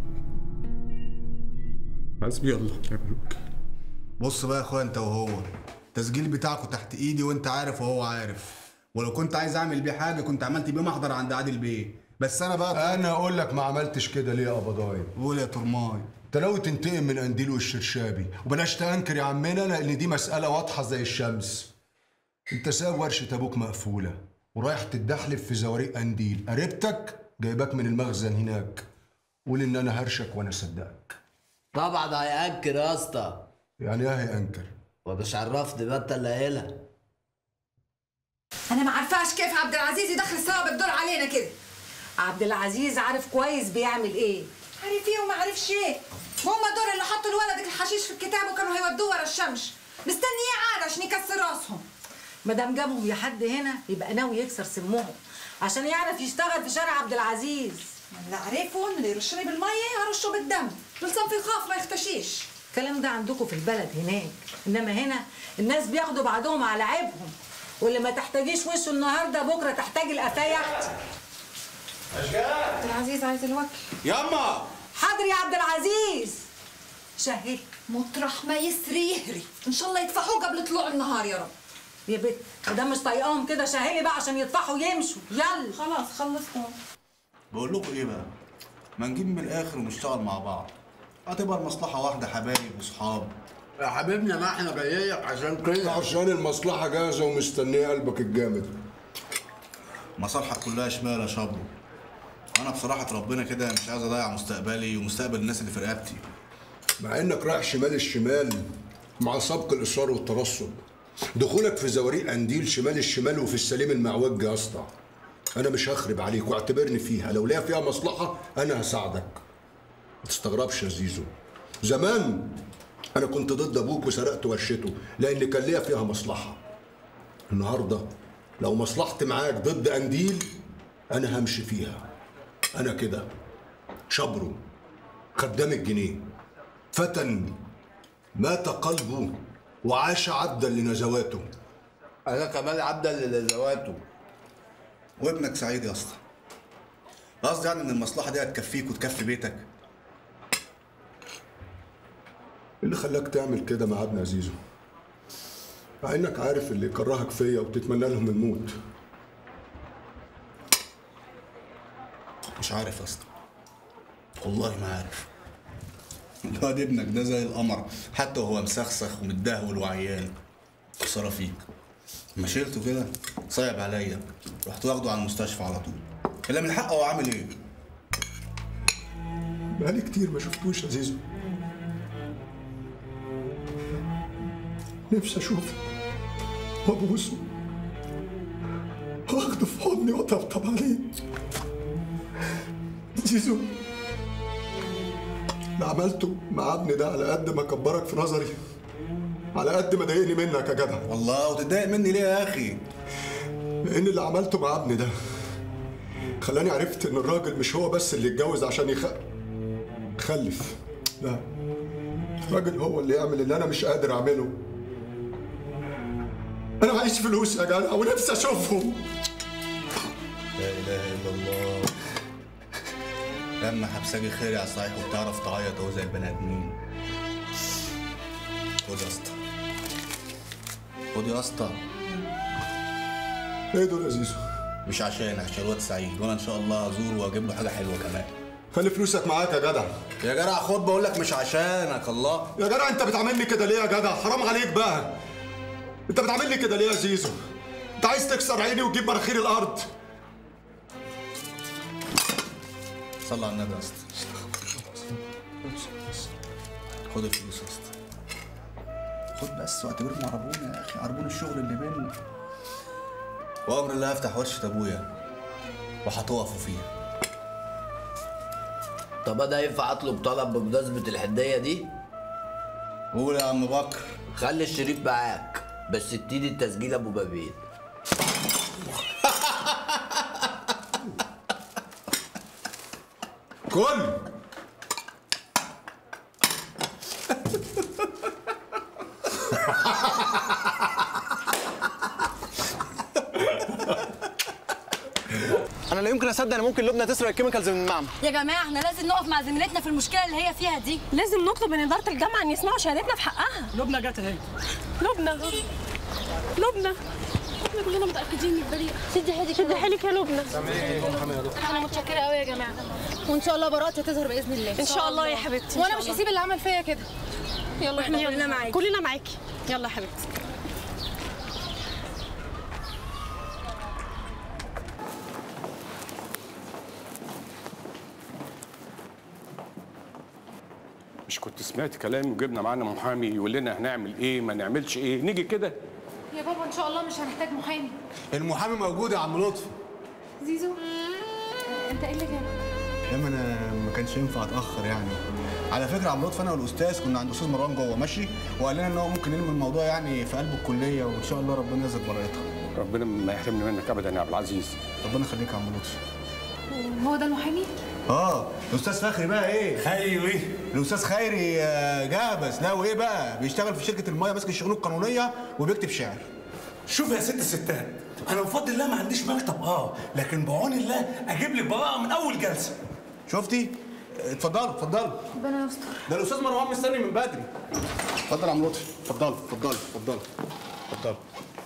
حسبي الله ونعم الوكيل. بص بقى يا اخويا انت وهو، التسجيل بتاعكم تحت ايدي وانت عارف وهو عارف، ولو كنت عايز اعمل بيه حاجه كنت عملت بيه محضر عند عادل بيه، بس انا بقى انا اقول لك ما عملتش كده ليه يا قبضاي؟ قول يا ترماي. انت ناوي تنتقم من قنديل والشرشابي، وبلاش تنكر يا عمنا لان دي مساله واضحه زي الشمس. انت سايب ورشه ابوك مقفوله ورايح تتدحلف في زواريق قنديل، قريبتك جايباك من المخزن هناك. قول ان انا هرشك وانا اصدقك. طبعا هيأنكر يا اسطى. يعني ايه هيأنكر؟ ومش عرفني بقى انت اللي قايلها. انا ما عارفاش كيف عبد العزيز يدخل الثواب الدور علينا كده. عبد العزيز عارف كويس بيعمل ايه. عارف ايه وما عارفش ايه؟ ما هم دول اللي حطوا لولدك الحشيش في الكتاب وكانوا هيودوه ورا الشمس. مستني ايه عاد عشان يكسر راسهم؟ ما دام جابهم لحد هنا يبقى ناوي يكسر سمهم عشان يعرف يشتغل في شارع عبد العزيز. اللي عارفهم اللي يرشني بالميه هرشه بالدم، دول صنف يخاف ما يختشيش. الكلام ده عندكم في البلد هناك، انما هنا الناس بياخدوا بعضهم على عيبهم، واللي ما تحتاجيش وشه النهارده بكره تحتاج القفايه اختي. اشجار عبد العزيز عايز الوكل. ياما حاضر يا عبد العزيز. شهي مطرح ما يسري يهري، ان شاء الله يدفعوه قبل طلوع النهار يا رب. يا بنت ده مش طايقاهم كده، شهلي بقى عشان يطفحوا ويمشوا. يلا خلاص خلصتهم. بقول لكم ايه بقى؟ ما نجيب من الاخر ونشتغل مع بعض. هتبقى المصلحه واحده، حبايب وصحاب. يا حبيبنا ما احنا جايين عشان كده. عشان المصلحة جاهزة ومستنية قلبك الجامد. مصالحك كلها شمال يا شابو. انا بصراحه ربنا كده مش عايز اضيع مستقبلي ومستقبل الناس اللي في رقبتي. مع انك رايح شمال الشمال مع سبق الاصرار والترصد. دخولك في زواريق قنديل شمال الشمال وفي السليم المعوج يا اسطى. انا مش هخرب عليك واعتبرني فيها، لو ليها فيها مصلحه انا هساعدك. ما تستغربش يا زيزو. زمان انا كنت ضد ابوك وسرقت ورشته لان كان ليا فيها مصلحه. النهارده لو مصلحتي معاك ضد قنديل انا همشي فيها. انا كده شبرو خدام الجنيه، فتى مات قلبه وعاش عبدا لنزواته. انا كمان عبدا لنزواته. وابنك سعيد يا اسطى. قصدي يعني ان المصلحه دي هتكفيك وتكفي بيتك. ايه اللي خلاك تعمل كده مع ابن عزيزو؟ مع انك عارف اللي يكرهك فيا وتتمنى لهم الموت. مش عارف يا اسطى، والله ما عارف. الواد ابنك ده زي القمر، حتى وهو مسخسخ ومتدهول وعيان. خساره فيك. لما شيلته كده صعب عليا، رحت واخده على المستشفى على طول. الا من حقه هو عامل ايه؟ بقالي كتير ما شفتوش يا زيزو. نفسي اشوفه وابوسه واخده في حضني واطبطب عليه. زيزو، اللي عملته مع ابني ده على قد ما كبرك في نظري على قد ما ضايقني منك يا جدع. والله وتتضايق مني ليه يا اخي؟ لان اللي عملته مع ابني ده خلاني عرفت ان الراجل مش هو بس اللي يتجوز عشان يخلف. لا، الراجل هو اللي يعمل اللي انا مش قادر اعمله. انا معيش فلوس يا جدع ونفسي اشوفهم. لا اله الا الله. لما حبساجي خير يا صحيح وبتعرف تعيط اهو زي البني ادمين. خد يا اسطى، خد يا اسطى. ايه دول يا زيزو؟ مش عشان الواد سعيد، وانا ان شاء الله هزوره واجيب له حاجه حلوه كمان. خلي فلوسك معاك يا جدع. يا جدع خد، بقول لك مش عشانك. الله يا جدع، انت بتعاملني كده ليه يا جدع؟ حرام عليك بقى. انت بتعاملني كده ليه يا زيزو؟ انت عايز تكسر عيني وتجيب مناخير الارض. صلى على النبي يا اسطى. خد الفلوس يا اسطى. خد بس واعتبرهم عربون يا اخي، عربون الشغل اللي بينا. وامر الله هفتح ورشه ابويا وهتقفوا فيها. طب انا ينفع اطلب طلب بمناسبه الحديه دي؟ قول يا عم بكر. خلي الشريف معاك بس اديني التسجيل ابو بابين. كل انا لا يمكن اصدق ان ممكن لبنى تسرق الكيميكالز من المعمل. يا جماعه احنا لازم نقف مع زميلتنا في المشكله اللي هي فيها دي. لازم نطلب من اداره الجامعه ان يسمعوا شهادتنا في حقها. لبنى جت اهي. لبنى كلنا متاكدين انك بريئه. شدي حيلك يا لبنى. انا متشكره قوي يا جماعه، وان شاء الله براءتي هتظهر باذن الله. ان شاء الله يا حبيبتي. وانا مش هسيب اللي عمل فيا كده. يلا احنا كلنا معاكي. كلنا معاكي. يلا يا حبيبتي. مش كنت سمعت كلامي وجبنا معانا محامي يقول لنا هنعمل ايه ما نعملش ايه؟ نيجي كده. يا بابا ان شاء الله مش هنحتاج محامي. المحامي موجود يا عم لطفي. زيزو انت ايه اللي جابك؟ يا ما انا ما كانش ينفع اتاخر يعني. على فكره يا عم لطفي، انا والاستاذ كنا عند استاذ مروان جوه ماشي، وقال لنا ان هو ممكن نلم الموضوع يعني في قلب الكليه، وان شاء الله ربنا يرزق براءتها. ربنا ما يحرمني منك ابدا يا عبد العزيز. ربنا يخليك يا عم لطفي. هو ده المحامي؟ الاستاذ فخري بقى ايه؟ خيري. الاستاذ خيري جابس. لا وايه بقى؟ بيشتغل في شركه المايه، ماسك الشؤون القانونيه وبيكتب شعر. شوف يا ست الستات، انا بفضل الله ما عنديش مكتب لكن بعون الله اجيب لك براءه من اول جلسه. شفتي؟ اتفضلوا. ربنا يستر. ده الاستاذ مروان مستني من بدري. اتفضل يا عم لطفي، اتفضلوا. مساء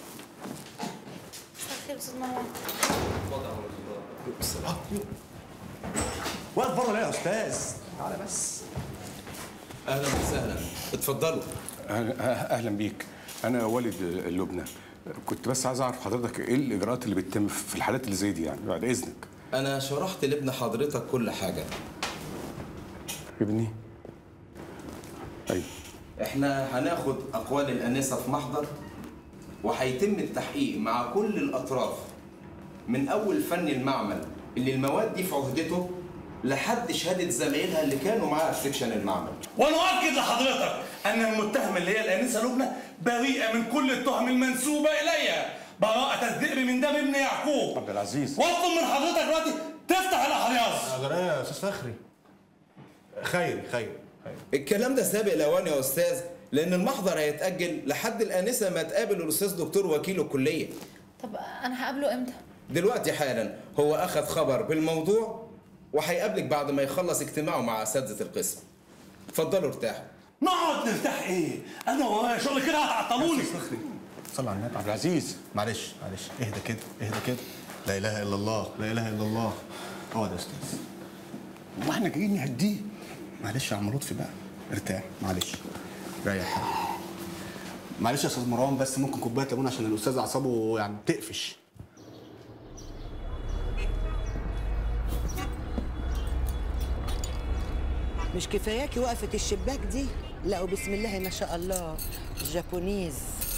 الخير يا استاذ مروان. واقف بره ليه يا استاذ؟ تعالى بس. اهلا وسهلا، اتفضلوا. اهلا بيك. انا والد لبنى. كنت بس عايز اعرف حضرتك ايه الاجراءات اللي بتتم في الحالات اللي زي دي يعني بعد اذنك. انا شرحت لابن حضرتك كل حاجه. ابني؟ ايوه. احنا هناخد اقوال الانسه في محضر، وهيتم التحقيق مع كل الاطراف من اول فن المعمل اللي المواد دي في عهدته لحد شهاده زمايلها اللي كانوا معاها في سكشن المعمل. ونؤكد لحضرتك ان المتهم اللي هي الانسه لبنى بريئه من كل التهم المنسوبه اليها، براءه الذئب من دم ابن يعقوب. عبد العزيز، واطلب من حضرتك دلوقتي تفتح الاحراز. ايه يا استاذ فخري؟ خير. الكلام ده سابق الاوان يا استاذ، لان المحضر هيتاجل لحد الانسه ما تقابل الاستاذ دكتور وكيل الكليه. طب انا هقابله امتى؟ دلوقتي حالا هو اخذ خبر بالموضوع وهيقابلك بعد ما يخلص اجتماعه مع اساتذه القسم. اتفضلوا ارتاحوا. نقعد نرتاح ايه؟ انا ورايا شغل كده هتعطلوني. صلى على النبي. عبد العزيز معلش اهدى كده. لا اله الا الله. اقعد يا استاذ. والله احنا جايين نهديه. معلش يا عم لطفي بقى، ارتاح. معلش ريح. معلش يا استاذ مروان، بس ممكن كوبايه ليمون عشان الاستاذ اعصابه يعني بتقفش. مش كفاياكي وقفة الشباك دي؟ لا وبسم الله ما شاء الله جابونيز.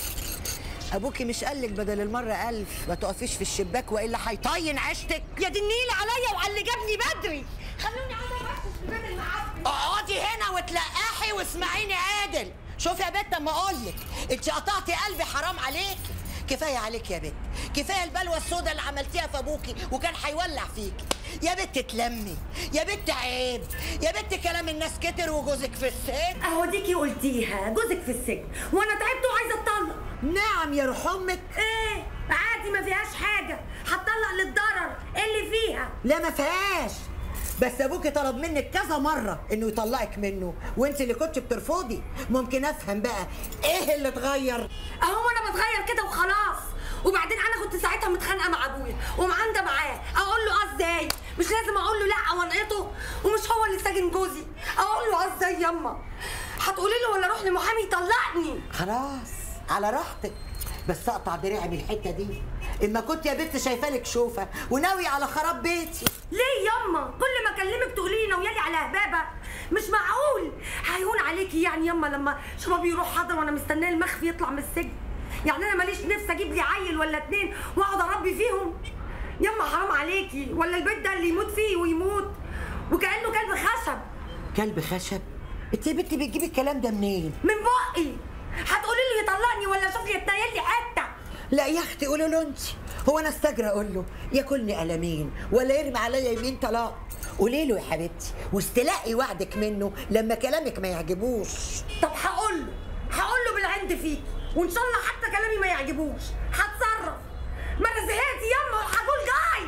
ابوكي مش قالك بدل المرة 1000 ما تقفيش في الشباك والا هيطين عيشتك؟ يا دي النيل عليا وعلى اللي جابني بدري. خلوني عايزه بس في بيت المعفن. اقعدي هنا وتلقحي واسمعيني عادل. شوفي يا بت اما اقولك انت قطعتي قلبي، حرام عليكي. كفايه عليك يا بت، كفايه البلوه السوداء اللي عملتيها في ابوكي وكان هيولع فيكي. يا بت تلمي، يا بت عيب، يا بت كلام الناس كتر وجوزك في السجن. اهو ديكي قلتيها، جوزك في السجن وانا تعبت وعايزه اتطلق. نعم يا روح امك. ايه عادي ما فيهاش حاجه، هتطلق للضرر. ايه اللي فيها؟ لا ما فيهاش، بس ابوكي طلب منك كذا مره انه يطلقك منه وانت اللي كنت بترفضي. ممكن افهم بقى ايه اللي اتغير؟ اهو انا بتغير كده وخلاص. وبعدين انا كنت ساعتها متخانقه مع ابويا ومعانده معاه، اقول له ازاي؟ مش لازم اقول له لا وانقطه؟ ومش هو اللي ساجن جوزي، اقول له ازاي ياما؟ هتقولي له ولا اروح لمحامي يطلقني؟ خلاص على راحتك، بس اقطع دراعي من الحته دي. اما كنت يا بنت شايفالك شوفه وناوي على خراب بيتي. ليه ياما؟ كل ما اكلمك تقولي لي ناويالي على هبابه؟ مش معقول. هيهون عليكي يعني ياما لما شباب يروح حاضر وانا مستنيه المخفي يطلع من السجن؟ يعني انا ماليش نفس اجيب لي عيل ولا 2 واقعد اربي فيهم؟ ياما حرام عليكي. ولا البيت ده اللي يموت فيه ويموت وكانه كلب خشب. كلب خشب؟ انت يا بنتي بتجيبي الكلام ده منين؟ من بقي. هتقولي لي يطلقني ولا اشوف لي يتنيل لي حته؟ لا يا اختي قولي له انت. هو انا استجرى اقول له ياكلني قلمين ولا يرمي عليا يمين طلاق؟ قولي له يا حبيبتي واستلقي وعدك منه لما كلامك ما يعجبوش. طب هقول له بالعند فيكي، وان شاء الله حتى كلامي ما يعجبوش هتصرف. ما انا زهقت ياما وهقول جاي.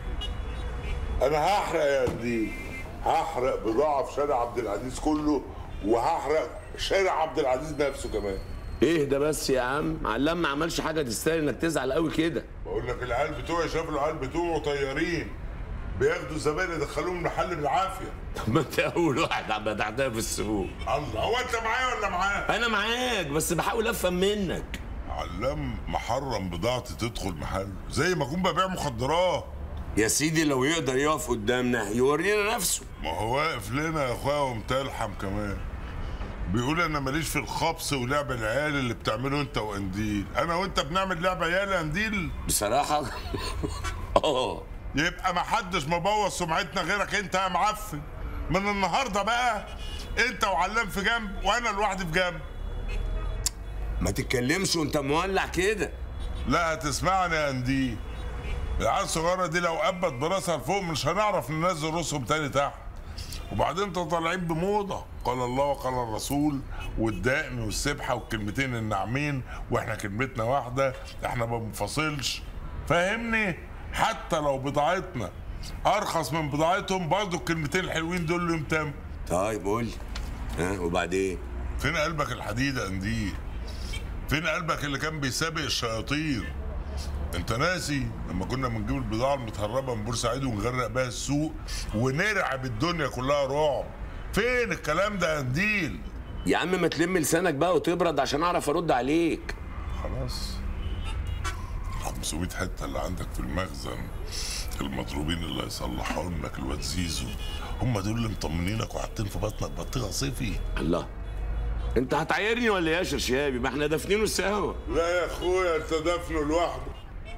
انا هحرق يا قديم، هحرق بضاعه في شارع عبد العزيز كله، وهحرق شارع عبد العزيز نفسه كمان. ايه ده بس يا عم؟ علام ما عملش حاجه تستاهل انك تزعل قوي كده. بقول لك العيال بتوعي شافوا العيال بتوعه طيارين بياخدوا الزبائن يدخلوهم المحل بالعافيه. طب ما انت اول واحد عم بدعتها في السوق. الله، هو انت معايا ولا معاه؟ انا معاك بس بحاول افهم منك. علام محرم بضاعتي تدخل محل زي ما اكون ببيع مخدرات. يا سيدي لو يقدر يقف قدامنا يورينا نفسه. ما هو واقف لنا يا اخويا ومتلحم كمان. بيقول انا ماليش في الخبص ولعب العيال اللي بتعمله انت وقنديل. انا وانت بنعمل لعب عيال يا قنديل؟ بصراحه يبقى ما حدش مبوظ سمعتنا غيرك انت يا معفن. من النهارده بقى انت وعلام في جنب وانا لوحدي في جنب. ما تتكلمش وانت مولع كده. لا هتسمعني يا قنديل. العيال الصغيره دي لو قبت براسها لفوق مش هنعرف ننزل راسهم تاني تحت. وبعدين انتوا طالعين بموضه، قال الله وقال الرسول والدقن والسبحه والكلمتين الناعمين، واحنا كلمتنا واحده، احنا ما بنفصلش. فاهمني؟ حتى لو بضاعتنا ارخص من بضاعتهم برضه الكلمتين الحلوين دول لهم تم. طيب قول لي ها وبعدين؟ فين قلبك الحديد يا قنديل؟ فين قلبك اللي كان بيسابق الشياطين؟ انت ناسي لما كنا بنجيب البضاعه المتهربه من بورسعيد ونغرق بيها السوق ونرعب الدنيا كلها رعب؟ فين الكلام ده يا قنديل؟ يا عم ما تلم لسانك بقى وتبرد عشان اعرف ارد عليك. خلاص 500 حته اللي عندك في المخزن المضروبين اللي هيصلحهم لك الواد زيزو هم دول اللي مطمنينك وحاطين في بطنك بطيخه صيفي. الله، انت هتعايرني ولا ايه يا شرشابي؟ ما احنا دافنينه سوا. لا يا اخويا انت دافنه لوحده.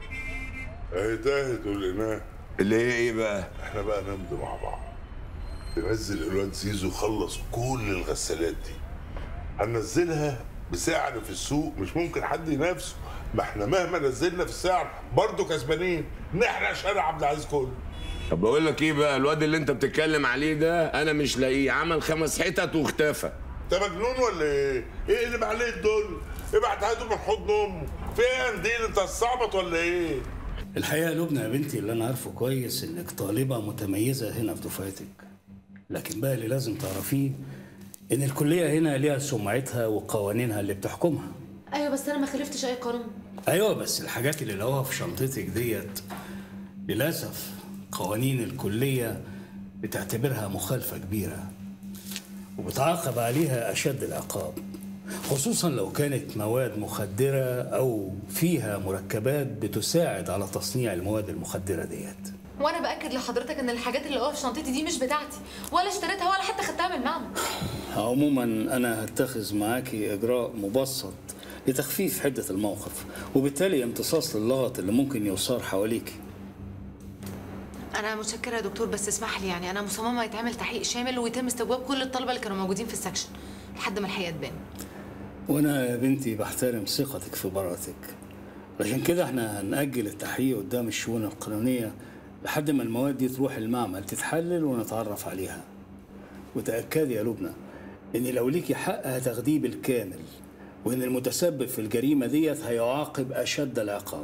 اهي تاهت ولقيناه. اللي هي ايه بقى؟ احنا بقى نمضي مع بعض. تنزل الواد زيزو يخلص كل الغسالات دي. هننزلها بسعر في السوق مش ممكن حد ينافسه. ما احنا مهما نزلنا في السعر برضه كسبانين، نحرق شارع عبد العزيز كله. طب بقول لك ايه بقى، الواد اللي انت بتتكلم عليه ده انا مش لاقيه، عمل 5 حتت واختفى. انت مجنون ولا ايه؟ ايه اللي عليه الدول؟ ابعت هاته من حضن امه. فين يا قنديل انت هتصعبط ولا ايه؟ الحقيقه يا لبنى يا بنتي اللي انا عارفه كويس انك طالبه متميزه هنا في دفعتك، لكن بقى اللي لازم تعرفيه ان الكليه هنا ليها سمعتها وقوانينها اللي بتحكمها. ايوه بس انا ما خالفتش اي قانون. ايوه بس الحاجات اللي لقوها في شنطتك ديت للاسف قوانين الكليه بتعتبرها مخالفه كبيره وبتعاقب عليها اشد العقاب، خصوصا لو كانت مواد مخدره او فيها مركبات بتساعد على تصنيع المواد المخدره ديت. وانا باكد لحضرتك ان الحاجات اللي لقوها في شنطتي دي مش بتاعتي، ولا اشتريتها ولا حتى خدتها من المعمل. عموما انا هتخذ معاكي اجراء مبسط لتخفيف حده الموقف وبالتالي امتصاص للغط اللي ممكن يصار حواليكي. انا متشكره يا دكتور، بس اسمح لي يعني انا مصممه يتعمل تحقيق شامل ويتم استجواب كل الطلبه اللي كانوا موجودين في السكشن لحد ما الحقيقه تبان. وانا يا بنتي بحترم ثقتك في براءتك، عشان كده احنا هنأجل التحقيق قدام الشؤون القانونيه لحد ما المواد دي تروح المعمل تتحلل ونتعرف عليها. وتأكدي يا لبنى ان لو ليكي حق هتاخديه بالكامل، وان المتسبب في الجريمه ديت هيعاقب اشد العقاب.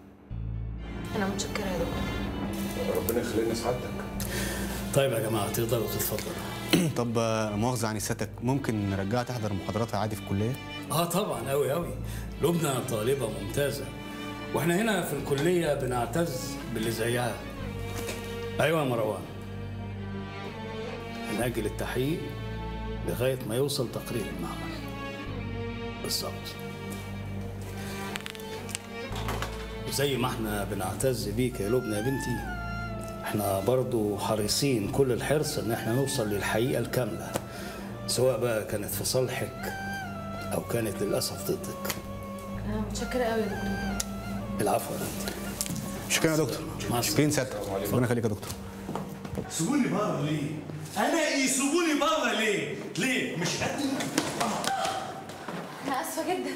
انا متشكره يا دكتور. ربنا يخلينا سعادتك. طيب يا جماعه تقدروا تتفضلوا. طب مؤاخذه عن سيادتك، ممكن نرجعها تحضر محاضراتها عادي في الكليه؟ طبعا قوي قوي. لبنى طالبه ممتازه واحنا هنا في الكليه بنعتز باللي زيها. ايوه يا مروان، هنأجل التحقيق لغايه ما يوصل تقرير المعمل. بالظبط. وزي ما احنا بنعتز بيك يا لبنى يا بنتي، احنا برضو حريصين كل الحرص ان احنا نوصل للحقيقه الكامله، سواء بقى كانت في صالحك او كانت للاسف ضدك. انا متشكره قوي يا دكتور. العفو يا بنتي. شكرا يا دكتور. شكرا سيادتك. ربنا يخليك يا دكتور. سيبوني بره ليه؟ انا يسيبوني بره ليه؟ ليه؟ مش قد انا اسفه جدا.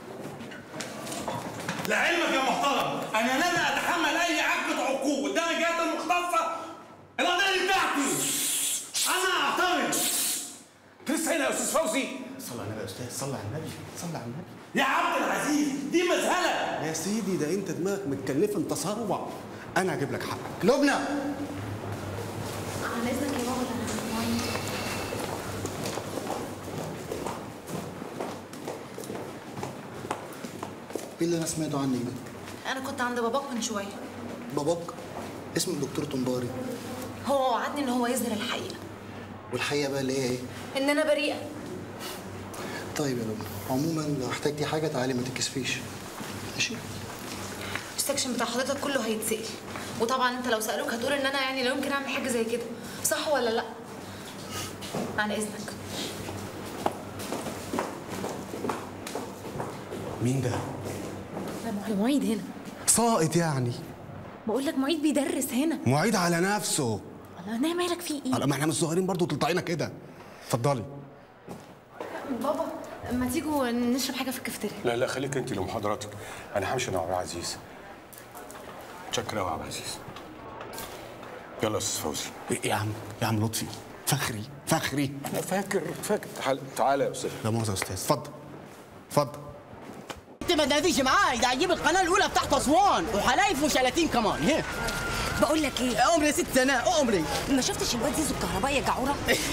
لعلمك يا محترم انا لن اتحمل اي عقد عقود قدام الجهات المختصه. القضيه دي بتاعتي. انا اعترض. لسه هنا يا استاذ فوزي. صلى على النبي يا استاذ، صلى على النبي، صلى على النبي. يا عبد العزيز دي مذهله. يا سيدي ده انت دماغك متكلفه، انت ثروه. انا هجيب لك حقك. لبنى على اذنك يا بابا. ايه اللي انا سمعته عنك ده؟ انا كنت عند باباك من شويه. باباك اسمه الدكتور طنباري. هو وعدني ان هو يظهر الحقيقه. والحقيقه بقى اللي هي ايه؟ ان انا بريئه. طيب يا لبنى، عموما لو احتجتي حاجه تعالي ما تتكسفيش. ماشي؟ السكشن بتاع حضرتك كله هيتسال، وطبعا انت لو سالوك هتقول ان انا يعني لا يمكن اعمل حاجه زي كده، صح ولا لا؟ عن اذنك. مين ده؟ ده معيد هنا. ساقط يعني؟ بقول لك معيد بيدرس هنا. معيد على نفسه. الله، انا مالك في ايه؟ ما احنا مش صغيرين برضه تلطعينا كده. اتفضلي. بابا ما تيجوا نشرب حاجه في الكافتيريا. لا خليك انت لمحاضراتك، انا همشي انا وعبد العزيز. متشكر قوي يا عبد العزيز. يلا يا استاذ فوزي. ايه يا عم لطفي، فخري. فاكر تعالى يا استاذ. لا مؤاخذه يا استاذ، اتفضل. انت ما تناديش معاي، ده هجيب القناه الاولى بتاعت اسوان وحلايف وشلاتين كمان. هي بقول لك ايه؟ عمري يا ست سناء عمري. ما شفتش الواد زيزو الكهربائي يا جعوره؟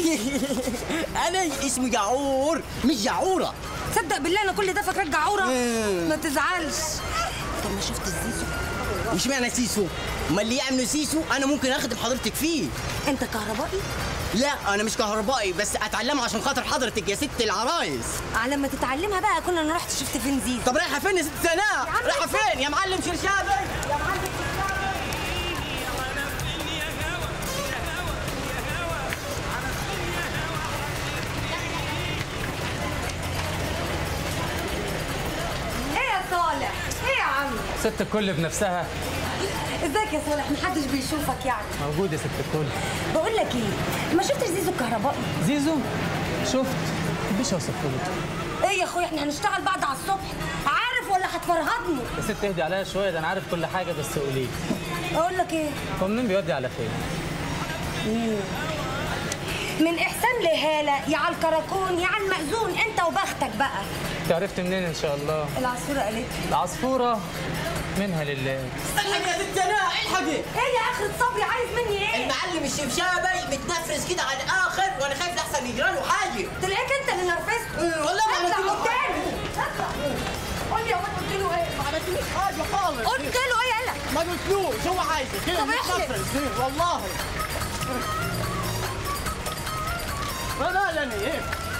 انا اسمي جعور مش جعوره. تصدق بالله انا كل ده فاكراك جعوره. ما تزعلش. طب ما شفت الزيزو مش معنى سيسو؟ امال اللي يعملوا سيسو انا ممكن اخدم حضرتك فيه. انت كهربائي؟ لا انا مش كهربائي، بس اتعلمها عشان خاطر حضرتك يا ست العرايس. على ما تتعلمها بقى كنا انا رحت شفت فين زيزو. طب رايحه فين يا ست سناء؟ رايحه فين يا معلم شرشابي؟ يا معلم صالح. ايه يا عم؟ ست الكل بنفسها. ازيك يا صالح؟ محدش بيشوفك يعني. موجود يا ست الكل. بقول لك ايه، ما شفتش زيزو الكهربائي؟ زيزو؟ شفت. مش اوصفه لك. ايه يا اخويا احنا هنشتغل بعد على الصبح، عارف ولا هتفرهدني؟ يا ست اهدي عليا شويه، ده انا عارف كل حاجه، بس قولي لي. اقول لك ايه؟ هو منين بيودي على فين؟ من احسان لهاله يا على الكراكون يا على المأذون، انت وبختك بقى. انت عرفت منين ان شاء الله؟ العصفوره قالت لي. العصفوره منها لله. الحقي يا ست سناء الحقي. ايه يا اخرة صبري عايز مني ايه؟ المعلم الشبشابي متنفرس كده على الاخر وانا خايف لحسن يجرى له حاجه. تلاقيك انت اللي نرفزته. والله ما عملت له حاجه. اطلع. قول لي يا واد قلت له ايه؟ ما عملتلوش حاجه خالص. قلت له ايه يالا؟ ما قلتلوش، هو عايز كده متنفرس والله. لا ايه؟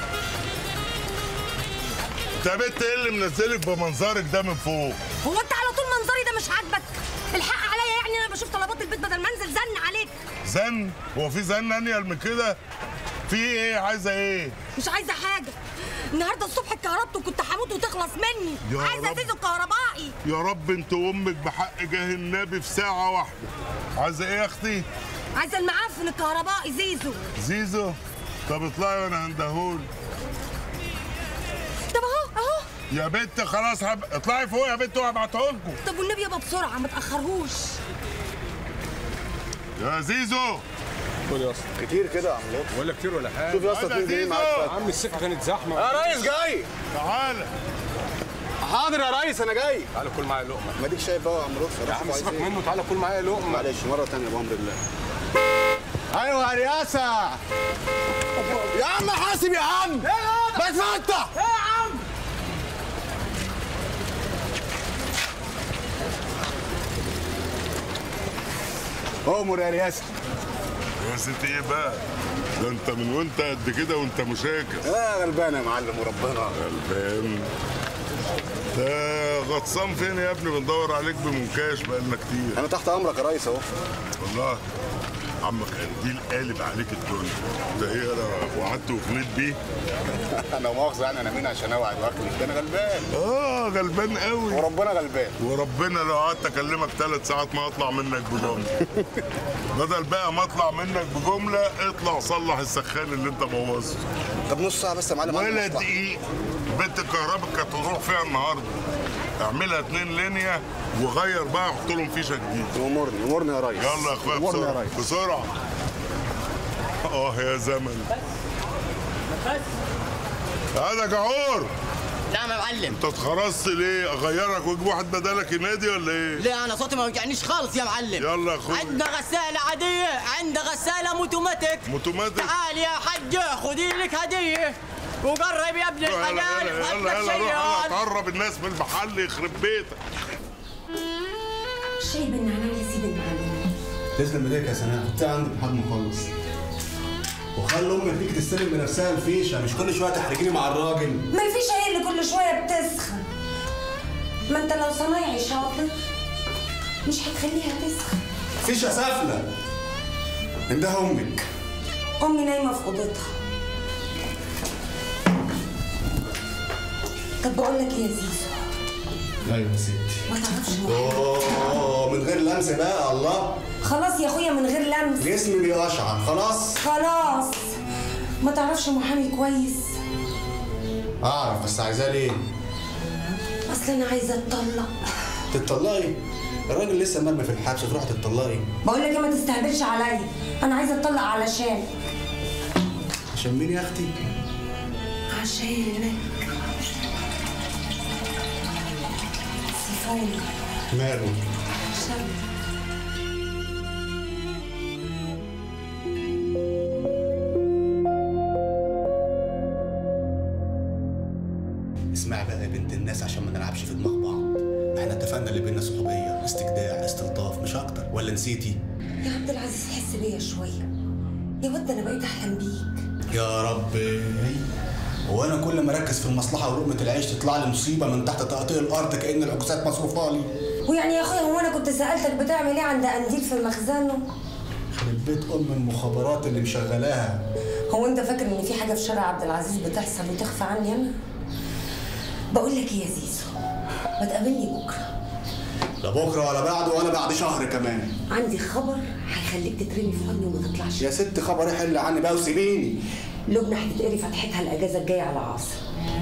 انت يا بنت ايه اللي منزلك بمنظرك ده من فوق؟ هو انت على طول منظري ده مش عاجبك؟ الحق عليا يعني انا بشوف طلبات البيت بدل ما انزل زن عليك. زن؟ هو في زن انيل من كده؟ في ايه؟ عايزه ايه؟ مش عايزه حاجه. النهارده الصبح اتكهربت وكنت هموت وتخلص مني. عايزه زيزو الكهربائي. يا رب انت وامك بحق جاه النبي في ساعه واحده. عايزه ايه يا اختي؟ عايزه المعفن الكهربائي زيزو. زيزو؟ طب اطلعي وانا هندهولك. طب اهو يا بنت خلاص اطلعي فوق يا بنت وهبعته لكم. طب والنبي يابا بسرعه ما تاخرهوش. يا زيزو خد يا اسطى. كتير كده يا عم لطفي. ولا كتير ولا حاجه. شوف يا اسطى 2 جنيه معاك. يا عم السكه كانت زحمه. يا ريس جاي. تعالى. حاضر يا ريس انا جاي. تعالى كل معايا لقمه. ما ديك شايف اهو يا عم لطفي. يا عم سيبك منه، تعالى كل معايا لقمه. معلش مره ثانيه بامر الله. ايوه يا رياسه. يا عم حاسب يا عم. بتفتح. ايه يا عم؟ امر يا رياسه. يا ستي ايه بقى؟ ده انت من وانت قد كده وانت مشاكس. غلبان يا معلم وربنا. غلبان. ده غطسان فين يا ابني؟ بندور عليك بمنكاش بقالنا كتير. انا تحت امرك يا ريس اهو. والله عمك قنديل قالب عليك الدنيا. ده ايه انا وعدت وفنيت بيه؟ انا مؤاخذه يعني انا مين عشان اوعد واكلك؟ ده انا غلبان. غلبان قوي. وربنا غلبان. وربنا لو قعدت اكلمك 3 ساعات ما اطلع منك بجمله. بدل بقى ما اطلع منك بجمله اطلع صلح السخان اللي انت بوظته. طب نص ساعه بس يا معلم. ولا دقيق. بنت الكهرباء كانت هتروح فيها النهارده. اعملها 2 لينيا وغير بقى حط لهم فيشه جديده. امرني يا ريس. يلا يا اخويا بسرعه بسرعه. يا زمن. هذا جعور. نعم يا معلم. انت اتخرجت ليه؟ اغيرك واجيب واحد بدالك ينادي ولا ايه؟ لا انا صوتي ما وجعنيش خالص يا معلم. يلا يا اخويا. عندنا غساله عاديه، عندنا غساله موتوماتيك. تعال يا حجه خدي لك هديه وقرب يا ابن الحلال. يلا قرب الناس من المحل يخرب بيتك. شاي بالنعناع يا سيدي المعلم. تسلم ايديك يا سناء. حطيها عندك لحد ما اخلص. وخلي امك تيجي تستلم بنفسها الفيشه، مش كل شويه تحرجيني مع الراجل. ما الفيشه هي اللي كل شويه بتسخن. ما انت لو صنايعي شاطر مش هتخليها تسخن. فيشه سافله. عندها امك. امي نايمه في اوضتها. طب بقول لك ايه يا زيزو؟ ايوه يا ستي. ما تعرفش من غير لمس بقى. الله. خلاص يا اخويا من غير لمس. جسمي بيقشعر خلاص. خلاص. ما تعرفش محامي كويس؟ اعرف بس عايزاه ليه؟ اصل انا عايزه اتطلق. تتطلقي؟ الراجل لسه مرمي في الحبس تروح تتطلقي؟ بقول لك ايه ما تستهبلش عليا، انا عايزه اتطلق علشان. عشان مين يا اختي؟ عشانك. سيفوني. ماله؟ عشان اسمعي بقى يا بنت الناس عشان ما نلعبش في دماغ بعض. احنا اتفقنا اللي بينا صحوبيه، استجداع، استلطاف، مش اكتر، ولا نسيتي؟ يا عبد العزيز حس بيا شويه، يا ود انا بقيت احلم بيك. يا ربي، هو انا كل ما اركز في المصلحه ولقمه العيش تطلع لي مصيبه من تحت تقطيع الارض كأن العكوسات مصروفه لي. ويعني يا اخويا هو انا كنت سالتك بتعمل ايه عند قنديل في المخزن؟ خرب بيت المخابرات اللي مشغلاها. هو انت فاكر ان في حاجه في شارع عبد العزيز بتحصل وتخفى عني انا؟ بقول لك ايه يا زيزو، ما تقابلني بكره. لا بكره ولا بعده ولا بعد شهر كمان. عندي خبر هيخليك تترمي في حضني وما تطلعش. يا ست خبر ايه، حل عني بقى وسيبيني. لبنى هتتقري فتحتها الاجازه الجايه على عاصم.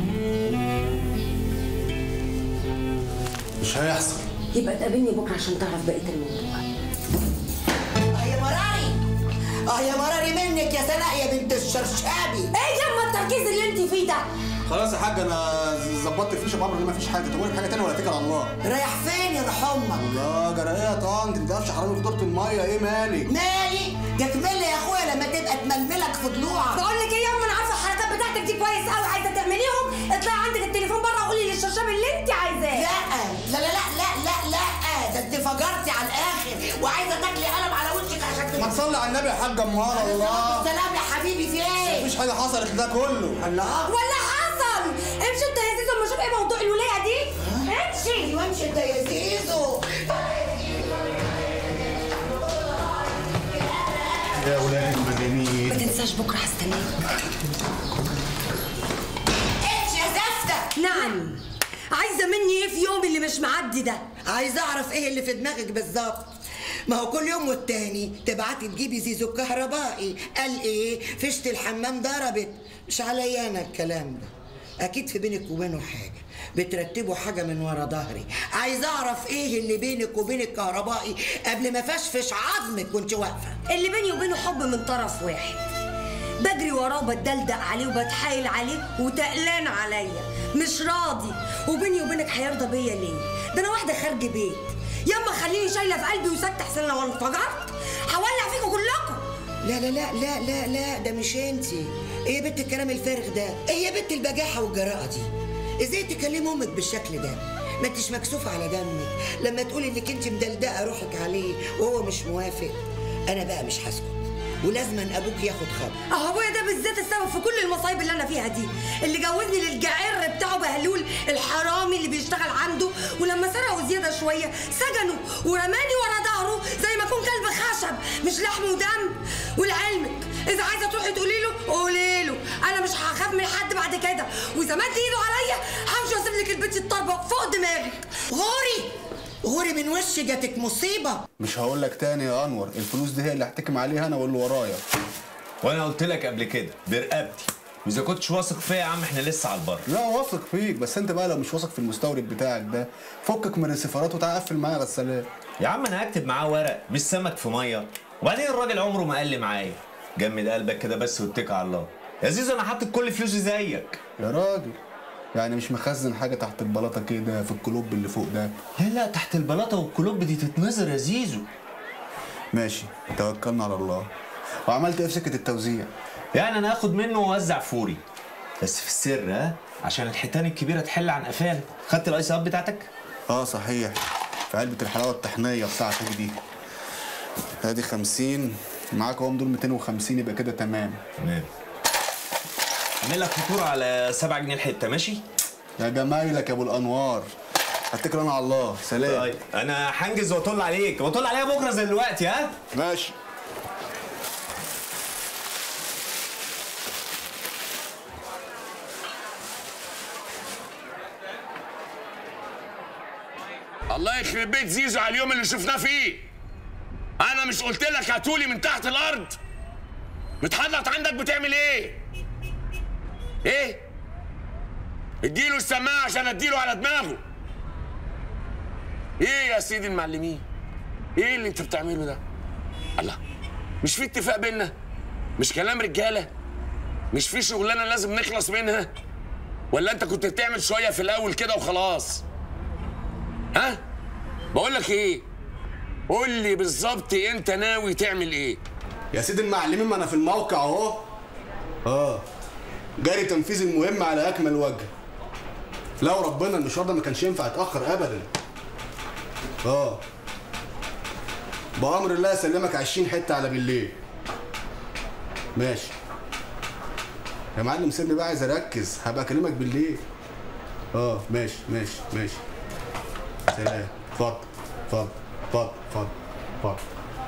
مش هيحصل. يبقى تقابلني بكره عشان تعرف بقيه الموضوع. يا مراري، يا مراري منك يا سناء يا بنت الشرشابي. ايه يا التركيز اللي انت فيه ده؟ خلاص يا حاج انا ظبطت الفيشه بامر ما فيش حاجه، تقولي في حاجه ثانيه ولا اتكل على الله. رايح فين يا روح امك؟ الله جرى ايه يا طنط، انت عارفش حرامي في دورة الميه، ايه مالك؟ مالي؟ جاكمل يا اخويا لما تبقى تململك في ضلوعك. بقول لك ايه يا انا عارفه الحركات بتاعتك دي كويس قوي، عايزه تعمليهم اطلعي عندك التليفون بره وقولي للشرشاب اللي انت عايزاه. لا لا لا لا لا لا ده انت فجرتي على الاخر وعايزه تاكلي قلم على وشك عشان ما تصلي على النبي يا حاج امال الله. سلام يا حبيبي في ايه؟ مفيش حاجه حصلت ده كله. الله ولا حصل. امشي انت يا زيزو اما اشوف ايه موضوع الولايه دي. امشي وامشي انت يا زيزو. يا ولاد المجانين، ما تنساش بكره هستناك. ايش يا زفته؟ نعم، عايزه مني ايه في يومي اللي مش معدي ده؟ عايزه اعرف ايه اللي في دماغك بالظبط. ما هو كل يوم والتاني تبعتي تجيبي زيزو الكهربائي، قال ايه؟ فيشه الحمام ضربت. مش عليا انا الكلام ده، اكيد في بينك وبينه حاجه، بترتبوا حاجه من ورا ظهري. عايزه اعرف ايه اللي بينك وبين الكهربائي قبل ما فشفش عظمك وانت واقفه. اللي بيني وبينه حب من طرف واحد، بجري وراه وبتدلدق عليه وبتحايل عليه وتقلان عليا، مش راضي. وبيني وبينك هيرضى بيا ليه؟ ده انا واحده خارج بيت. ياما خليني شايله في قلبي وسكت احسن لو انفجرت هولع فيكم كلكم. لا لا لا لا لا لا ده مش انتي. ايه يا بنت الكلام الفارغ ده؟ ايه يا بنت البجاحه والجراءه دي؟ ازاي تكلمي امك بالشكل ده؟ ما انتش مكسوفه على دمك لما تقولي انك انت مدلدقه روحك عليه وهو مش موافق. انا بقى مش هسكت ولازما ابوك ياخد خبر. ابويا ده بالذات السبب في كل المصايب اللي انا فيها دي، اللي جوزني للجعر بتاعه بهلول الحرامي اللي بيشتغل عنده، ولما سرقوا زياده شويه سجنوا ورماني ورا ظهره زي ما اكون كلب خشب مش لحم ودم. ولعلمك اذا عايزه تروحي تقولي له قولي له، انا مش هخاف من حد بعد كده، واذا مد ايده عليا همشي واسيب لك البيت الطربه فوق دماغك. غوري من وشي جاتك مصيبه. مش هقول لك تاني يا انور، الفلوس دي هي اللي هحتكم عليها انا واللي ورايا. وانا قلت لك قبل كده برقبتي، واذا كنتش واثق فيا يا عم احنا لسه على البر. لا واثق فيك، بس انت بقى لو مش واثق في المستورد بتاعك ده فكك من السفارات وتعال قفل معايا غسالات. يا عم انا هكتب معاه ورق مش سمك في ميه، وبعدين الراجل عمره ما قال لي معايا. جمد قلبك كده بس واتكل على الله. يا زيزو انا حاطط كل فلوسي زيك. يا راجل يعني مش مخزن حاجه تحت البلاطه كده في الكلوب اللي فوق ده؟ لا تحت البلاطه والكلوب دي تتنظر يا زيزو. ماشي توكلنا على الله. وعملت ايه في سكه التوزيع؟ يعني انا هاخد منه واوزع فوري بس في السر، ها، عشان الحيتان الكبيره تحل عن قفانا. خدت الايس اب بتاعتك؟ صحيح، في علبه الحلاوه الطحينيه بتاعتك دي. ادي 50 معاك اهم، دول 250 يبقى كده تمام. اعمل لك فاتوره على 7 جنيه الحته، ماشي؟ يا جمايلك يا ابو الانوار، هتكل انا على الله. سلام. طيب انا هنجز واطل عليك، واطل عليها بكره زي دلوقتي. ها ماشي. الله يخرب بيت زيزو على اليوم اللي شفناه فيه. انا مش قلت لك هاتولي من تحت الارض؟ متحنط عندك بتعمل ايه؟ ايه؟ اديله السماعه عشان اديله على دماغه. ايه يا سيدي المعلمين؟ ايه اللي انت بتعمله ده؟ الله، مش في اتفاق بينا؟ مش كلام رجاله؟ مش في شغلانه لازم نخلص منها؟ ولا انت كنت بتعمل شويه في الاول كده وخلاص؟ ها؟ بقول لك ايه؟ قول لي بالظبط انت ناوي تعمل ايه؟ يا سيدي المعلمين ما انا في الموقع اهو. جاري تنفيذ المهمه على اكمل وجه. لو ربنا المشوار ده ما كانش ينفع يتاخر ابدا. بأمر الله اسلمك 20 حته على بالليل. ماشي يا معلم، سيبني بقى عايز اركز، هبقى اكلمك بالليل. ماشي ماشي ماشي. سلام. اتفضل اتفضل اتفضل اتفضل اتفضل.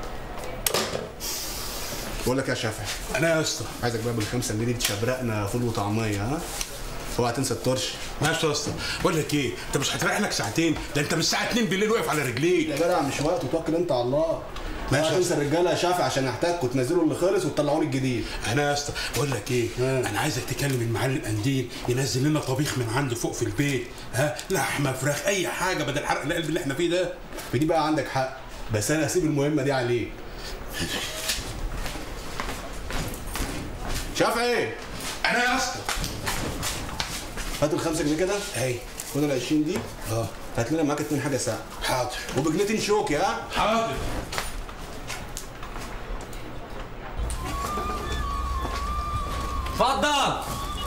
بقول لك يا شافعي، انا يا اسطى عايزك بقى بال5 جنيه دي تشبرقنا فول وطعميه. ها؟ اوعى تنسى الطرش. ماشي يا اسطى. بقول لك ايه، انت مش هتريح لك ساعتين؟ ده انت من الساعه 2 بالليل واقف على رجليك. يا جدع مش وقت، وتوكل انت على الله. ماشي. تنسى الرجاله يا شافعي عشان احتاجكوا تنزلوا اللي خلص وتطلعوني الجديد. انا يا اسطى بقول لك ايه، انا عايزك تكلم المعلم قنديل ينزل لنا طبيخ من عنده فوق في البيت. لحمه فراخ اي حاجه بدل حرق القلب اللي احنا فيه ده. في دي بقى عندك حق، بس انا هسيب المهمه دي عليك. شافعي. انا يا اسطى. هات ال5 جنيه كده. خد ال20 دي. هات لنا معاك 2 حاجه ساعه. حاضر. وبجنيتين شوكي. ها؟ حاضر. اتفضل.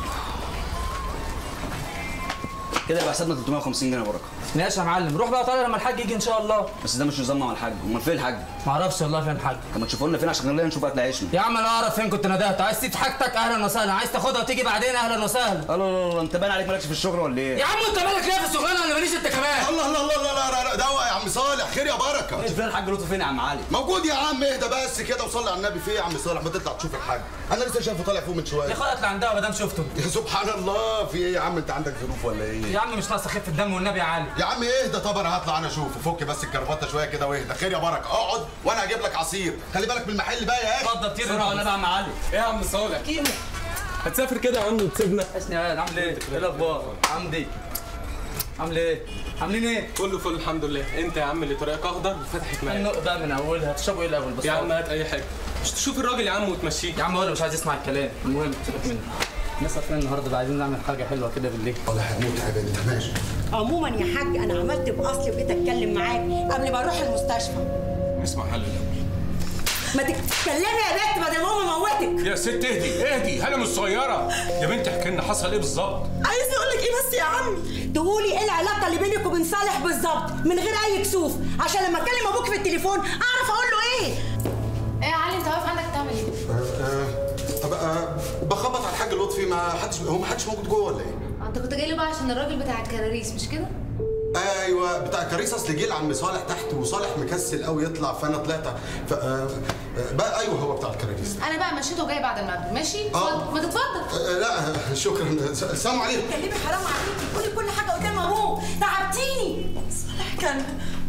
كده يبقى حسابنا 350 جنيه بركه. ماشي يا معلم، روح بقى طالع لما الحاج يجي ان شاء الله. بس ده مش نظام مع الحاج، امال فين الحاج؟ معرفش والله فين الحاج. طب ما تشوفوا لنا فين عشان نلاقي نشوف اكل عيشنا. يا عم انا اعرف فين كنت ندهت. عايز تسيب حاجتك اهلا وسهلا، عايز تاخدها وتيجي بعدين اهلا وسهلا. الله انت باين عليك مالكش في الشغل ولا ايه؟ يا عم انت مالك ليه في الشغلانه ولا ماليش انت كمان؟ الله الله الله الله لا دوق يا عم صالح. خير يا بركه. شوف لنا الحاج لطفي فين يا عم علي؟ موجود يا عم. اهدى بس كده وصلي على النبي. في ايه يا عم صالح؟ ما تطلع تشوف الحاج. انا لسه شايفه طالع فوق من شويه. يا اخويا اطلع عندها ما دام شفته. يا سبحان الله. في ايه يا عم؟ انت عندك ظروف ولا ايه؟ يا عم مش ناقصه خفه الدم والنبي يا علي. يا عم اهدى. طب انا هطلع انا اشوفه. فك بس الكرافته شويه كده واهدى. خير يا بركه. اقعد وانا هجيب لك عصير. خلي بالك من المحل بقى يا اخي. اتفضل طير بسرعه والنبي يا عم علي. ايه يا عم صالح؟ كيمو هتسافر كده يا عم وتسيبنا؟ حسني يا عامل ايه؟ ايه الاخبار؟ عامل ايه؟ عاملين ايه؟ كله فل الحمد لله. انت يا عم اللي طريقك اخضر وفتحت معاك. النقطة بقى من اولها. تشربوا ايه الاول بس؟ يا عم هات اي حاجه. مش تشوف الراجل يا عم وتمشيه؟ يا عم هو اللي مش عايز يسمع الكلام. المهم سيبك منه. نسهر فين النهارده بقى؟ عايزين نعمل حاجه حلوه كده بالليل. والله هموت يا بنت. ماشي. عموما يا حاج انا عملت باصلي وجيت اتكلم معاك قبل ما اروح المستشفى. اسمع حل الاول. ما تتكلمي يا بنت بدل ما ماما موتك. يا ست اهدي هلا مش صغيره. يا بنت احكي لنا حصل ايه بالظبط؟ عايز اقول لك ايه بس يا عمي؟ تقولي ايه العلاقه اللي بينك وبين صالح بالظبط من غير اي كسوف عشان لما اكلم ابوك في التليفون اعرف اقول له ايه. ايه يا علي انت واقف عندك تعمل ايه؟ طب بخبط على الحاج لطفي. ما حدش موجود جوه ولا ايه؟ انت كنت جاي له بقى عشان الراجل بتاع الكراريس مش كده؟ ايوه بتاع الكراريس. اصل جه لعم صالح تحت وصالح مكسل قوي يطلع فانا طلعت. بقى ايوه هو بتاع الكراريس. انا بقى مشيته وجاي بعد المغرب. ماشي؟ اتفضل. ما تتفضل. لا شكرا. السلام عليكم. كلمي حرام عليكي. قولي كل حاجه قدام ابوه. تعبتيني. صالح كان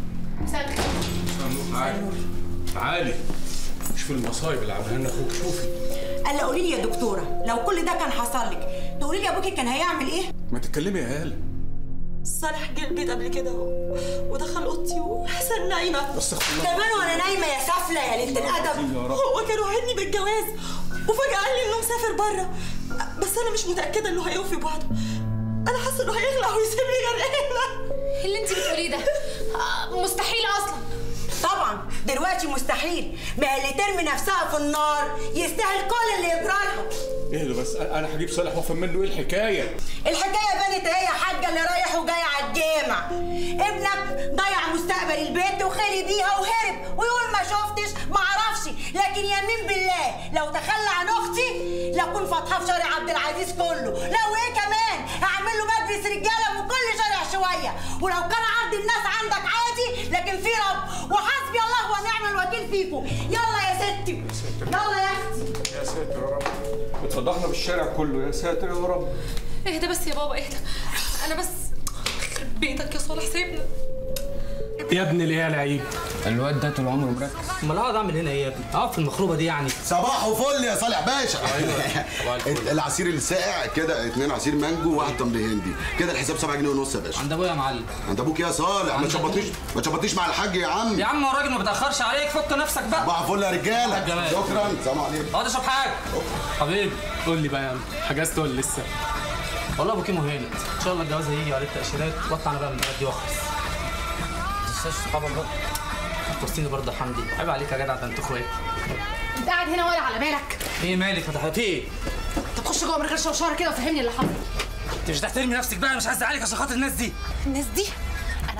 تعالي شوفي المصايب اللي عملها لنا اخوك. شوفي. قال لي قولي لي يا دكتوره لو كل ده كان حصل لك تقولي لي ابوكي كان هيعمل ايه؟ ما تتكلمي يا هاله. صالح جه البيت قبل كده ودخل اوضتي وحسن نايمه. استغفر الله. كمان وانا نايمه يا سافله يا ليله الادب. هو كان وعدني بالجواز وفجاه قال لي انه مسافر بره، بس انا مش متاكده انه هيوفي بعضه. انا حاسه انه هيخلع ويسيبني غرقانه. اللي انت بتقوليه ده مستحيل اصلا. طبعا دلوقتي مستحيل. ما اللي ترمي نفسها في النار يستاهل كل اللي يجرى لها. ايه ده بس؟ انا هجيب صالح وافهم منه ايه الحكايه. الحكايه بنت هي حاجه اللي رايح وجاي على الجامع. ابنك ضيع مستقبل البيت وخلي بيها وهرب ويقول ما شفتش ما اعرفش، لكن يمين بالله لو تخلى عن اختي لكون فاتحه في شارع عبد العزيز كله. لو ايه كمان هعمل له مجلس رجاله من كل شارع شويه. ولو كان عرض الناس عندك عادي لكن في رب وحسبي الله ونعم الوكيل فيكم. يلا يا ستي. يلا يا اختي. يا ساتر يا رب. اتفضحنا بالشارع كله. يا ساتر يا رب. اهدى بس يا بابا اهدى. انا بس يخرب بيتك يا صالح سيبنا. يا ابني ليه يا لعيب؟ الواد ده طول عمره مركز. امال اقعد اعمل هنا ايه يا ابني؟ اقعد في المخروبه دي يعني. صباح وفل يا صالح باشا. العصير الساقع كده 2 عصير مانجو و1 تمر هندي. كده الحساب 7 جنيه ونص يا باشا. عند ابويا يا معلم. عند ابوك يا صالح. ما تشبطنيش مع الحاج يا عم. يا عم هو الراجل ما بتاخرش عليك. فك نفسك بقى. صباح الفل يا رجاله. شكرا. سلام عليكم. اقعد اشرب حاجه. حبيبي قول لي بقى يا عم حجزت ولا لسه؟ والله ابو كيمو هانت. ان شاء الله الجواز هيجي وعليه التاشيرات واطلع انا بقى من البلد دي واخلص. ما تنساش صحابك بقى. وصيني برضه حمدي. عيب عليك يا جدع ده انتوا اخوات. انت قاعد هنا ولا على بالك؟ ايه مالك فتحت ايه؟ طب خش جوه من غير شوشره كده وفهمني اللي حصل. انت مش هتحترمي نفسك بقى. مش عايز ازعلك عشان خاطر الناس دي. الناس دي؟ انا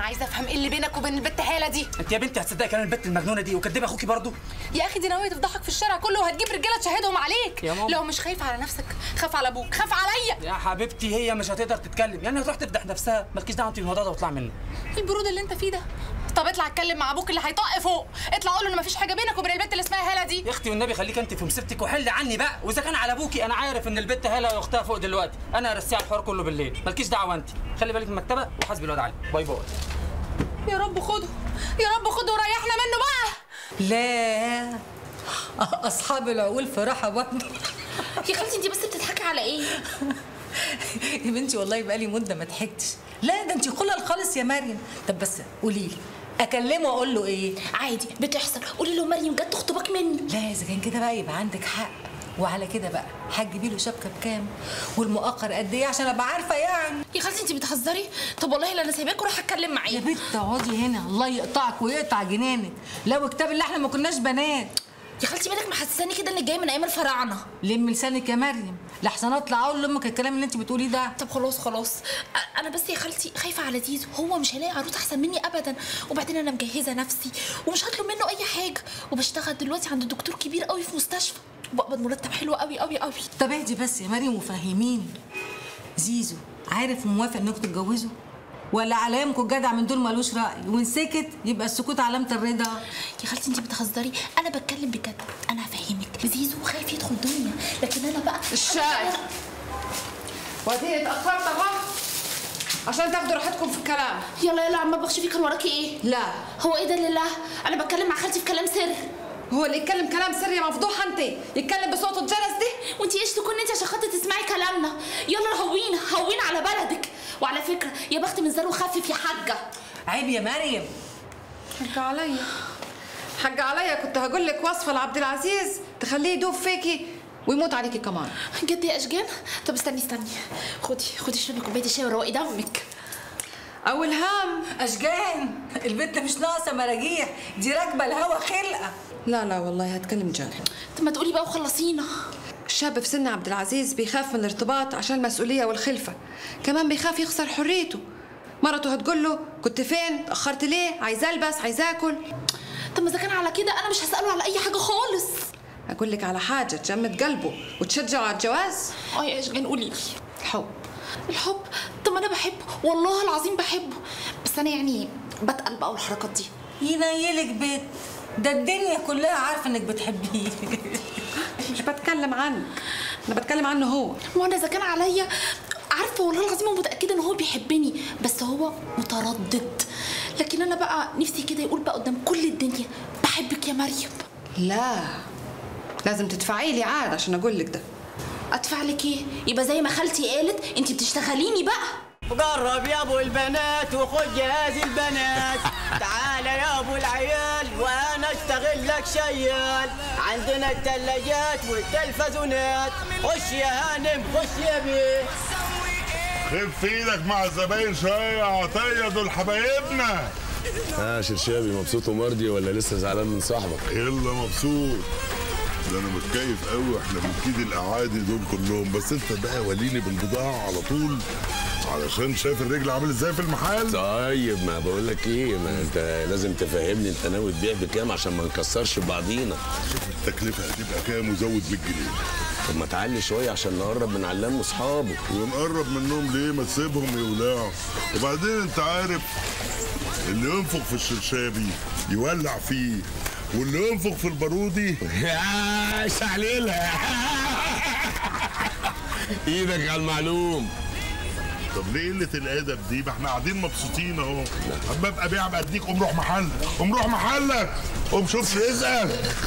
انا عايزه افهم ايه اللي بينك وبين البت هاله دي. انت يا بنتي هتصدقي كلام البت المجنونه دي وكدبي اخوكي برضه؟ يا اخي دي ناويه تفضحك في الشارع كله وهتجيب رجاله تشهدهم عليك. يا ماما. لو مش خايف على نفسك خاف على ابوك، خاف عليا. يا حبيبتي هي مش هتقدر تتكلم، يعني هتروح تفضح نفسها، مالكيش دعوه انت بالموضوع ده واطلع منه. ايه البرود اللي انت فيه ده؟ طب اطلع اتكلم مع ابوك اللي هيطق فوق، اطلع قول له ان مفيش حاجه بينك وبين البت اللي اسمها هاله دي. يا اختي والنبي خليك انت في مصيبتك وحل عني بقى، واذا كان على ابوكي انا عارف ان البت هاله واختها فوق دلوقتي، انا هرسيها الحوار كله بالليل، مالكيش دعوه انت، خلي بالك من المكتبه وحاسبي الواد علي. باي باي. يا رب خده، يا رب خده وريحنا منه بقى. لا اصحاب العقول في راحه برضه. يا خالتي انت بس بتضحكي على ايه؟ يا بنتي والله بقالي مده ما ضحكتش. لا ده انت خلل خالص يا مريم. طب بس قولي لي اكلمه واقول له ايه؟ عادي بتحصل، قولي له مريم جت تخطبك مني. لا اذا كان كده بقى يبقى عندك حق. وعلى كده بقى هتجيبي له شبكه بكام؟ والمؤخر قد ايه عشان ابقى عارفه يعني؟ يا خالتي انت بتهزري؟ طب والله لا انا سايباك وراح اتكلم معاه. يا بنت اقعدي هنا، الله يقطعك ويقطع جنانك. لو كتاب الله احنا ما كناش بنات. يا خالتي مالك محسساني كده انك جايه من ايام الفراعنه. لم لسانك يا مريم، لحسن اطلع اقول لامك الكلام اللي انت بتقوليه ده. طب خلاص انا بس يا خالتي خايفه على زيزو، هو مش هيلاقي عروس احسن مني ابدا، وبعدين انا مجهزه نفسي ومش هطلب منه اي حاجه، وبشتغل دلوقتي عند دكتور كبير قوي في مستشفى وبقبض مرتب حلو قوي قوي قوي. طب اهدي بس يا مريم وفهميني، زيزو عارف وموافق انكم تتجوزوا؟ ولا علامكم الجدع من دول مالوش راي وان سكت يبقى السكوت علامه الرضا؟ يا خالتي انت بتهزري، انا بتكلم بجد، انا هفهمك. زيزو خايف يدخل دنيا، لكن انا بقى الشاي واديني اتاخرت اهو عشان تاخدوا راحتكم في الكلام. يلا يلا عم بخشي كان وراكي ايه؟ لا هو ايه ده لله؟ انا بتكلم مع خالتي في كلام سر. هو اللي يتكلم كلام سر يا مفضوحه انت يتكلم بصوت الجرس دي؟ وانت ايش تكون انت عشان خاطر تسمعي كلامنا؟ يلا هوينا على بلدك. وعلى فكره يا بخت من زر وخفف يا حاجه. عيب يا مريم. حق عليا كنت هقول لك وصفه لعبد العزيز تخليه يدوب فيكي ويموت عليكي كمان. جد يا اشجان؟ طب استني خدي اشربي كوبايه الشاي وروقي دمك. اول هام اشجان، البنت مش ناقصه مراجيح، دي راكبه الهوا خلقه. لا والله هتكلم جد. طب ما تقولي بقى وخلصينا. الشاب في سن عبد العزيز بيخاف من الارتباط عشان المسؤوليه والخلفه، كمان بيخاف يخسر حريته. مرته هتقول له كنت فين؟ اتاخرت ليه؟ عايز البس، عايز اكل. طب ما اذا كان على كده انا مش هساله على اي حاجه خالص. اقول لك على حاجه تجمد قلبه وتشجعه على الجواز. يا اشجان قولي لي. الحب. طب انا بحبه والله العظيم بحبه، بس انا يعني بتقل بقى والحركات دي. ينيلك بيت، ده الدنيا كلها عارفه انك بتحبيه. مش بتكلم عنك، انا بتكلم عنه هو. وانا اذا كان عليا عارفه والله العظيم ومتاكده ان هو بيحبني، بس هو متردد. لكن انا بقى نفسي كده يقول بقى قدام كل الدنيا بحبك يا مريم. لا لازم تدفعي لي عاد عشان اقول لك ده. ادفع لك ايه؟ يبقى زي ما خالتي قالت انت بتشتغليني بقى. قرب يا ابو البنات وخد جهاز البنات. تعال يا ابو العيال وانا اشتغل لك شيال. عندنا الثلاجات والتلفزيونات. خش يا هانم خش يا بيه. خف ايدك مع الزباين شويه يا عطيه، دول حبايبنا. شرشابي مبسوط ومرضي ولا لسه زعلان من صاحبك؟ يلا مبسوط، ده انا متكيف قوي. احنا بنكيد الاعادي دول كلهم، بس انت بقى وليني بالبضاعه على طول علشان شايف الرجل عامل ازاي في المحل. طيب ما بقول لك ايه، ما انت لازم تفهمني انت ناوي تبيع بكام عشان ما نكسرش بعضينا. شوف التكلفه هتبقى كام وزود 100 جنيه. طب ما تعلي شويه عشان نقرب من علام واصحابه. ونقرب منهم ليه؟ ما تسيبهم يولعوا. وبعدين انت عارف اللي ينفخ في الشرشابي يولع فيه، واللي ينفخ في البارودي يا شعليلها. ايدك على المعلوم. طب ليه قله الادب دي؟ ما احنا قاعدين مبسوطين اهو. اما ابقى بيع بديك قوم روح محلك، قوم روح محلك، قوم شوف رزقك.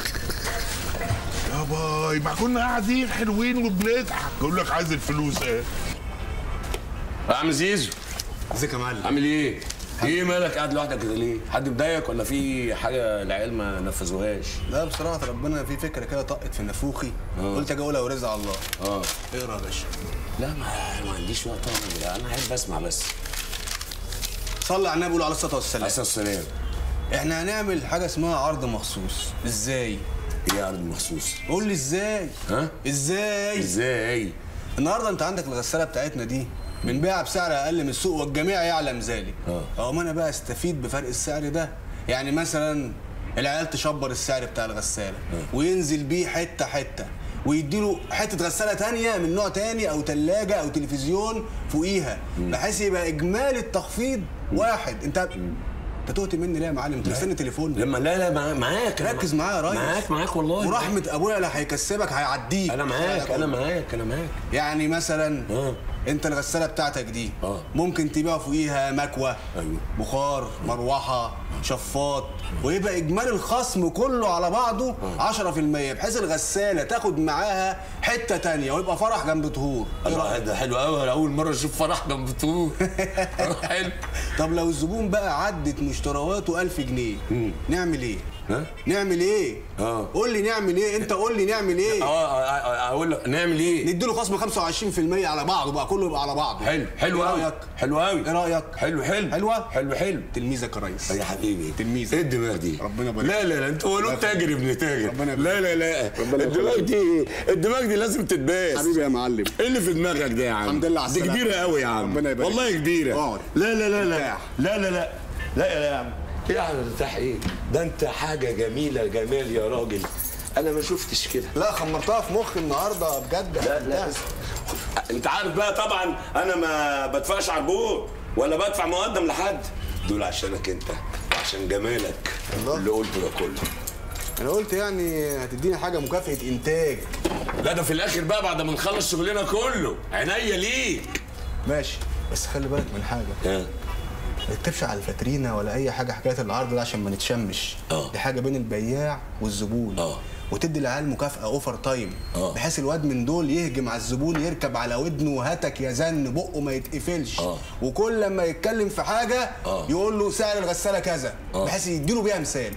يا باي ما كنا قاعدين حلوين وبنضحك، يقول لك عايز الفلوس ايه؟ يا عم زيزو. ازيك يا معلم؟ عامل ايه؟ ايه مالك قاعد لوحدك كده ليه؟ حد مضايقك ولا في حاجه العيال ما نفذوهاش؟ لا بصراحه ربنا في فكره كده طقت في نافوخي، قلت اجي اقولها ورزق على الله. اقرا يا باشا. لا ما عنديش وقت انا احب اسمع بس. صلي على النبي وقول عليه الصلاه والسلام. عليه الصلاه والسلام. احنا هنعمل حاجه اسمها عرض مخصوص. ازاي؟ ايه عرض مخصوص؟ قول لي ازاي؟ ها؟ ازاي؟ ازاي؟ النهارده انت عندك الغساله بتاعتنا دي بنبيعها بسعر اقل من السوق والجميع يعلم ذلك. اقوم انا بقى استفيد بفرق السعر ده. يعني مثلا العيال تشبر السعر بتاع الغساله وينزل بيه حته حته ويديله حته غساله تانية من نوع تاني او ثلاجه او تلفزيون فوقيها، بحيث يبقى اجمالي التخفيض واحد. انت تهت مني ليه يا معلم؟ انت مستني تليفون؟ لما لا معاك، ركز معايا يا ريس. معاك والله. ورحمه ابويا اللي هيكسبك هيعديك. انا معاك. يعني مثلا انت الغساله بتاعتك دي ممكن تبيع فوقيها مكوه، بخار، مروحه، شفاط، ويبقى اجمالي الخصم كله على بعضه 10%، بحيث الغساله تاخد معاها حته تانية ويبقى فرح جنب طهور. الله ده حلو قوي، انا اول مره اشوف فرح جنب طهور. حلو. طب لو الزبون بقى عدت مشترياته 1000 جنيه نعمل ايه؟ نعمل ايه؟ قول لي نعمل ايه؟ انت قول لي نعمل ايه؟ اقول لك نعمل ايه؟ نديله خصم 25% على بعضه بقى، كله يبقى على بعضه. حلو قوي. حلو قوي. ايه رايك؟ حلو. تلميذك يا ريس. يا حبيبي تلميذك. ايه الدماغ دي؟ ربنا يبارك. لا انت ولود تاجر ابن تاجر. لا الدماغ دي لازم تتباس. حبيبي يا معلم. ايه اللي في دماغك ده يا عم؟ الحمد لله على السلامه. دي كبيره قوي يا عم. ربنا يبارك. والله كبيره. لا يا عم. ايه يا عم ارتاح ايه؟ ده انت حاجه جميله جمال يا راجل. انا ما شفتش كده. لا خمرتها في مخي النهارده بجد. لا انت عارف بقى طبعا انا ما بدفعش عربون ولا بدفع مقدم لحد، دول عشانك انت وعشان جمالك اللي قلته ده كله. انا قلت يعني هتديني حاجه مكافاه انتاج. لا ده في الاخر بقى بعد ما نخلص شغلنا كله عينيا ليك. ماشي بس خلي بالك من حاجه. ما تكتبش على الفاترينا ولا اي حاجه حكايه العرض ده عشان ما نتشمش. دي حاجه بين البياع والزبون. وتدي العيال مكافاه اوفر تايم، بحيث الواد من دول يهجم على الزبون يركب على ودنه وهاتك يا زن بقه ما يتقفلش. وكل لما يتكلم في حاجه يقول له سعر الغساله كذا، بحيث يديله بيها مثال.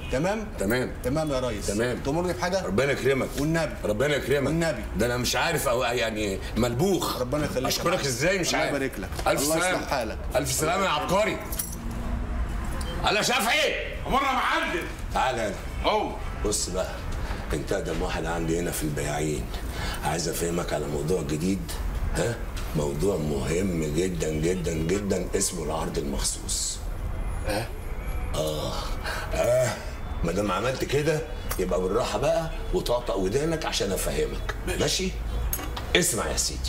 تمام يا ريس. تأمرني بحاجه؟ ربنا يكرمك والنبي. ربنا يكرمك والنبي. ده انا مش عارف او يعني ملبوخ. ربنا يخليك. اشكرك ازاي مش عارف. الله يبارك لك. الف الله سلامه. يصلح حالك. الف سلامه يا عبقري. على شافعي. امرنا يا معلم. تعالى هنا. بص بقى، انت اقدم واحد عندي هنا في البياعين، عايز افهمك على موضوع جديد. موضوع مهم جدا جدا جدا اسمه العرض المخصوص. ما دام عملت كده يبقى بالراحه بقى وطقطق ودانك عشان افهمك. ماشي؟ اسمع يا سيدي.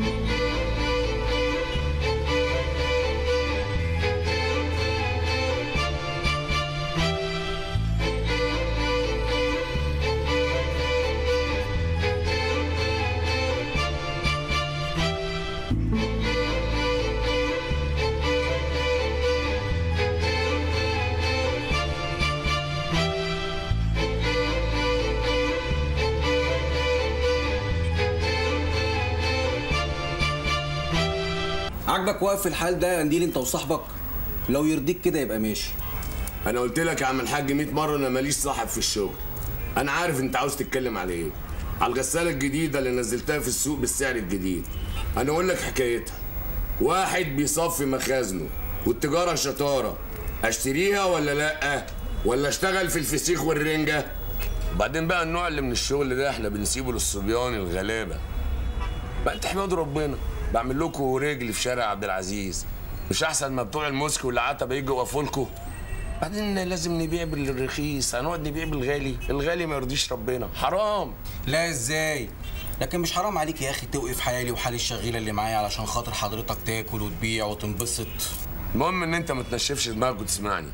عاجبك واقف في الحال ده يا قنديل انت وصاحبك؟ لو يرضيك كده يبقى ماشي. انا قلت لك يا عم الحاج 100 مره انا ماليش صاحب في الشغل. انا عارف انت عاوز تتكلم على ايه. على الغساله الجديده اللي نزلتها في السوق بالسعر الجديد. انا اقول لك حكايتها. واحد بيصفي مخازنه والتجاره شطاره، اشتريها ولا لا؟ ولا اشتغل في الفسيخ والرنجه؟ وبعدين بقى النوع اللي من الشغل ده احنا بنسيبه للصبيان الغلابه. بقى تحمدوا ربنا بعمل لكم رجل في شارع عبد العزيز، مش احسن ما بتوع الموسك والعتبه يجوا يقفوا لكم؟ بعدين لازم نبيع بالرخيص، هنقعد نبيع بالغالي، الغالي ما يرضيش ربنا، حرام. لا ازاي؟ لكن مش حرام عليك يا اخي توقف حالي وحال الشغيله اللي معايا علشان خاطر حضرتك تاكل وتبيع وتنبسط؟ المهم ان انت ما تنشفش دماغك وتسمعني.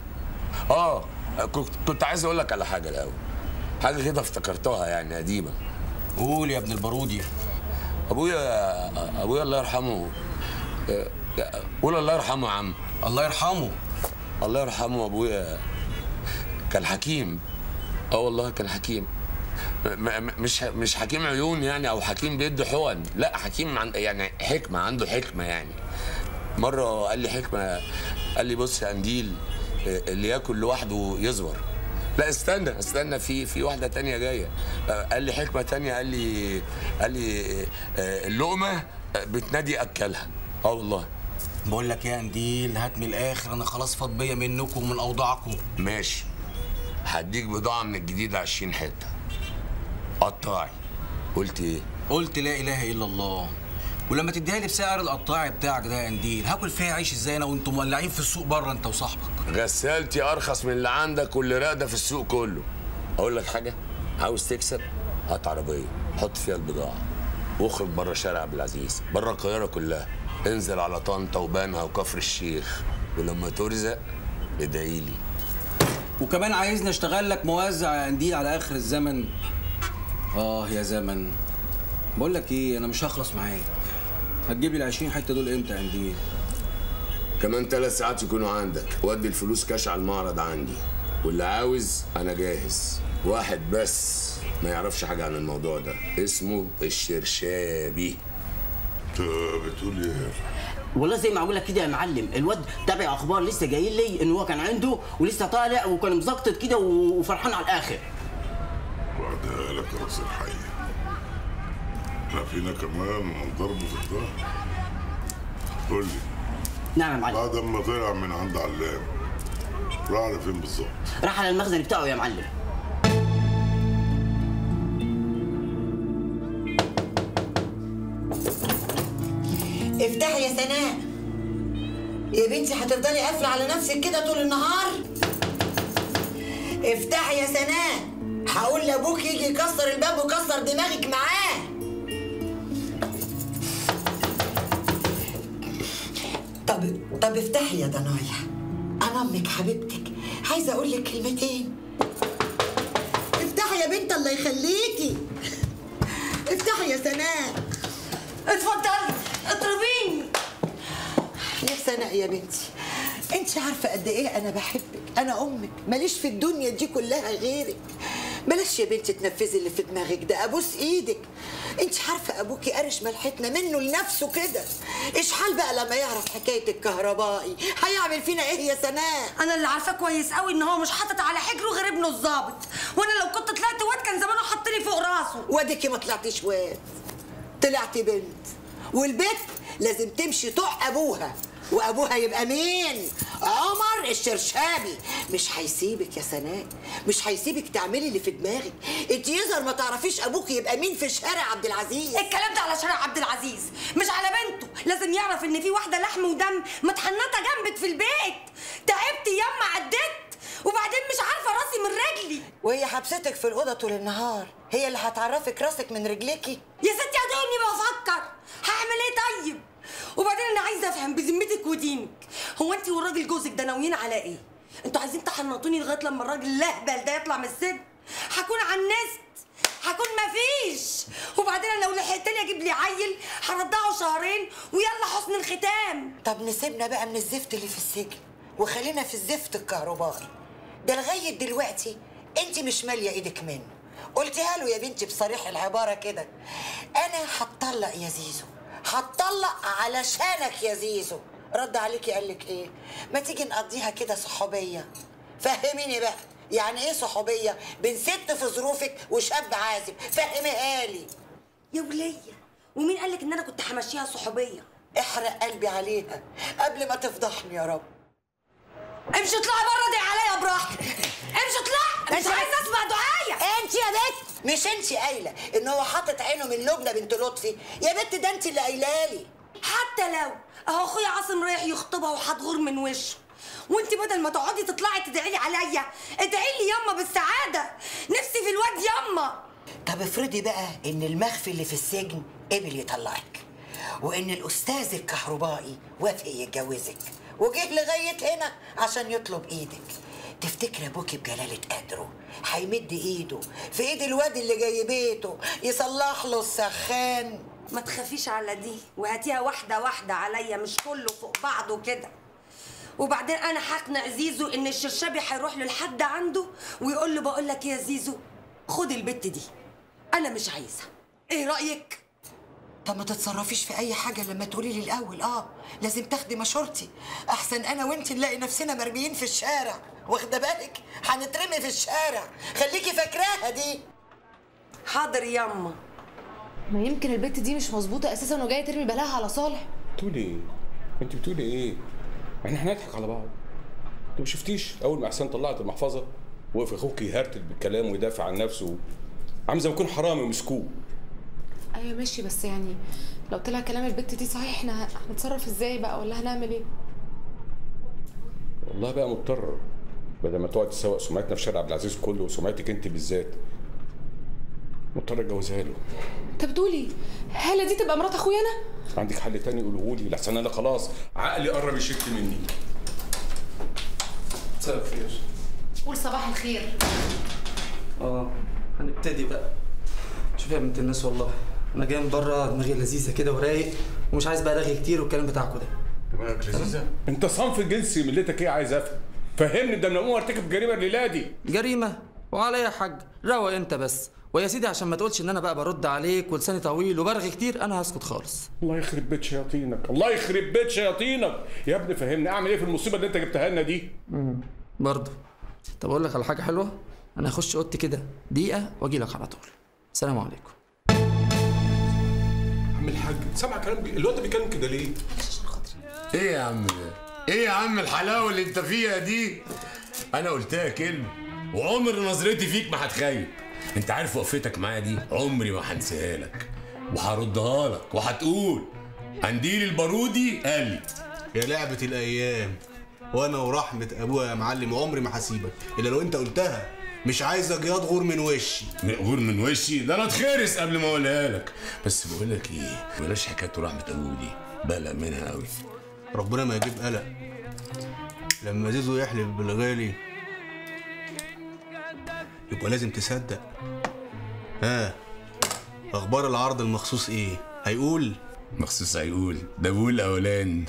كنت عايز اقول لك على حاجه الاول، حاجه كده افتكرتها يعني قديمه. قول يا ابن البارودي. ابويا الله يرحمه. قول الله يرحمه يا عم. الله يرحمه. الله يرحمه. ابويا كان حكيم. والله كان حكيم. مش حكيم عيون يعني او حكيم بيدي حقن، لا حكيم يعني حكمه، عنده حكمه يعني. مره قال لي حكمه، قال لي بص يا قنديل اللي ياكل لوحده يزور. لا استنى في واحده تانية جايه. قال لي حكمه تانية، قال لي اللقمه بتنادي اكلها. والله. بقول لك يا قنديل هات من الاخر، انا خلاص فاض بيا منكم ومن اوضاعكم. ماشي، هديك بضاعه من الجديده 20 حته. قطاعي. قلت ايه؟ قلت لا اله الا الله. ولما تديها لي بسعر القطاعي بتاعك ده يا قنديل هاكل فيها عيش ازاي انا وانتم مولعين في السوق بره انت وصاحبك؟ غسالتي ارخص من اللي عندك واللي راقده في السوق كله. اقول لك حاجه، عاوز تكسب هات عربيه حط فيها البضاعه واخرج بره شارع عبد العزيز، بره القاهره كلها، انزل على طنطا وبنها وكفر الشيخ، ولما ترزق ادعي لي. وكمان عايزني اشتغل لك موزع يا قنديل على اخر الزمن؟ يا زمن، بقول لك ايه، انا مش هخلص معاك. هتجيب لي ال20 حته دول امتى يا قنديل؟ كمان 3 ساعات يكونوا عندك، ودي الفلوس كاش على المعرض عندي، واللي عاوز انا جاهز. واحد بس ما يعرفش حاجه عن الموضوع ده، اسمه الشرشابي. انت بتقول ايه؟ والله زي ما اقول لك كده يا معلم، الواد تابع اخبار لسه جاي لي ان هو كان عنده ولسه طالع وكان مزقطط كده وفرحان على الاخر. بعدها لك راس الحي. احنا فينا كمان ضرب في الظهر. قول لي. نعم يا معلم. بعد ما طلع من عند علام راح على فين بالظبط؟ راح على المخزن بتاعه يا معلم. افتحي يا سناء. يا بنتي هتفضلي قافله على نفسك كده طول النهار؟ افتحي يا سناء، هقول لابوك يجي يكسر الباب ويكسر دماغك معاه. طب افتحي يا ضنايا، انا امك حبيبتك عايزه اقول لك كلمتين. افتحي يا بنت الله يخليكي. افتحي يا سناء. اتفضلي اضربيني يا سناء يا بنتي، انت عارفه قد ايه انا بحبك، انا امك ماليش في الدنيا دي كلها غيرك. بلاش يا بنتي تنفذي اللي في دماغك ده، ابوس ايدك. انت عارفه ابوكي قرش ملحتنا منه لنفسه كده، ايش حال بقى لما يعرف حكايه الكهربائي؟ هيعمل فينا ايه يا سناء؟ انا اللي عارفاه كويس قوي ان هو مش حاطط على حجره غير ابنه الظابط، وانا لو كنت طلعت واد كان زمانه حطني فوق راسه. واديكي ما طلعتيش واد، طلعتي بنت، والبنت لازم تمشي طوع ابوها، وابوها يبقى مين؟ عمر الشرشابي. مش هيسيبك يا سناء، مش هيسيبك تعملي اللي في دماغك. انت يظهر ما تعرفيش ابوك يبقى مين في شارع عبد العزيز. الكلام ده على شارع عبد العزيز مش على بنته. لازم يعرف ان في واحده لحم ودم متحنطه جنبك في البيت. تعبت ياما عدت وبعدين مش عارفه راسي من رجلي. وهي حبستك في الاوضه طول النهار، هي اللي هتعرفك راسك من رجليكي؟ يا ستي ادوني بفكر هعمل ايه طيب. وبعدين انا عايزه افهم بذمتك ودينك، هو انت والراجل جوزك ده ناويين على ايه؟ انتوا عايزين تحنطوني لغايه لما الراجل الاهبل ده يطلع من السجن؟ هكون عنست، هكون مفيش. وبعدين انا لو لحقتني اجيب لي عيل هرضعه شهرين ويلا حسن الختام. طب نسيبنا بقى من الزفت اللي في السجن وخلينا في الزفت الكهربائي ده. لغايه دلوقتي انت مش ماليه ايدك منه. قلتها له يا بنتي بصريح العباره كده، انا هتطلق يا زيزو، هتطلق علشانك يا زيزو. رد عليكي قال لك ايه؟ ما تيجي نقضيها كده صحوبيه. فهميني بقى يعني ايه صحوبيه بين ست في ظروفك وشاب عازب؟ فهميها لي يا وليه. ومين قال لك ان انا كنت همشيها صحوبيه؟ احرق قلبي عليها قبل ما تفضحني يا رب. امشي اطلعي بره دي عليا براحتك. امشي اطلعي، مش عايزه اسمع دعايه. انت يا بنت مش انت قايله ان هو حاطط عينه من لبنى بنت لطفي؟ يا بنت ده انت اللي قايله لي. حتى لو اهو اخويا عاصم رايح يخطبها وهتغور من وشه، وانت بدل ما تقعدي تطلعي تدعي لي عليا ادعي لي ياما بالسعاده. نفسي في الواد ياما. طب افرضي بقى ان المخفي اللي في السجن قبل يطلعك، وان الاستاذ الكهربائي وافق يتجوزك وجه لغايه هنا عشان يطلب ايدك، تفتكر ابوكي بجلاله قدره هيمد ايده في ايد الواد اللي جاي بيته يصلح له السخان؟ ما تخافيش على دي، وهاتيها واحده واحده عليا، مش كله فوق بعضه كده. وبعدين انا هقنع زيزو ان الشرشابي هيروح له لحد عنده ويقول له بقول لك يا زيزو خد البت دي، انا مش عايزه. ايه رايك؟ طب ما تتصرفيش في اي حاجه لما تقولي لي الاول. لازم تاخدي مشورتي، احسن انا وانت نلاقي نفسنا مرميين في الشارع. واخده بالك هنترمي في الشارع، خليكي فاكراها دي. حاضر ياما. ما يمكن البت دي مش مظبوطه اساسا وجايه ترمي بلاها على صالح. بتقولي ايه؟ انت بتقولي ايه؟ احنا هنضحك على بعض. انت ما شفتيش اول ما احسان طلعت المحفظه وقف اخوك يهرتل بالكلام ويدافع عن نفسه، عامل زي ما يكون حرامي ومسكوه. ايوه ماشي، بس يعني لو طلع كلام البت دي صحيح احنا هنتصرف ازاي بقى ولا هنعمل ايه؟ والله بقى مضطر، بدل ما تقعد تسوق سمعتنا في شارع عبد العزيز كله وسمعتك انت بالذات، مضطر اتجوزها له. انت بتقولي هالة دي تبقى مرات اخويا انا؟ عندك حل تاني قوله لي، لحسن انا خلاص عقلي قرب يشك مني. مساء الخير. قول صباح الخير. هنبتدي بقى. شوفي يا بنت الناس، والله انا جاي من بره دماغي لذيذه كده ورايق، ومش عايز بقى رغي كتير والكلام بتاعكم ده. دماغك لذيذه؟ انت صنف جنسي ملتك ايه؟ عايز افهم. فهمني، ده من الامور ارتكب جريمه الليله دي. جريمه؟ وعليا يا حاج، روق انت بس. ويا سيدي عشان ما تقولش ان انا بقى برد عليك ولساني طويل وبرغي كتير، انا هسكت خالص. الله يخرب بيت شياطينك، الله يخرب بيت شياطينك يا ابني. فهمني اعمل ايه في المصيبه اللي انت جبتها لنا دي؟ برضه. طب اقول لك على حاجه حلوه، انا هخش اوضتي كده دقيقه واجي لك على طول. السلام عليكم. عم الحاج سامع كلام الواد ده بيتكلم كده ليه؟ ايه يا عم ده؟ ايه يا عم الحلاوه اللي انت فيها دي؟ انا قلتها كلمه وعمر نظرتي فيك ما هتخيب. انت عارف وقفتك معايا دي عمري ما هنساها لك، وهردها لك وهتقول قنديل البارودي قال لي يا لعبه الايام، وانا ورحمه ابويا يا معلم عمري ما هسيبك الا لو انت قلتها. مش عايزك ياض غور من وشي. غور من وشي؟ ده انا اتخرس قبل ما اقولها لك. بس بقول لك ايه، بلاش حكايه رحمه ابوه دي، بقلق منها قوي. ربنا ما يجيب قلق. لما زيزو يحلف بالغالي يبقى لازم تصدق. اخبار العرض المخصوص ايه؟ هيقول مخصوص هيقول ده بقول الاولاني.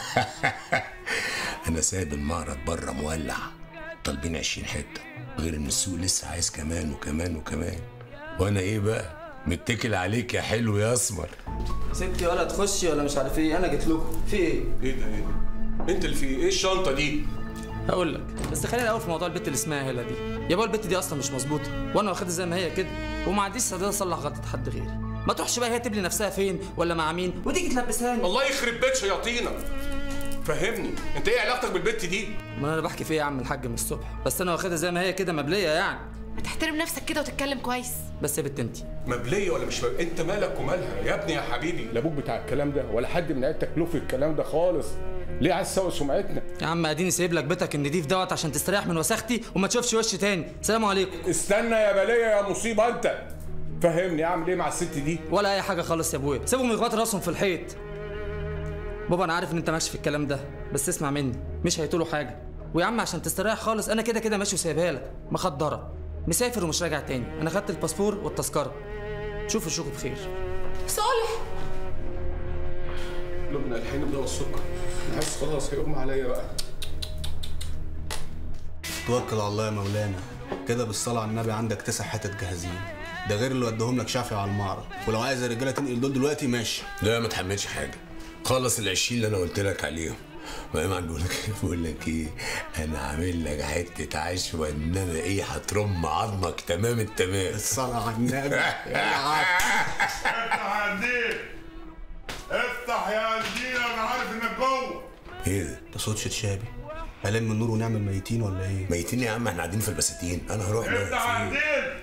انا سايب المعرض بره مولع، طالبين 20 حته، غير ان السوق لسه عايز كمان وكمان وكمان. وانا ايه بقى؟ متكل عليك يا حلو يا اسمر. ستي ولا تخشي ولا مش عارف ايه، انا جيت لكم. في ايه؟ ايه ده؟ انت اللي في ايه الشنطه دي؟ هقول لك، بس خلينا الاول في موضوع البت اللي اسمها هاله دي. يا بابا البت دي اصلا مش مظبوطه، وانا واخدها زي ما هي كده، وما عنديش استعداد اصلح غلطه حد غيري. ما تروحش بقى هي تبلي نفسها فين ولا مع مين وتيجي تلبسهاني. الله يخرب بيت شياطينك. فهمني، انت ايه علاقتك بالبت دي؟ ما انا بحكي فيها يا عم الحاج من الصبح، بس انا واخدها زي ما هي كده مبليه يعني. ما تحترم نفسك كده وتتكلم كويس. بس يا بنت انت مبليه ولا مش مبليه؟ انت مالك ومالها يا ابني يا حبيبي؟ لا ابوك بتاع الكلام ده ولا حد من عيلتك له في الكلام ده خالص. ليه عايز تسوي سمعتنا؟ يا عم اديني سايب لك بيتك النضيف دوت عشان تستريح من وسختي وما تشوفش وشي تاني. سلام عليكم. استنى يا بليه يا مصيبه انت. فهمني اعمل ايه مع الست دي؟ ولا اي حاجه خالص يا ابويا، سيبهم يخبطوا راسهم في الحيط. بابا انا عارف ان انت ماشي في الكلام ده، بس اسمع مني، مش هيطولوا حاجه. ويا عم عشان تستريح خالص، انا كده كده ماشي وسايبها لك مخدره، مسافر ومش راجع تاني. انا خدت الباسبور والتذكره. شوفوا اشوفكم بخير. صالح لبنى الحين ده والسكر، انا حاسس خلاص هيغمى عليا بقى. توكل على الله يا مولانا، كده بالصلاه على النبي عندك 9 حتت جاهزين، ده غير اللي وديهم لك شافعي على المعرض. ولو عايز الرجاله تنقل دول دلوقتي ماشي. لا ما تحملش حاجه، خلص ال20 اللي انا قلت لك عليهم. ما بقول لك ايه، انا عامل لك حته عيش وانما ايه هترم عظمك تمام التمام. الصلاه على النبي. افتح يا قنديل، افتح يا قنديل، انا عارف انك جوه. ايه ده؟ ده صوت شتشابي. هلم النور ونعمل ميتين ولا ايه؟ ميتين يا عم، احنا قاعدين في البساتين. انا هروح افتح يا قنديل.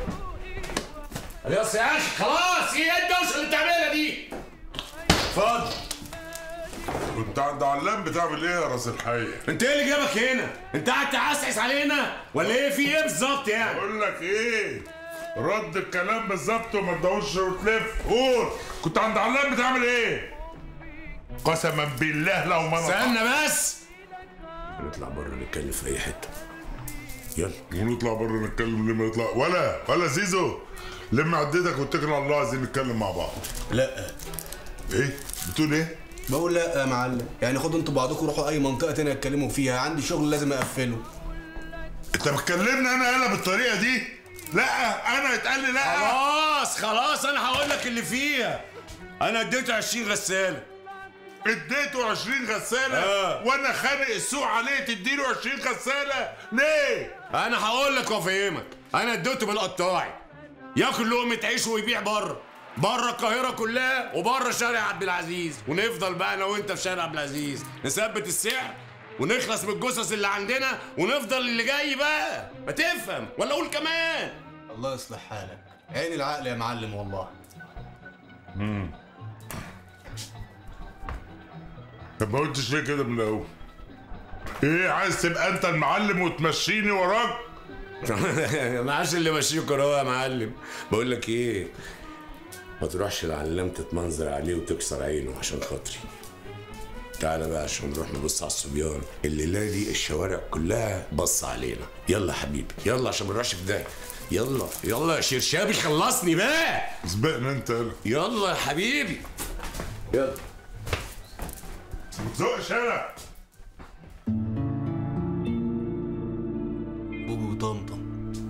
خلاص يا اخي خلاص، ايه الدوشه اللي بتعملها دي؟ اتفضل. كنت عند علام بتعمل ايه يا راس الحي؟ انت ايه اللي جابك هنا؟ انت قاعد تعسعس علينا ولا ايه؟ في ايه بالظبط يعني؟ بقول لك ايه؟ رد الكلام بالظبط وما تدورش وتلف. قول، كنت عند علام بتعمل ايه؟ قسما بالله لو ما استنى بس. نطلع بره نتكلم في اي حته. يلا ونطلع بره نتكلم. لما نطلع ولا زيزو، لم عدتك واتكل على الله، عايزين نتكلم مع بعض. لا. ايه؟ بتقول ايه؟ بقول لا يا معلم، يعني خدوا انتوا بعضكم روحوا اي منطقه تانية اتكلموا فيها، عندي شغل لازم اقفله. انت بتكلمني انا بالطريقه دي؟ لا انا اتقال لي لا. خلاص انا هقول لك اللي فيها. انا اديته 20 غساله. اديته 20 غساله؟ وانا خانق السوق عليه تديله 20 غساله ليه؟ انا هقول لك وافهمك. انا اديته بالقطاعي ياكل لقمه عيش ويبيع بره القاهره كلها وبره شارع عبد العزيز، ونفضل بقى انا وانت في شارع عبد العزيز نثبت السعر ونخلص من الجثث اللي عندنا ونفضل اللي جاي بقى. ما تفهم ولا اقول كمان؟ الله يصلح حالك. عين العقل يا معلم والله. طب ما قلتش ليه كده من الاول؟ ايه عايز تبقى انت المعلم وتمشيني وراك؟ معاش اللي ماشيك وراه يا معلم. بقول لك ايه، ما تروحش العلام تتمنظر عليه وتكسر عينه عشان خاطري. تعالى بقى عشان نروح نبص على الصبيان. الليله دي الشوارع كلها بص علينا. يلا حبيبي يلا عشان ما نروحش في داهيه. يلا يلا يا شرشابي خلصني بقى. سبقنا انت. يلا يا حبيبي يلا. ما تزقش انا. بوجي وطمطم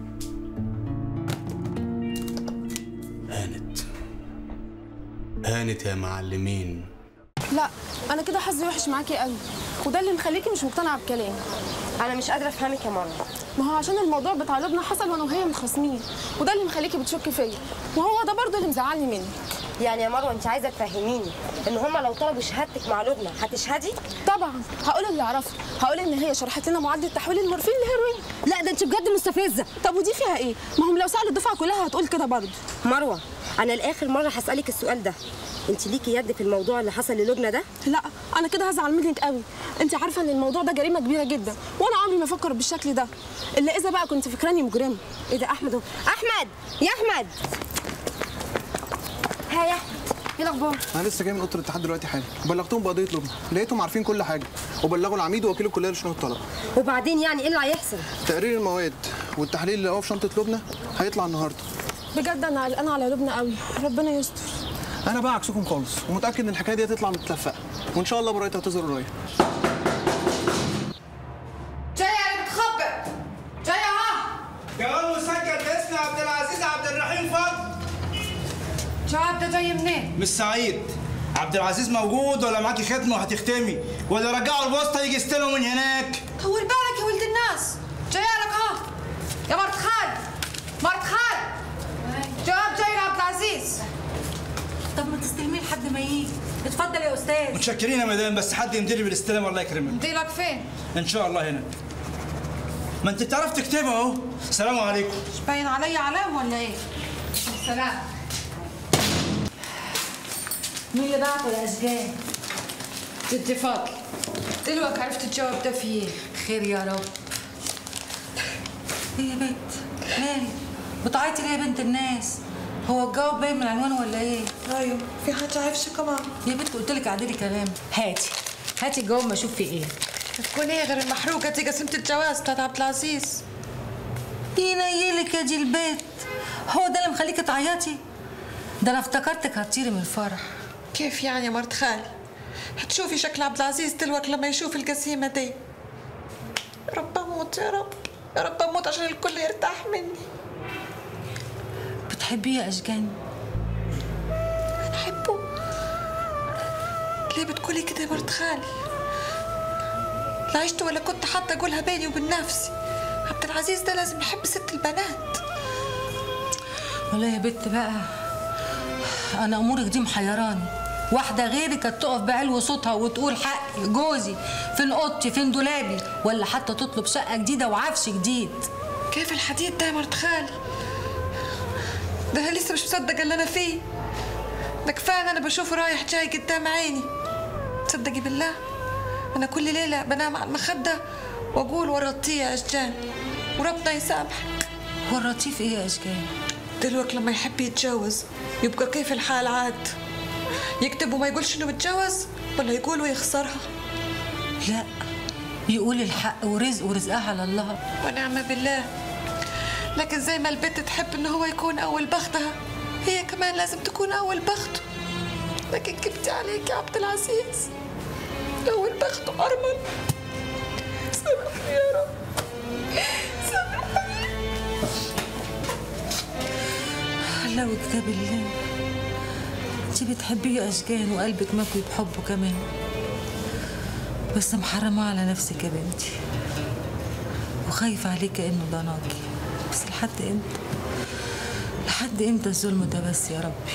هانت يا معلمين. لا انا كده حظي وحش معاكي قوي، وده اللي مخليكي مش مقتنعه بكلامي. انا مش قادره افهمك يا ماما. ما هو عشان الموضوع بتاع لبنى حصل وانا وهي متخاصمين، وده اللي مخليكي بتشكي فيا، وهو ده برضه اللي مزعلني منك. يعني يا مروه انت عايزه تفهميني ان هما لو طلبوا شهادتك مع لبنى هتشهدي؟ طبعا هقول اللي اعرفه، هقول ان هي شرحت لنا معدل تحويل المورفين للهيروين. لا ده انت بجد مستفزه. طب ودي فيها ايه؟ ما هم لو سالوا الدفعه كلها هتقول كده برضه. مروه انا لاخر مره هسالك السؤال ده، انت ليكي يد في الموضوع اللي حصل للبنى ده؟ لا انا كده هزعل منك قوي. انت عارفه ان الموضوع ده جريمه كبيره جدا، وانا عمري ما افكر بالشكل ده الا اذا بقى كنت فاكراني مجرمه. ايه ده احمد؟ احمد يا احمد. ها يا احمد ايه الاخبار؟ انا لسه جاي من اوضه الاتحاد دلوقتي حالا، بلغتهم بقضيه لبنى، لقيتهم عارفين كل حاجه، وبلغوا العميد ووكيل الكليه لشؤون الطلبه. وبعدين يعني ايه اللي هيحصل؟ تقرير المواد والتحليل اللي لقوه في شنطه لبنى هيطلع النهارده. بجد انا قلقانه على لبنى قوي، ربنا يستر. انا بقى عكسكم خالص، ومتاكد ان الحكايه دي هتطلع متلفقه، وان شاء الله برايتها هتظهر قريب. جايه اللي بتخبط، جايه ها. جواب مسجل باسم عبد العزيز عبد الرحيم فضل. جواب ده جاي منين؟ مش سعيد. عبد العزيز موجود ولا معاكي ختمه وهتختمي، ولا رجعوا الواسطه يجي يستلموا من هناك؟ طول بالك يا ولد الناس، جايه لك ها. يا مرت خال، مرت خال، جواب جاي لعبد العزيز. طب ما تستلميه لحد ما يجي. اتفضل يا استاذ. متشكرين يا مدام، بس حد يمديلي بالاستلام الله يكرمك. يمديلك فين؟ ان شاء الله هنا. ما انت بتعرف تكتبها اهو. السلام عليكم. مش باين عليا علام ولا ايه؟ السلام. مين اللي بعته يا اشجان؟ جدي فاضل. دلوقتي عرفت الجواب ده فيه ايه؟ خير يا رب. ايه يا بنت؟ مالك؟ بتعيطي ليه يا بنت الناس؟ هو الجواب باين من العنوان ولا ايه؟ ايوه في حاجه عفشه كمان. يا بنت قلت لك عدلي كلام. هاتي الجواب ما اشوف فيه ايه. تكون ايه غير المحروقه دي قسيمه الجواز بتاعت عبد العزيز؟ ينيلك يا دي البيت، هو ده اللي مخليكي تعيطي؟ ده انا افتكرتك هتطيري من الفرح. كيف يعني يا مرت خالي؟ هتشوفي شكل عبد العزيز دلوقتي لما يشوف القسيمه دي. يا رب اموت يا رب، يا رب اموت عشان الكل يرتاح مني. بتحبيه يا اشجان؟ بحبه؟ ليه بتقولي كده يا مرت خالي؟ لا عشت ولا كنت حتى اقولها بيني وبين نفسي. عبد العزيز ده لازم يحب ست البنات. والله يا بت بقى انا امورك دي محيراني. واحده غيري كانت تقف بعلو صوتها وتقول حقي جوزي فين اوضتي فين دولابي، ولا حتى تطلب شقه جديده وعفش جديد. كيف الحديد ده يا مرت خالي؟ ده انا لسه مش مصدقه اللي انا فيه. ده كفايه انا بشوفه رايح جاي قدام عيني. تصدقي بالله انا كل ليله بنام على المخده واقول ورطيه يا اشجان وربنا يسامحك. ورطيه في ايه يا اشجان؟ دلوقتي لما يحب يتجوز يبقى كيف الحال عاد؟ يكتب وما يقولش انه متجوز، ولا يقول ويخسرها؟ لا يقول الحق ورزق ورزقها على الله. ونعم بالله. لكن زي ما البنت تحب ان هو يكون اول بختها، هي كمان لازم تكون اول بخته. لكن كبتي عليك يا عبد العزيز، اول بخته ارمل. سامحني يا رب، سامحني. الله وكتاب الله، انت بتحبيه يا اشجان وقلبك مكوي بحبه كمان، بس محرمه على نفسك يا بنتي وخايفه عليك كانه ضناكي. بس لحد امتى؟ لحد امتى الظلم ده بس يا ربي؟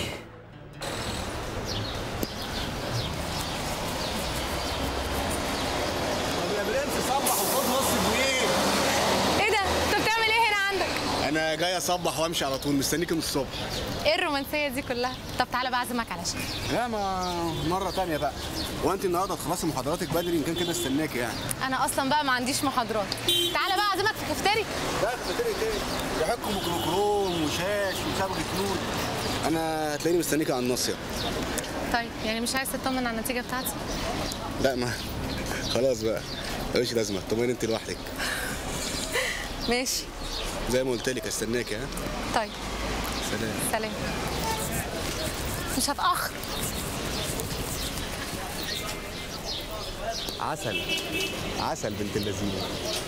طب يا برنس صبح وخد نص جنيه. ايه ده؟ انت بتعمل ايه هنا عندك؟ انا جاي اصبح وامشي على طول، مستنيكي من الصبح. ايه الرومانسيه دي كلها؟ طب تعالى بقى اعزمك على شاي. لا ما مره تانية بقى. وانت النهارده تخلصي محاضراتك بدري، ان كان كده استناكي يعني. انا اصلا بقى ما عنديش محاضرات. تعالى بقى اعزمك في كفتري. لا كفتري ايه؟ بحكم ميكروكروم وشاش وصبغه نور. انا هتلاقيني مستنيكي على الناصيه. طيب يعني مش عايز تطمن على النتيجه بتاعتي؟ لا ما خلاص بقى ملوش لازمه، طمني انت لوحدك. ماشي زي ما قلت لك استناكي. ها طيب سلام. سلام. مش هتأخر. عسل عسل بنت اللذينه.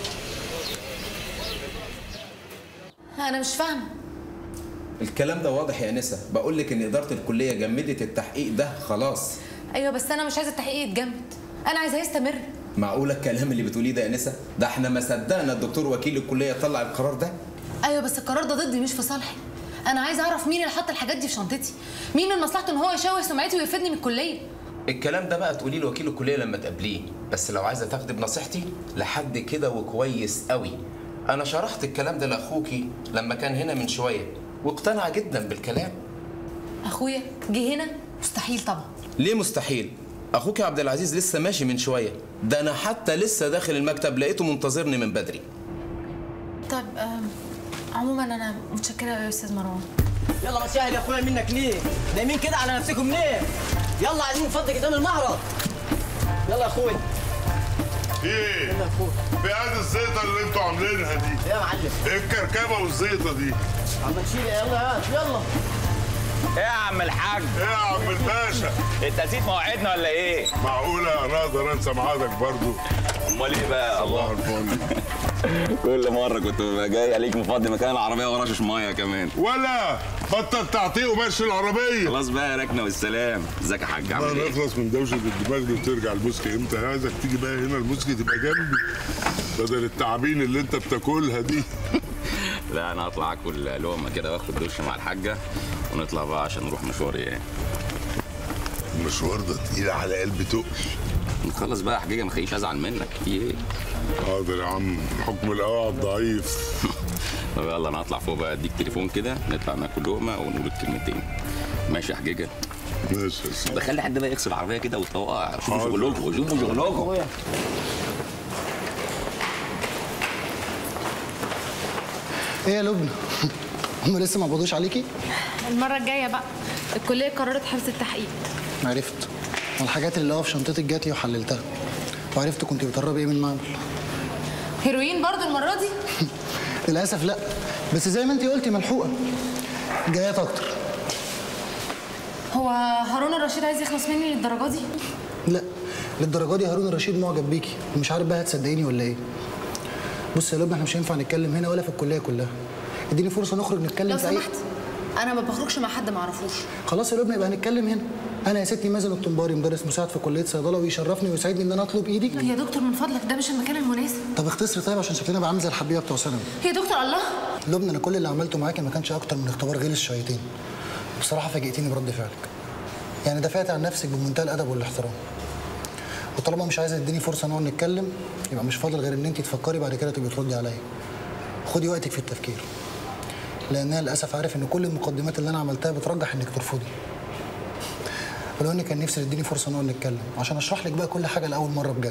انا مش فاهمه. الكلام ده واضح يا انسه، بقول لك ان اداره الكليه جمدت التحقيق ده خلاص. ايوه بس انا مش عايزه التحقيق يتجمد، انا عايزاه يستمر. معقوله الكلام اللي بتقوليه ده يا انسه؟ ده احنا ما صدقنا الدكتور وكيل الكليه طلع القرار ده. ايوه بس القرار ده ضدي مش في صالحي. انا عايزه اعرف مين اللي حط الحاجات دي في شنطتي، مين من مصلحته ان هو يشوه سمعتي ويرفدني من الكليه. الكلام ده بقى تقوليه لوكيل الكليه لما تقابليه، بس لو عايزه تاخدي بنصيحتي لحد كده وكويس قوي. انا شرحت الكلام ده لاخوكي لما كان هنا من شويه واقتنع جدا بالكلام. اخويا جه هنا؟ مستحيل طبعا. ليه مستحيل؟ اخوك عبد العزيز لسه ماشي من شويه، ده انا حتى لسه داخل المكتب لقيته منتظرني من بدري. طب عموما انا متشكره قوي يا استاذ مروان. يلا مشاهد يا اخويا منك ليه؟ نايمين كده على نفسكم ليه؟ يلا عايزين نفضي قدام المعرض. يلا يا اخويا. ايه؟ في هذه الزيطه اللي انتوا عاملينها دي؟ ايه يا معلم؟ ايه الكركبه والزيطه دي؟ عم تشيل يلا هات يلا. ايه يا عم الحاج؟ ايه يا عم الباشا؟ انت نسيت مواعيدنا ولا ايه؟ معقوله انا اقدر انسى ميعادك برضه؟ امال ايه بقى؟ الله الفل. كل مره كنت ببقى جاي عليك مفضي مكان العربيه ورشش ميه كمان. ولا بطل تعطيه ومشي العربيه. خلاص بقى ركنه والسلام. ازيك يا حاج عامل ايه؟ نخلص من دوشه الدماغ دي وترجع المسكي امتى؟ عايزك تيجي بقى هنا المسكي تبقى جنبي بدل التعابين اللي انت بتاكلها دي. لا انا هطلع اكل لقمه كده واخد دش مع الحاجه ونطلع بقى عشان نروح مشوار ايه. المشوار ده تقيل على قلبي تقل. نخلص بقى يا حجيجه ما خليش ازعل منك. في ايه؟ حاضر يا عم، حكم القواعد ضعيف. طب يلا انا هطلع فوق بقى اديك تليفون كده نطلع ناكل لقمه ونقول الكلمتين. ماشي يا حجيجه؟ ماشي يا سيدي. ده خلي حد بقى يغسل العربيه كده ويطوقها. شوفوا شغلكم شوفوا شغلكم. ايه يا لبنى؟ هم لسه ما قبضوش عليكي؟ المره الجايه بقى. الكليه قررت حبس التحقيق. عرفت. والحاجات اللي في شنطتك جات لي وحللتها. وعرفت كنت بتهربي ايه من المعمل. هيروين برضو المره دي؟ للاسف لا، بس زي ما انت قلتي ملحوقه. جايات اكتر. هو هارون الرشيد عايز يخلص مني للدرجه دي؟ لا للدرجه دي هارون الرشيد معجب بيكي ومش عارف بقى هتصدقيني ولا ايه. بص يا لبنى احنا مش هينفع نتكلم هنا ولا في الكليه كلها. اديني فرصه نخرج نتكلم لو في اي. سمحت انا ما بخرجش مع حد ما اعرفوش. خلاص يا لبنى يبقى هنتكلم هنا. انا يا ستي مازن الطنباري مدرس مساعد في كليه صيدله ويشرفني ويسعدني ان انا اطلب ايدك. يا دكتور من فضلك ده مش المكان المناسب. طب اختصري طيب عشان شكلنا بقى عامل زي الحبيبه بتوع ثانوي. يا دكتور الله. لبنى انا كل اللي عملته معاكي ما كانش اكتر من اختبار غلس شويتين. بصراحه فاجئتيني برد فعلك. يعني دافعتي عن نفسك بمنتهى الادب والاحترام. وطالما مش عايزه تديني فرصه نقعد نتكلم يبقى مش فاضل غير ان انت تفكري بعد كده تبقي تردي عليا. خدي وقتك في التفكير. لان انا للاسف عارف ان كل المقدمات اللي انا عملتها بترجح انك ترفضي. ولو اني كان نفسي تديني فرصه نقعد نتكلم عشان اشرح لك بقى كل حاجه لاول مره بجد.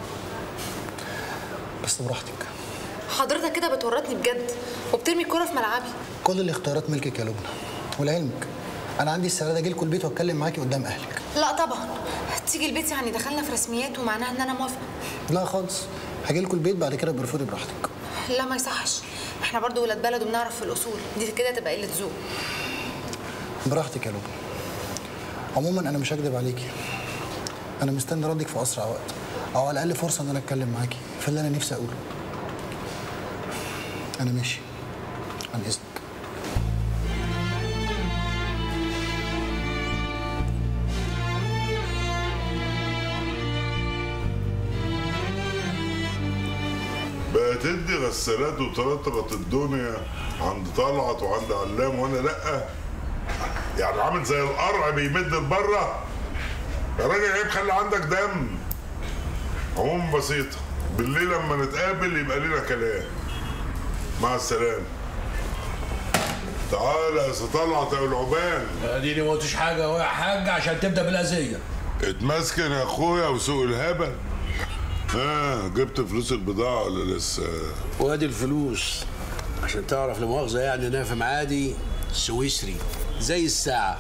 بس براحتك. حضرتك كده بتورطني بجد وبترمي الكوره في ملعبي. كل الاختيارات ملكك يا لبنى. ولعلمك انا عندي استعداد اجي لكم البيت واتكلم معاكي قدام اهلك. لا طبعا تيجي البيت يعني دخلنا في رسميات ومعناها ان انا موافقه. لا خالص هاجي لكم البيت بعد كده برفضي براحتك. لا ما يصحش، احنا برضو ولاد بلد وبنعرف في الاصول دي كده تبقى قله ذوق. براحتك يا لبنى. عموما انا مش هكدب عليكي. انا مستني ردك في اسرع وقت او على الاقل فرصه ان انا اتكلم معاكي في اللي انا نفسي اقوله. انا ماشي عن اذنك. بقى تدي غسالات وترطرط الدنيا عند طلعت وعند علام وانا لا. يعني عامل زي القرع بيمد لبره. يا راجل عيب خلي عندك دم. عموما بسيطه، بالليل لما نتقابل يبقى لنا كلام. مع السلامه. تعالى يا سي طلعت يا العبان. اديني ما قلتش حاجه اهو يا حاج عشان تبدا بالاذيه. اتمسكن يا اخويا وسوق الهبل. جبت فلوس البضاعه ولا لسه؟ وادي الفلوس عشان تعرف لا مؤاخذه يعني انا في معادي سويسري زي الساعه.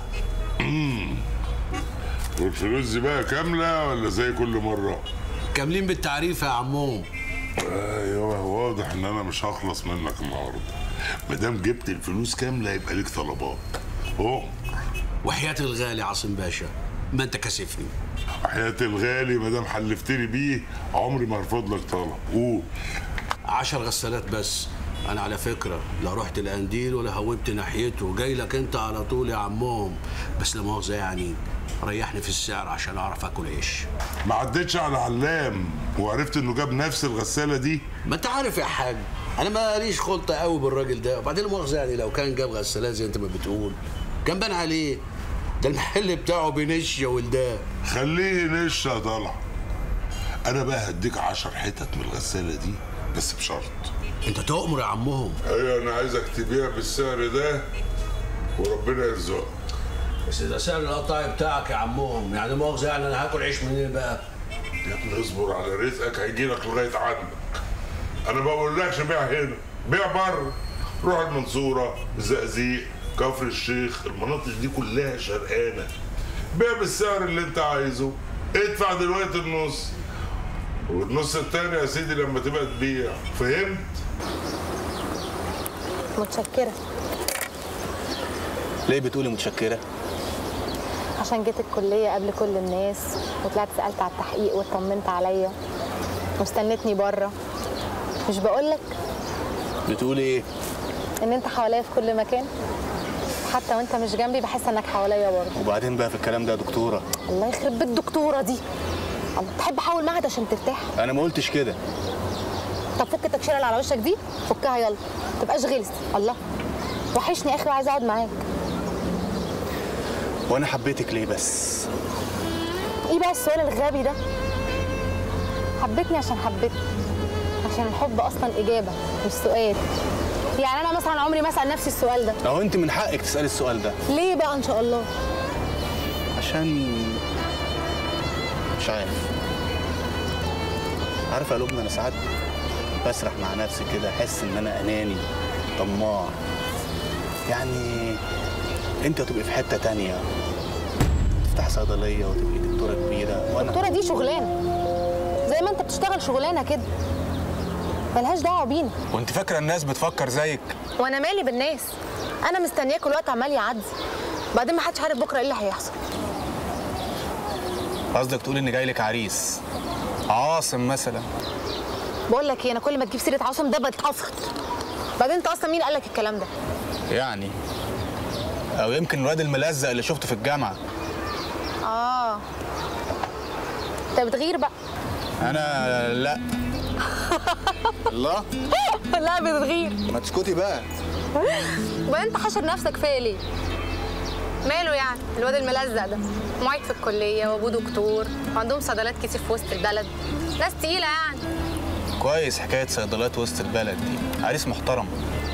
والفلوس دي بقى كامله ولا زي كل مره؟ كاملين بالتعريف يا عمهم. ايوه واضح ان انا مش هخلص منك النهارده. ما دام جبت الفلوس كامله يبقى ليك طلبات. وحياة الغالي عاصم باشا ما انت كاسفني. وحياة الغالي ما دام حلفتني بيه عمري ما هرفض لك طلب. قول. 10 غسالات بس. انا على فكره لا رحت القنديل ولا هوبت ناحيته، جاي لك انت على طول يا عمهم. بس لا مؤاخذه يعني ريحني في السعر عشان اعرف اكل عيش. ما عدتش على علام وعرفت انه جاب نفس الغساله دي؟ ما انت عارف يا حاج انا ماليش خلطه قوي بالراجل ده، وبعدين المؤاخذه يعني لو كان جاب غسالات زي انت ما بتقول كان بان عليه. ده المحل بتاعه بنش يا ولدان. خليه نش يا طلع. انا بقى هديك 10 حتت من الغساله دي بس بشرط. انت تؤمر يا عمهم. ايوه انا عايزك تبيع بالسعر ده وربنا يرزقك. بس ده سعر القطاعي بتاعك يا عمهم، يعني مؤاخذه يعني انا هاكل عيش منين بقى؟ يا ابني اصبر على رزقك هيجي لك لغايه عندك. انا ما بقولكش بيع هنا، بيع بره. روح المنصوره، الزقازيق، كفر الشيخ، المناطق دي كلها شرقانه. بيع بالسعر اللي انت عايزه، ادفع دلوقتي النص والنص التاني يا سيدي لما تبقى تبيع، فهمت؟ متشكرة. ليه بتقولي متشكرة؟ عشان جيت الكلية قبل كل الناس وطلعت سألت على التحقيق واطمنت عليا واستنتني بره. مش بقولك؟ بتقولي ايه؟ ان انت حواليا في كل مكان، حتى وانت مش جنبي بحس انك حواليا برضه. وبعدين بقى في الكلام ده يا دكتورة؟ الله يخرب بيت الدكتورة دي. الله، تحب احول معهد عشان ترتاح؟ انا ما قلتش كده. طب فك التكشيره اللي على وشك دي، فكها يلا، ما تبقاش غلس. الله، وحشني يا اخي وعايزه اقعد معاك. وانا حبيتك ليه بس؟ ايه بقى السؤال الغبي ده؟ حبيتني عشان حبيتني، عشان الحب اصلا اجابه مش سؤال. يعني انا مثلا عمري ما اسال نفسي السؤال ده. اهو انت من حقك تسالي السؤال ده. ليه بقى ان شاء الله؟ عشان مش عارفه يا لبنى، انا ساعات بسرح مع نفسي كده، احس ان انا اناني طماع. يعني انت هتبقي في حته تانية، تفتح صيدليه وتبقي دكتوره كبيره، وانا الدكتوره دي شغلانه زي ما انت بتشتغل شغلانه كده، ملهاش دعوه بينا. وانت فاكره الناس بتفكر زيك؟ وانا مالي بالناس؟ انا مستنياك والوقت عمال يعدي، بعدين ما حدش عارف بكره ايه اللي هيحصل. قصدك تقول ان جاي لك عريس عاصم مثلا؟ بقول لك ايه، انا كل ما تجيب سيره عاصم ده بتعفرت. بعدين انت اصلا مين قال لك الكلام ده؟ يعني او يمكن الواد الملزق اللي شفته في الجامعه. انت بتغير بقى؟ انا لا. الله. لا بتغير. ما تسكتي بقى. وبعدين انت حاشر نفسك فيا ليه؟ ماله يعني الواد الملزق ده؟ معيد في الكليه وابوه دكتور وعندهم صيدلات كتير في وسط البلد، ناس تقيله يعني. كويس حكايه صيدلات وسط البلد دي، عريس محترم.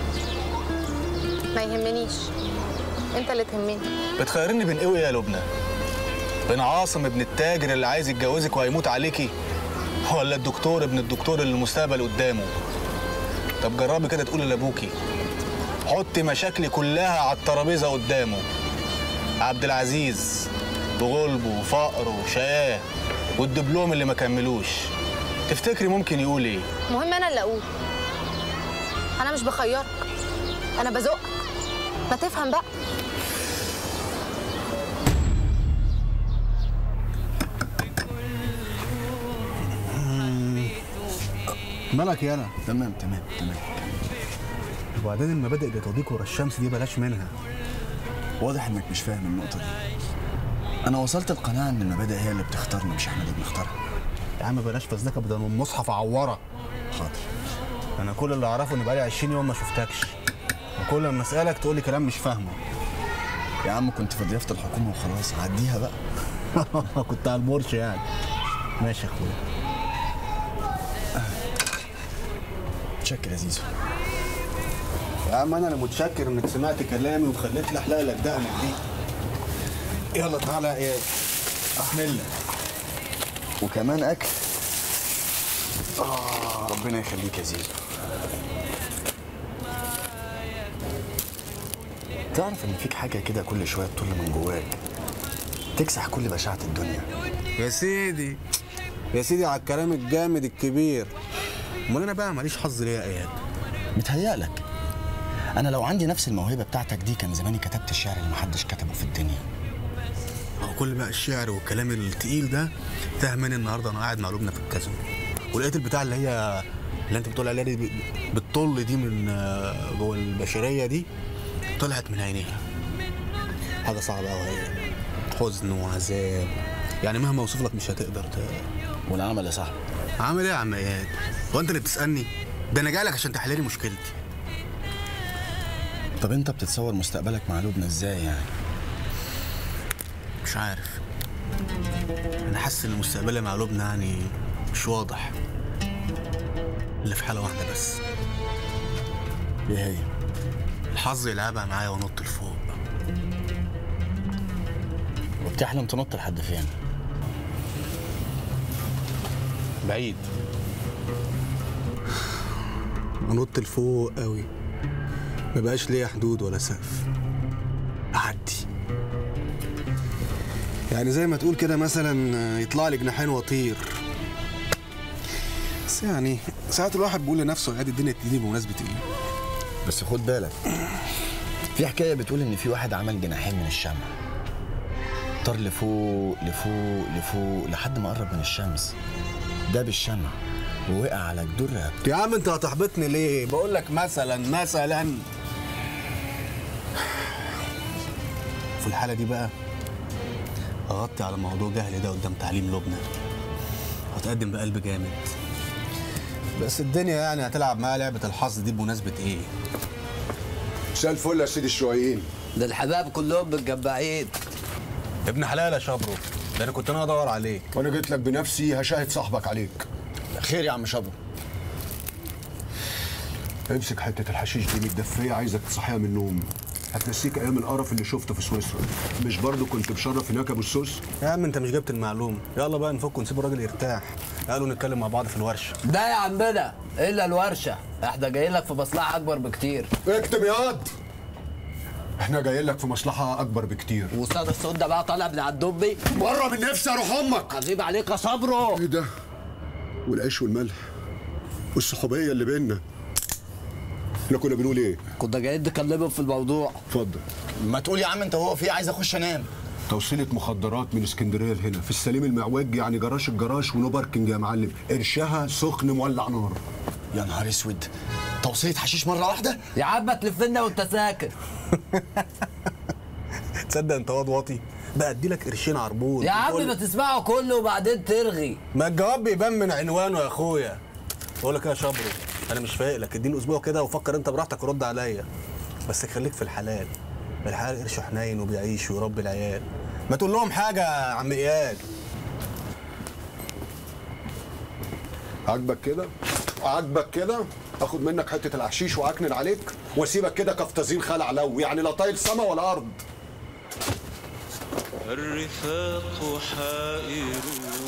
ما يهمنيش، انت اللي تهمني. بتخيرني بين ايه يا لبنى؟ بين عاصم ابن التاجر اللي عايز يتجوزك وهيموت عليكي، ولا الدكتور ابن الدكتور اللي المستقبل قدامه؟ طب جربي كده تقولي لابوكي حطي مشاكلي كلها على الترابيزه قدامه. عبد العزيز بغلبه وفقره وشقاه والدبلوم اللي ما كملوش، تفتكري ممكن يقول ايه؟ المهم انا اللي اقول. انا مش بخيرك، انا بزقك. ما تفهم بقى. مالك يالا؟ تمام. وبعدين المبادئ اللي تضيق ورا الشمس دي بلاش منها. واضح انك مش فاهم النقطة دي. أنا وصلت القناعة إن المبادئ هي اللي بتختارنا مش احنا اللي بنختارها. يا عم بلاش فزلكة بدل من المصحف عورة. حاضر. أنا كل اللي أعرفه إن بقالي 20 يوم ما شفتكش. وكل لما أسألك تقول لي كلام مش فاهمه. يا عم كنت في ضيافة الحكومة وخلاص، عديها بقى. كنت على البورش يعني. ماشي يا أخويا. متشكر يا زيزو. يا عم انا متشكر انك سمعت كلامي وخليت لي احلق لك دقنك دي. يلا تعالى يا اياد احمل لك وكمان اكل. ربنا يخليك يا زيزو. تعرف ان فيك حاجه كده كل شويه تطل من جواك تكسح كل بشاعه الدنيا. يا سيدي يا سيدي على الكلام الجامد الكبير. امال انا بقى ماليش حظ ليه يا اياد؟ متهيألك. انا لو عندي نفس الموهبه بتاعتك دي كان زماني كتبت الشعر اللي محدش كتبه في الدنيا. هو كل بقى الشعر والكلام التقيل ده تاه مني النهارده. انا قاعد مع لبنى في الكازينو ولقيت البتاع اللي انت بتقول عليها دي بالطل دي من جوه البشريه دي طلعت من عينيها. حاجه صعبه قوي، حزن وعذاب، يعني مهما اوصف لك مش هتقدر والعمل يا صاحبي؟ عامل ايه يا عم اياد؟ هو انت اللي بتسالني؟ ده انا جاي لك عشان تحل لي مشكلتي. طب انت بتتصور مستقبلك مع لبنى ازاي يعني؟ مش عارف، انا حاسس ان مستقبلي مع لبنى يعني مش واضح، اللي في حاله واحده بس. ايه هي؟ الحظ يلعبها معايا ونط لفوق. وبتحلم تنط لحد فين؟ بعيد، انط لفوق قوي، مبقاش ليا حدود ولا سقف، اعدي. يعني زي ما تقول كده مثلا يطلع لي جناحين واطير. بس يعني ساعات الواحد بيقول لنفسه عادي الدنيا تدي بمناسبة ايه. بس خد بالك، في حكايه بتقول ان في واحد عمل جناحين من الشمع، طار لفوق لفوق لفوق لحد ما قرب من الشمس، داب الشمع ووقع على جدور رقبته. يا عم انت هتحبطني ليه؟ بقول لك مثلا في الحاله دي بقى اغطي على موضوع جهلي ده قدام تعليم لبنى، هتقدم بقلب جامد. بس الدنيا يعني هتلعب معايا لعبه الحظ دي بمناسبه ايه؟ مساء الفل يا سيدي الشويين. ده الحباب كلهم متجمعين. ابن حلال يا شبرو، ده انا كنت ادور عليك. وانا جيت لك بنفسي هشاهد صاحبك عليك. خير يا عم شبرو؟ امسك حته الحشيش دي متدفيه، عايزك تصحيها من النوم، هتنسيك ايام القرف اللي شفته في سويسرا. مش برضه كنت مشرف هناك ابو السوس؟ يا عم انت مش جبت المعلومه. يلا بقى نفك ونسيب الراجل يرتاح. قالوا نتكلم مع بعض في الورشه. ده يا عمنا الا الورشه، احنا جايين لك في مصلحه اكبر بكتير. اكتب يا واد، احنا جايين لك في مصلحه اكبر بكتير. واستاذ الصوت ده بقى طالع من عند امي. بره من نفسي اروح امك. عزيب عليك يا صبرو. ايه ده؟ والعيش والملح والصحوبيه اللي بينا. احنا كنا بنقول ايه؟ كنا جايين نكلمهم في الموضوع. اتفضل. ما تقول يا عم انت وهو في ايه؟ عايز اخش انام. توصيله مخدرات من اسكندريه لهنا في السليم المعوج، يعني جراج الجراج ونو باركنج يا معلم، قرشها سخن مولع نار. يا نهار اسود، توصيله حشيش مره واحده؟ يا عم ما تلف لنا وانت ساكت. تصدق انت واد واطي؟ بقى ادي لك قرشين عربون. يا عم ما تسمعه كله وبعدين ترغي. ما الجواب بيبان من عنوانه يا اخويا. بقول لك ايه يا شبرو، انا مش فايق لك، اديني اسبوع كده وفكر انت براحتك ورد عليا، بس خليك في الحلال. الحلال قرشه حنين وبيعيش ويربي العيال. ما تقول لهم حاجه يا عم اياد. عاجبك كده؟ عاجبك كده؟ اخد منك حته الحشيش واكنن عليك واسيبك كده كفتازين خلع لو، يعني لا طايل سما ولا ارض. الرفاق حائرون.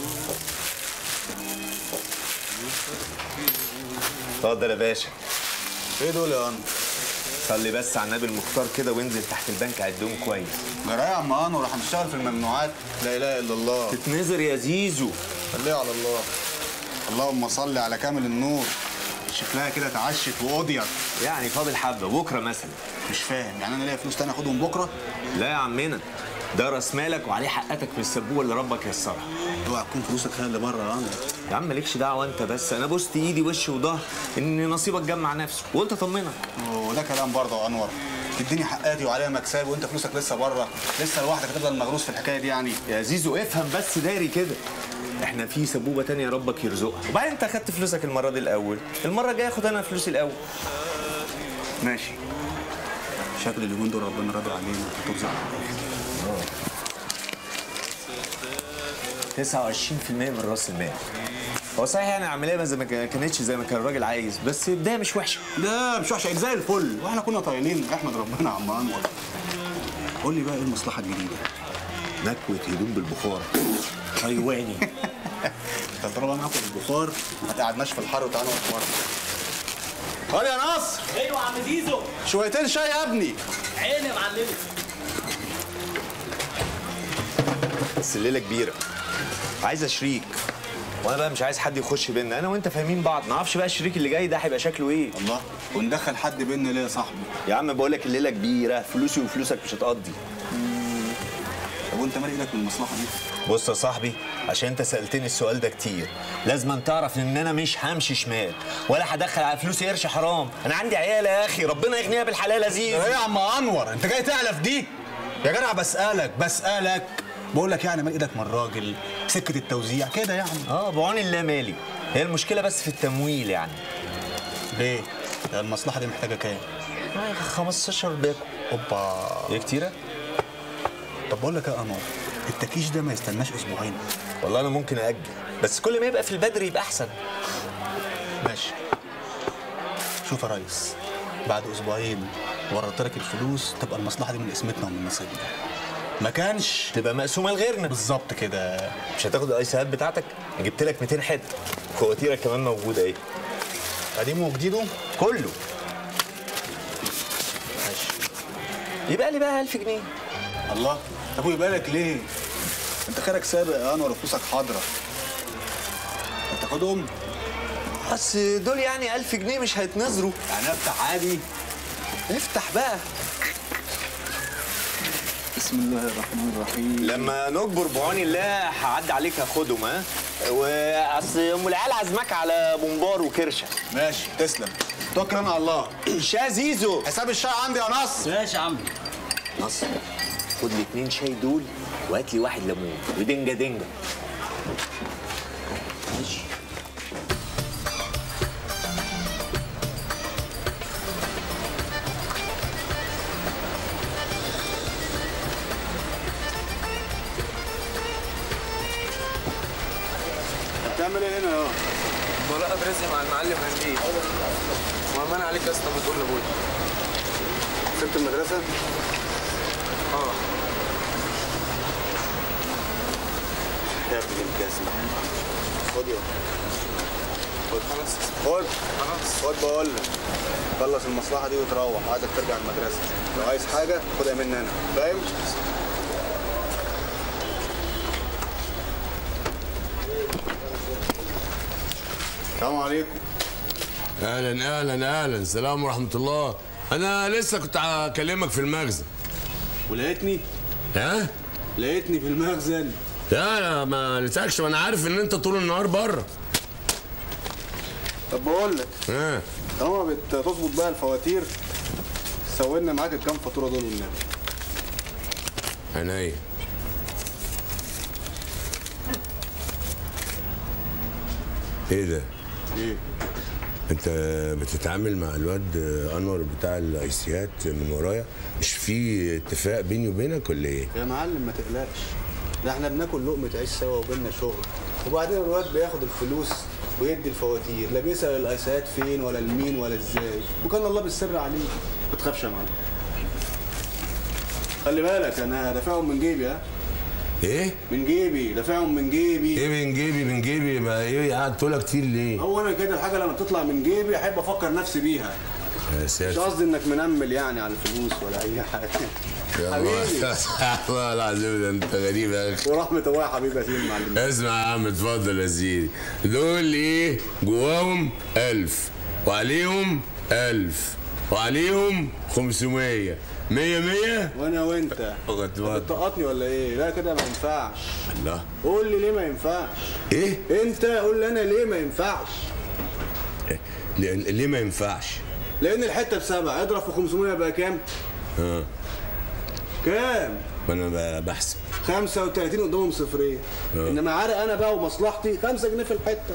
اتفضل يا باشا. ايه دول يا انور؟ صلي بس على النبي المختار كده وانزل تحت البنك عدهم كويس. جرايه يا عم انور، راح نشتغل في الممنوعات. لا اله الا الله. تتنذر يا زيزو. خليها على الله. اللهم صل على كامل النور. شكلها كده اتعشت وقضيت. يعني فاضل حبه بكره مثلا. مش فاهم، يعني انا ليا فلوس تاني اخدهم بكره؟ لا يا عمنا، ده راس مالك وعليه حقاتك في السبوبه اللي ربك يسرها. اوعى تكون فلوسك هي اللي بره يا انور. يا عم مالكش دعوه انت، بس انا بوست ايدي وش وظهر ان نصيبك جمع نفسه وقلت اطمنك. وده كلام برضه يا انور. تديني حقاتي وعليها مكسبي وانت فلوسك لسه بره، لسه لوحدك هتفضل مغروس في الحكايه دي يعني. يا زيزو افهم بس داري كده، احنا في سبوبه تانية ربك يرزقها، وبعدين انت اخدت فلوسك المره دي الاول، المره الجايه اخد انا فلوسي الاول. ماشي. شكل اليومين دول ربنا راضي علينا وتوزع. 29% من راس المال. هو صحيح يعني العمليه زي ما كانتش زي ما كان الراجل عايز، بس بدايه مش وحشه. لا مش وحشه، زي الفل، واحنا كنا طايلين احمد ربنا يا عم انور. قول لي بقى ايه المصلحه الجديده؟ نكوه هدوم بالبخار. ايواني. انت طالما معاكم البخار ما تقعدناش في الحر وتعالى نقعد بره. قول يا نصر. ايوه يا عم زيزو. شويتين شاي يا ابني. عيني يا معلمي. بس الليله كبيره، عايزه شريك، وانا بقى مش عايز حد يخش بينا، انا وانت فاهمين بعض، ما اعرفش بقى الشريك اللي جاي ده هيبقى شكله ايه. الله، وندخل حد بينا ليه يا صاحبي؟ يا عم بقول لك الليله كبيره، فلوسي وفلوسك مش هتقضي. طب وانت مال ايدك من المصلحه دي؟ بص يا صاحبي، عشان انت سالتني السؤال ده كتير، لازم تعرف ان انا مش همشي شمال ولا هدخل على فلوسي قرش حرام. انا عندي عيال يا اخي، ربنا يغنيها بالحلال يا زيزو. ايه يا عم انور، انت جاي تعلف دي؟ يا جدع بسالك بقول لك يعني مال ايدك من الراجل، سكه التوزيع كده يعني. بعون الله مالي، هي المشكله بس في التمويل يعني. ليه؟ المصلحه دي محتاجه كام؟ 15 باكو. اوبا، ايه كتيره؟ طب بقول لك يا انور، التكيش ده ما يستناش اسبوعين. والله انا ممكن اجل، بس كل ما يبقى في البدري يبقى احسن. ماشي. شوف يا ريس، بعد اسبوعين ورطت لك الفلوس تبقى المصلحه دي من اسمتنا ومن نصيبنا. ما كانش تبقى مقسومه لغيرنا. بالظبط كده. مش هتاخد الايسات بتاعتك؟ جبت لك 200 حته، فواتيرك كمان موجوده اهي. قديمه وجديده كله. ماشي. يبقى لي بقى 1000 جنيه. الله، طب ويبقى لك ليه؟ انت خيرك سابق يا انور وفلوسك حاضره. هتاخدهم؟ بس دول يعني 1000 جنيه مش هيتنظروا. يعني افتح عادي؟ افتح بقى. بسم الله الرحمن الرحيم. لما نكبر بعون الله هعدي عليك هاخدهم. ها؟ واصل ام العيال عازماك على بومبار وكرشه. ماشي، تسلم. توكل انا على الله. شاي زيزو. حساب الشاي عندي يا نصر. ماشي يا عم. نصر، خد لي 2 شاي دول وهات لي 1 ليمون ودنجه دنجه. ماشي. بتعمل ايه هنا يا؟ براءة رزق مع المعلم هندي. وأمان عليك يا اسطى ما تقول لابويا. سبت المدرسة؟ يا ابن الجزمة. خد يا خد بقول لك. خلص المصلحة دي وتروح، عايزك ترجع المدرسة. لو عايز حاجة خدها مني أنا، فاهم؟ السلام عليكم. اهلا السلام ورحمه الله. انا لسه كنت هكلمك في المخزن. ولقيتني؟ ها؟ لقيتني في المخزن. لا ما لساكش، ما انا عارف ان انت طول النهار بره. طب بقول لك، طالما بتظبط بقى الفواتير سوينا معاك الكام فاتوره دول والنبي. عينيا. ايه ده؟ ايه؟ انت بتتعامل مع الواد انور بتاع الايسيات من ورايا؟ مش في اتفاق بيني وبينك ولا ايه؟ يا معلم ما تقلقش، ده احنا بناكل لقمه عيش سوا وبيننا شغل، وبعدين الواد بياخد الفلوس ويدي الفواتير، لا بيسال الايسات فين ولا لمين ولا ازاي، وكان الله بالسر عليه. ما تخافش يا معلم. خلي بالك انا دافعهم من جيبي. ها؟ ايه؟ من جيبي، دافعهم من جيبي. ايه من جيبي؟ ما ايه قاعد تقولها كتير ليه؟ هو انا كده الحاجه لما بتطلع من جيبي احب افكر نفسي بيها. يا ساتر. مش قصدي انك منمل يعني على الفلوس ولا اي حاجه. حبيبي. والله العظيم ده انت غريب يا اخي. ورحمه الله يا حبيبي يا سيدي المعلم. اسمع يا عم، اتفضل يا سيدي. دول ايه؟ جواهم 1000 وعليهم 1000 وعليهم 500. 100 وانا وانت بتطقطني ولا ايه؟ لا كده ما ينفعش. الله. قول لي ليه ما ينفعش؟ ايه؟ انت قول لي انا ليه ما ينفعش؟ ليه ما ينفعش؟ لان الحته ب7 اضرب في 500 بقى كام؟ كام؟ وانا بحسب 35 قدامهم صفرين. انما عارق انا بقى ومصلحتي 5 جنيه في الحته.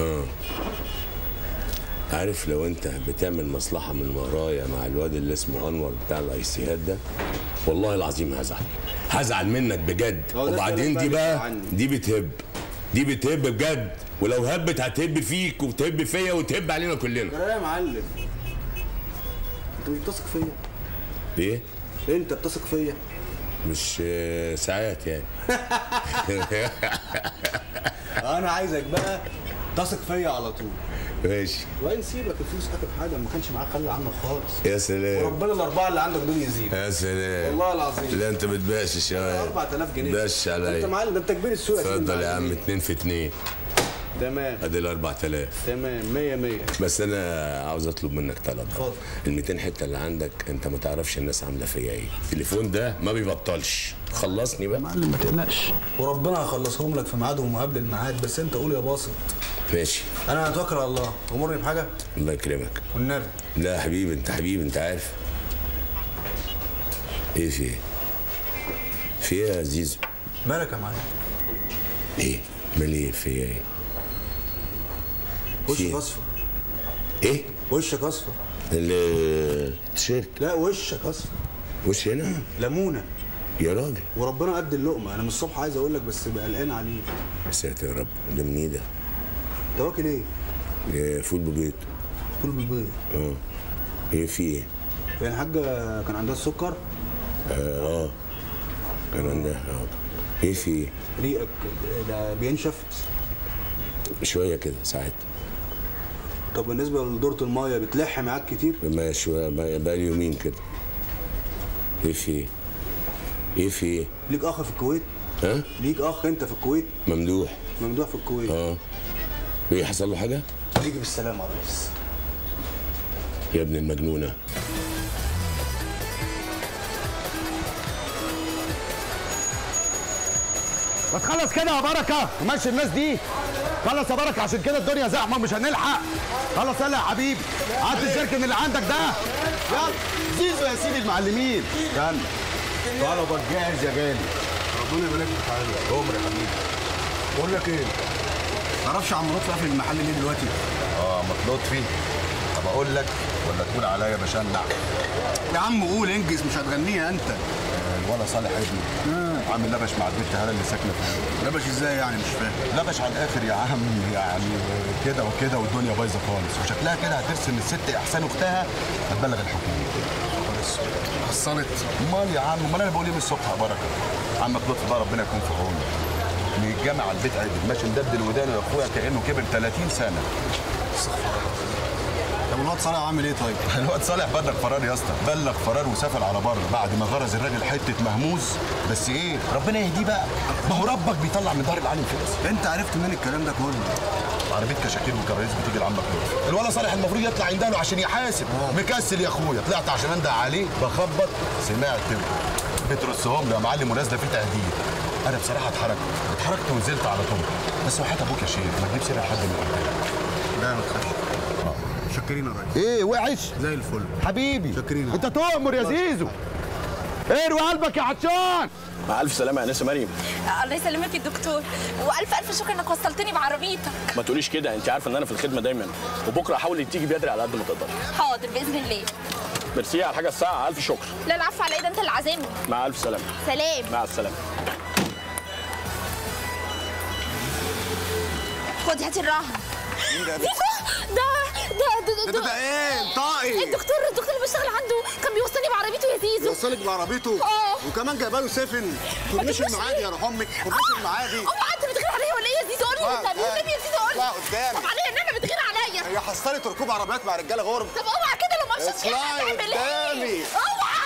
عارف لو انت بتعمل مصلحه من ورايا مع الواد اللي اسمه انور بتاع الايسيات ده، والله العظيم هزعل منك بجد. وبعدين دي بقى دي بتهب دي بتهب بجد، ولو هبت هتهب فيك وتهب فيا وتهب علينا كلنا. يا معلم انت مش بتثق فيا؟ ايه؟ انت بتثق فيا؟ مش ساعات يعني. انا عايزك بقى تثق فيا على طول. ماشي. وين سيبك الفلوس اخر حاجه، ما كانش معاك خلي عنك خالص. يا سلام. وربنا الاربعه اللي عندك دول يزيدوا. يا سلام والله العظيم. لا انت بتباشش يا 4000 جنيه باش عليا. انت معلم، ده انت كبير السوق. اتفضل يا عم 2 في 2. تمام. ادي ال 4000. تمام 100 100. بس انا عاوز اطلب منك طلب. اتفضل. ال 200 حته اللي عندك انت ما تعرفش الناس عامله فيا ايه. التليفون ده ما بيبطلش. خلصني بقى. معلم ما تقلقش، وربنا هيخلصهم لك في ميعادهم وقبل الميعاد، بس انت قول يا باسط. ماشي. انا هتوكل على الله، امرني بحاجه. الله يكرمك. والنبي. لا يا حبيبي، انت حبيبي، انت عارف. ايه في ايه؟ في ايه يا زيزو؟ مالك يا معلم؟ ايه؟ مال ايه؟ في ايه؟ وشك اصفر. ايه؟ وشك اصفر. التيشيرت. لا وشك اصفر. وش هنا؟ ليمونه يا راجل. وربنا قد اللقمه، انا من الصبح عايز اقول لك بس قلقان عليه. يا ساتر يا رب، ده من ايه ده؟ انت واكل ايه؟ فول ببيض. فول بالبيض. ايه في ايه؟ هي الحاجه كان عندها السكر؟ كان عندها. ايه في ايه؟ ريقك ده بينشف؟ شويه كده ساعات. طب بالنسبه لدورة المايه بتلح معاك كتير؟ ما شويه بقى لي يومين كده. ايه في ايه؟ ايه في ايه؟ ليك اخ في الكويت؟ ها؟ ليك اخ انت في الكويت؟ ممدوح. ممدوح في الكويت. ايه حصل له حاجه؟ يجي بالسلامه يا ريس. يا ابن المجنونه. ما تخلص كده يا بركه ومشي الناس دي. خلص يا بركه عشان كده الدنيا زحمه مش هنلحق. خلص يلا يا حبيبي، هات الجركن اللي عندك ده. يلا زيزو يا سيدي المعلمين. استنى طلبك جاهز يا غالي. ربنا يبارك لك يا حبيبي. عمر يا حبيبي. بقول لك ايه؟ ما تعرفش عم لطفي قافل المحل ليه دلوقتي؟ لطفي. طب اقول لك ولا تقول عليا بشنع؟ يا عم قول انجز، مش هتغنيها انت. الولا صالح ابني عامل لبش مع البنت هاله اللي ساكنه فيها. لبش ازاي يعني؟ مش فاهم. لبش على الاخر يا عم، يعني كده وكده والدنيا بايظه خالص، وشكلها كده هترسم الست احسان اختها هتبلغ الحكومه. حصلت؟ امال يا عم، امال انا بقول ايه من الصبح يا بركه؟ عمك لطفي بقى ربنا يكون في عونه. من الجامع على البيت عدل ماشي مدبدل ودانه يا اخويا كانه كبر 30 سنه. طب الواد صالح عامل ايه طيب؟ الواد صالح بلغ فرار يا اسطى، بلغ فرار وسافر على بره بعد ما غرز الراجل حته مهموز. بس ايه؟ ربنا يهديه بقى، ما هو ربك بيطلع من دار العالم فلوس. انت عرفت منين الكلام ده كله؟ عربيه كشاكيل وكراريس بتيجي لعمك لطفي. الولد صالح المفروض يطلع عندنا عشان يحاسب. مكسل يا اخويا، طلعت عشان انده عليه بخبط سمعت بترصهم له يا معلم ونازله فيه تهديد. انا بصراحه اتحركت ونزلت على طول. بس وحياة ابوك يا شيخ ما تجيبش سيره لحد من قدامك. لا ما تخافش. شكرين يا ريس. ايه وحش؟ زي الفل حبيبي. شكرين. انت تؤمر يا زيزو. اروي قلبك يا عطشان. مع الف سلامه يا نسا مريم. الله يسلمك يا دكتور، والف الف شكر انك وصلتني بعربيتك. ما تقوليش كده، انت عارفه ان انا في الخدمه دايما، وبكره حاولي تيجي بدري على قد ما تقدري. حاضر باذن الله. ميرسي على الحاجه الساعه، الف شكر. لا العفو على ايه، ده انت اللي عازمني. مع الف سلامه. سلام. مع السلامه. خدي هاتي الرهن. مين ده؟ ده ايه؟ انطقي. الدكتور اللي بشتغل عنده كان بيوصلني بعربيته يا زيزو. بيوصلك بعربيته؟ وكمان جايبه له سفن. كورنيش المعادي يا روح امك، كورنيش المعادي. اوعى انت بتغير عليا ولا ايه يا زيزو؟ قول لي والنبي يا زيزو قول لي. لا قدامي. طب عليا ان انا بتغير عليا. هي حصلت ركوب عربيات مع رجاله غرب. طب اوعى كده لو ما مشيتش اطلعي قدامي. اوعى.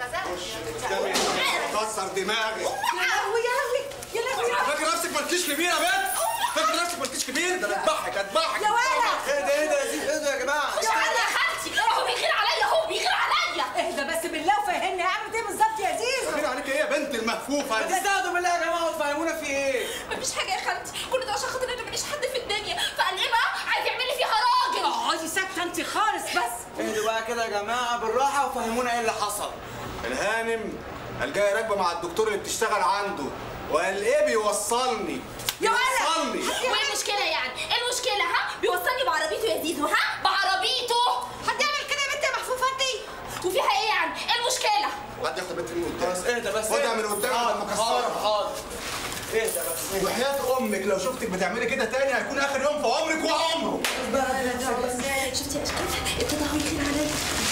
كسر دماغي. يا لهوي يا لهوي يا لهوي. فاكر نفسك مالكيش كبير يا بنت؟ فاكر نفسك مالكيش كبير؟ ده انا اذبحك يا ولد. ايه ده يا زيزو؟ ايه ده يا جماعه؟ يا ولد يا خالتي هو بيغير عليا، هو بيغير عليا. اهدى بس بالله وفهمني اعمل ايه بالظبط يا زيزو. بغير عليك ايه يا بنت المهفوفه دي؟ استهدوا بالله يا جماعه وتفهمونا في ايه؟ مفيش حاجه يا خالتي، كل ده عشان خاطر انا ماليش حد في الدنيا، فقال ايه بقى؟ عايز يعمل لي فيها راجل. اقعدي ساكته انت خالص بس. اهدوا بقى كده يا جماعه بالراحه وفهمونا ايه اللي حصل. الهانم قال جايه راكبه مع الدكتور اللي بتشتغل عنده وقال ايه بيوصلني. يا ولد وايه المشكله يعني؟ ايه المشكله ها؟ بيوصلني بعربيته يا زيزو ها؟ بعربيته. حد يعمل كده يا بنت يا محفوفه انت؟ وفيها ايه يعني؟ ايه المشكله؟ حد ياخد بنتي من قدام. بس اهدى بس. خدها من قدام لما كسرها. حاضر. اهدى بس. وحياة امك انك لو شفتك بتعملي كده تاني هيكون اخر يوم في عمرك وعمره. شفتي يا اشكال ابتدى هو يطير عليا.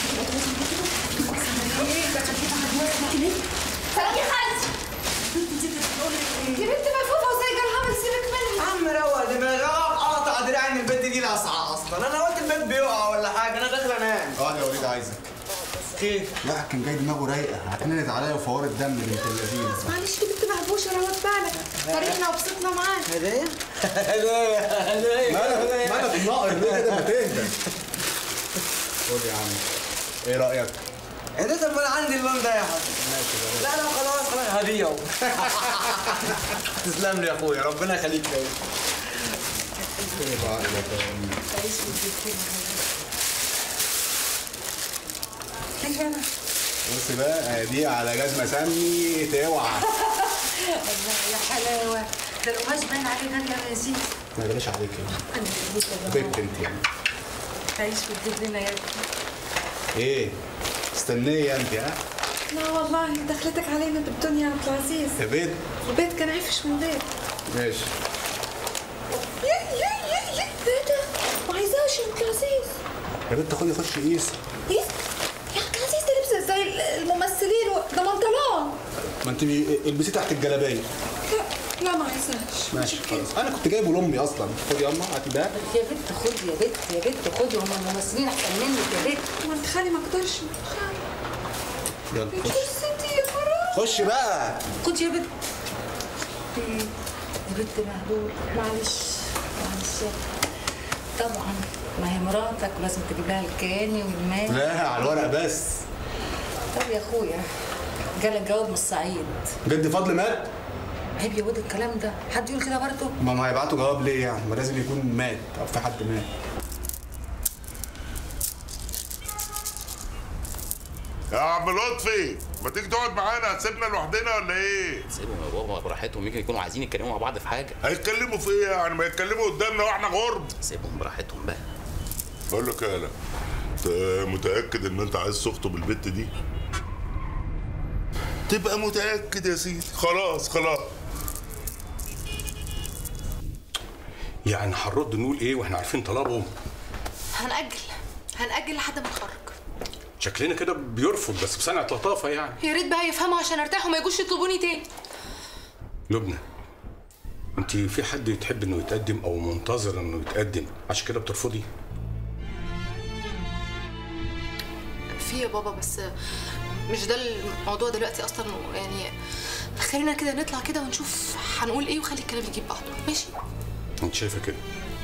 سلام يا خالتي. يا بنت ملفوفه وزي الهبل سيبك منها. عم روق دماغك قاطع دراعي ان البنت دي لاسعه اصلا. انا قلت البنت بيقع ولا حاجه. انا داخل انام. اه يا وليد عايزك. خير؟ لا كان جاي دماغه رايقه، هتنقلت عليا وفوارت دم بنت اللذينه. معلش يا بنت مهبوشه روت بالك. فرحنا وبسطنا معاك. هدايا؟ هدايا مالك الناقر ليه كده؟ ما تهدى. خد يا عم. ايه رايك؟ ايه ده؟ طب انا عندي اللون ده يا حسن. لا لا خلاص هديه اهو. تسلم لي يا اخويا، ربنا يخليك ليا. ايه بقى بص بقى دي على جزمه سمي توعى. الله يا حلاوه، ده القماش باين عليه غالي يا سيدي. ما بلاش عليك انا بحبك يا بنت انت يعني. تعيش وتجيب لنا يا ابني. ايه؟ استنيه انت ها؟ لا والله دخلتك علينا بالدنيا يا عبد العزيز. يا بنت البيت كان عفش من بيت. ماشي. ايه ده؟ ما عايزاش يا عبد العزيز. يا بنت خدي خش قيس. قيس؟ يا عبد العزيز ده لبس زي الممثلين ده بنطلون. ما انت البسيه تحت الجلابيه. لا ما عايزاش. ماشي خلاص، انا كنت جايبه لامي اصلا. خدي يا اما هاتي ده. يا بنت خدي يا بنت يا بنت خدي، هم الممثلين احسن منك يا بنت. ما انت خالي ما اقدرش. يلا خش. ستي يا فرح. خش بقى. خدي يا بنت. يا بنت مهبول. معلش طبعا ما هي مراتك ولازم تجيب لها الكياني والمال. لا على الورق بس. طب يا اخويا جالك جواب من الصعيد. جد فضل مات؟ عيب يا ود الكلام ده، حد يقول كده برضه؟ ما هيبعتوا جواب ليه يعني؟ ما لازم يكون مات او في حد مات. يا عم لطفي ما تيجي تقعد معانا، هتسيبنا لوحدنا ولا ايه؟ سيبهم يا بابا براحتهم، يمكن يكونوا عايزين يتكلموا مع بعض في حاجه. هيتكلموا في ايه يعني؟ ما يتكلموا قدامنا واحنا غرب. سيبهم براحتهم بقى. بقول لك ايه، انت متاكد ان انت عايز تخطب البت دي؟ تبقى متاكد يا سيدي. خلاص يعني هنرد نقول ايه واحنا عارفين طلبهم؟ هنأجل لحد ما نتخرج. شكلنا كده بيرفض بس بصنعة لطافه يعني. يا ريت بقى يفهموا عشان ارتاح وما يجوش يطلبوني تاني. لبنى انت في حد تحب انه يتقدم او منتظر انه يتقدم عشان كده بترفضي؟ في يا بابا بس مش ده الموضوع دلوقتي اصلا يعني. خلينا كده نطلع كده ونشوف هنقول ايه وخلي الكلام يجيب بعضه. ماشي؟ انت شايفه كده؟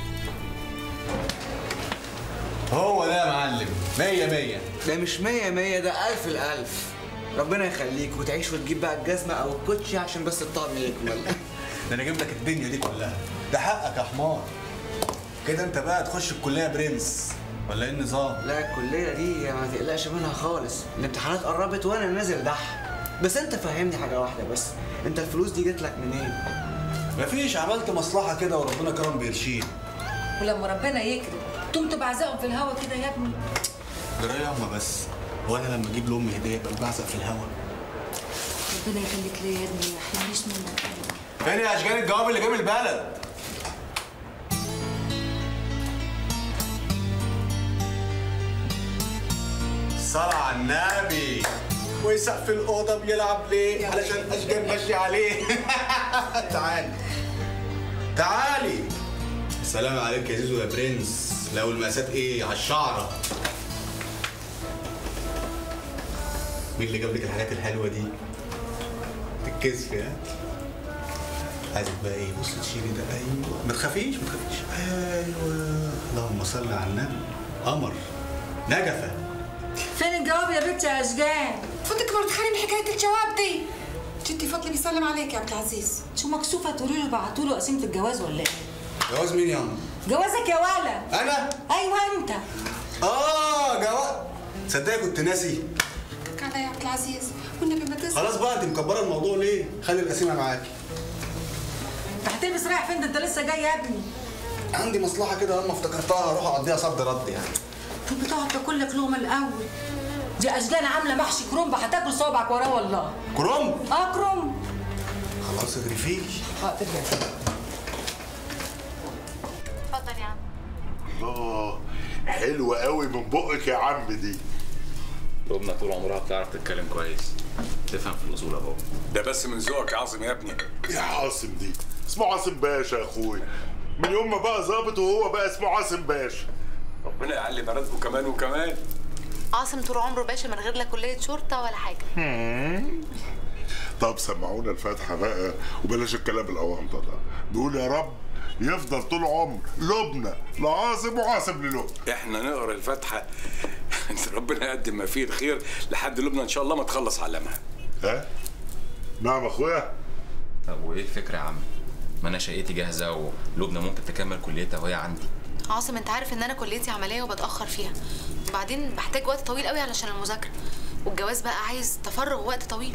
هو ده يا معلم 100. ده مش 100 ده 1000 الألف. ربنا يخليك وتعيش وتجيب بقى الجزمة أو الكوتشي عشان بس الطقم يكمل. ده انا اجيب لك الدنيا دي كلها. ده حقك يا حمار. كده انت بقى تخش الكليه برنس ولا ايه النظام؟ لا الكلية دي ما تقلقش منها خالص، الامتحانات قربت وأنا نازل دح. بس أنت فهمني حاجة واحدة بس، أنت الفلوس دي جت لك منين؟ مفيش، عملت مصلحه كده وربنا كرم بقرشين. ولما ربنا يكرم تقوم تبعزقهم في الهوا كده يا ابني. جرايه ياما بس، هو انا لما اجيب لامي هديه ببقى بعزق في الهوا؟ ربنا يخليك ليا يا ابني، ما يحرمنيش منك. فين يا اشجان الجواب اللي جه من البلد؟ الصلاة على النبي. وسقف الأوضة بيلعب ليه؟ علشان أشجان ماشية عليه. تعالي. السلام عليك يا زيزو يا برنس. لو المقاسات إيه؟ على الشعرة. مين اللي جاب لك الحاجات الحلوة دي؟ تتكسفي ها؟ عايزك بقى ايه؟ بص تشيلي ده. ايوه ما تخافيش ايوه. اللهم صل على النبي. قمر نجفه. فين الجواب يا بنتي يا اشجان؟ فوتك ما بتخلي من حكايه الجواب دي. جدي فضلي بيسلم عليك يا عبد العزيز. شو مكسوفه تقولي له بعتوا له قسيمه الجواز ولا ايه؟ جواز مين يا عم؟ جوازك يا ولا. انا؟ ايوه انت. جواز. تصدقي كنت ناسي. اتك عليا يا عبد العزيز والنبي ما تنسى. خلاص بقى، انت مكبره الموضوع ليه؟ خلي القسيمه معاكي. انت هتلبس رايح فين؟ ده انت لسه جاي يا ابني. عندي مصلحه كده لما افتكرتها اروح اقضيها صد رد يعني. طب بتقعد تاكل لك لقمه الاول. دي اشجان عامله محشي كرنب هتاكل صوابعك وراه والله. كرنب؟ كرنب. خلاص اغرفيلي. ترجع. حلوة قوي من بقك يا عم دي. لبنى طول عمرها بتعرف تتكلم كويس، تفهم في الاصول يا بابا. ده بس من ذوقك يا عاصم يا ابني. يا عاصم دي اسمه عاصم باشا يا اخويا، من يوم ما بقى ظابط وهو بقى اسمه عاصم باشا. ربنا يعلي مراتبه كمان وكمان. عاصم طول عمره باشا من غير لا كليه شرطه ولا حاجه. طب سمعونا الفاتحه بقى وبلاش الكلام الاونطه ده. بيقول يا رب يفضل طول عمر لبنى لعاصم وعاصم للبنى. احنا نقرا الفاتحه ربنا يقدم ما فيه الخير لحد لبنى ان شاء الله ما تخلص علمها. ها؟ نعم اخويا. طب وايه الفكره يا عم؟ ما انا شقتي جاهزه ولبنى ممكن تكمل كليتها وهي عندي. عاصم انت عارف ان انا كليتي عمليه وبتاخر فيها، وبعدين بحتاج وقت طويل قوي علشان المذاكره، والجواز بقى عايز تفرغ وقت طويل.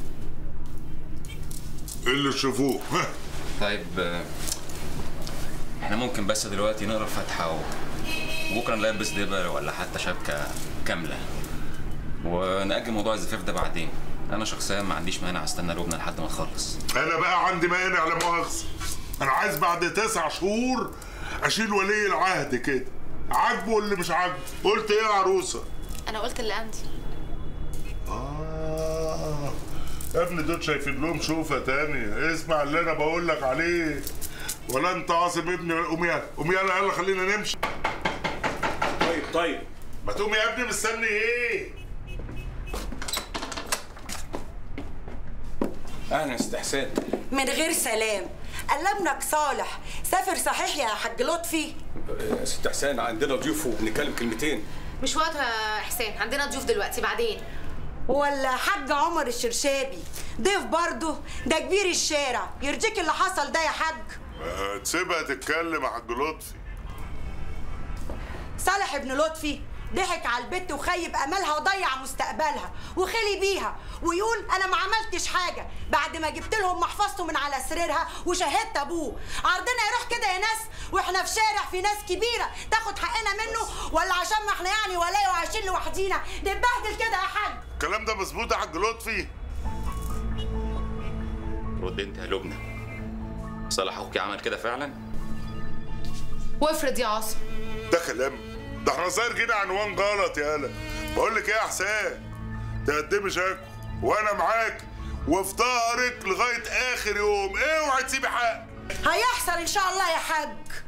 اللي تشوفوه. طيب احنا ممكن بس دلوقتي نقرا الفاتحه وبكره نلبس دبل ولا حتى شبكه كامله ونأجل موضوع الزفاف ده بعدين. انا شخصيا ما عنديش مانع استنى لبنى لحد ما تخلص. انا بقى عندي مانع لا مؤاخذه. انا عايز بعد 9 شهور اشيل ولي العهد كده. عاجبه ولا مش عاجبه؟ قلت ايه يا عروسه؟ انا قلت اللي عندي. يا ابني دول شايفين لهم شوفه تانية. اسمع اللي انا بقول لك عليه. ولا انت عاصم ابني؟ قوم يلا قوم يلا يلا خلينا نمشي. طيب ما تقوم يا ابني مستني ايه؟ اهلا يا ست حسين. من غير سلام. قال ابنك صالح سافر صحيح يا حاج لطفي؟ ست حسين عندنا ضيوف وبنتكلم كلمتين. مش وقته يا حسين، عندنا ضيوف دلوقتي بعدين. ولا حاج عمر الشرشابي ضيف برضه؟ ده كبير الشارع، يرضيك اللي حصل ده يا حاج؟ تسيبها تتكلم يا حاج لطفي. صالح ابن لطفي ضحك على البت وخيب املها وضيع مستقبلها وخلي بيها ويقول انا ما عملتش حاجه بعد ما جبت لهم محفظته من على سريرها وشهدت ابوه. عرضنا يروح كده يا ناس واحنا في شارع في ناس كبيره تاخد حقنا منه، ولا عشان ما احنا يعني ولايه وعايشين لوحدينا نتبهدل كده يا حاج؟ الكلام ده مظبوط يا حاج لطفي؟ رد انت يا لبنى. صالح اخوكي عمل كده فعلا؟ وافرض يا عاصم. ده كلام؟ ده احنا صاير كده عنوان غلط يالا. بقول لك ايه يا حسين؟ تقدمي شكوى وانا معاك وفي ظهرك لغايه اخر يوم. اوعي تسيبي حق. هيحصل ان شاء الله يا حاج.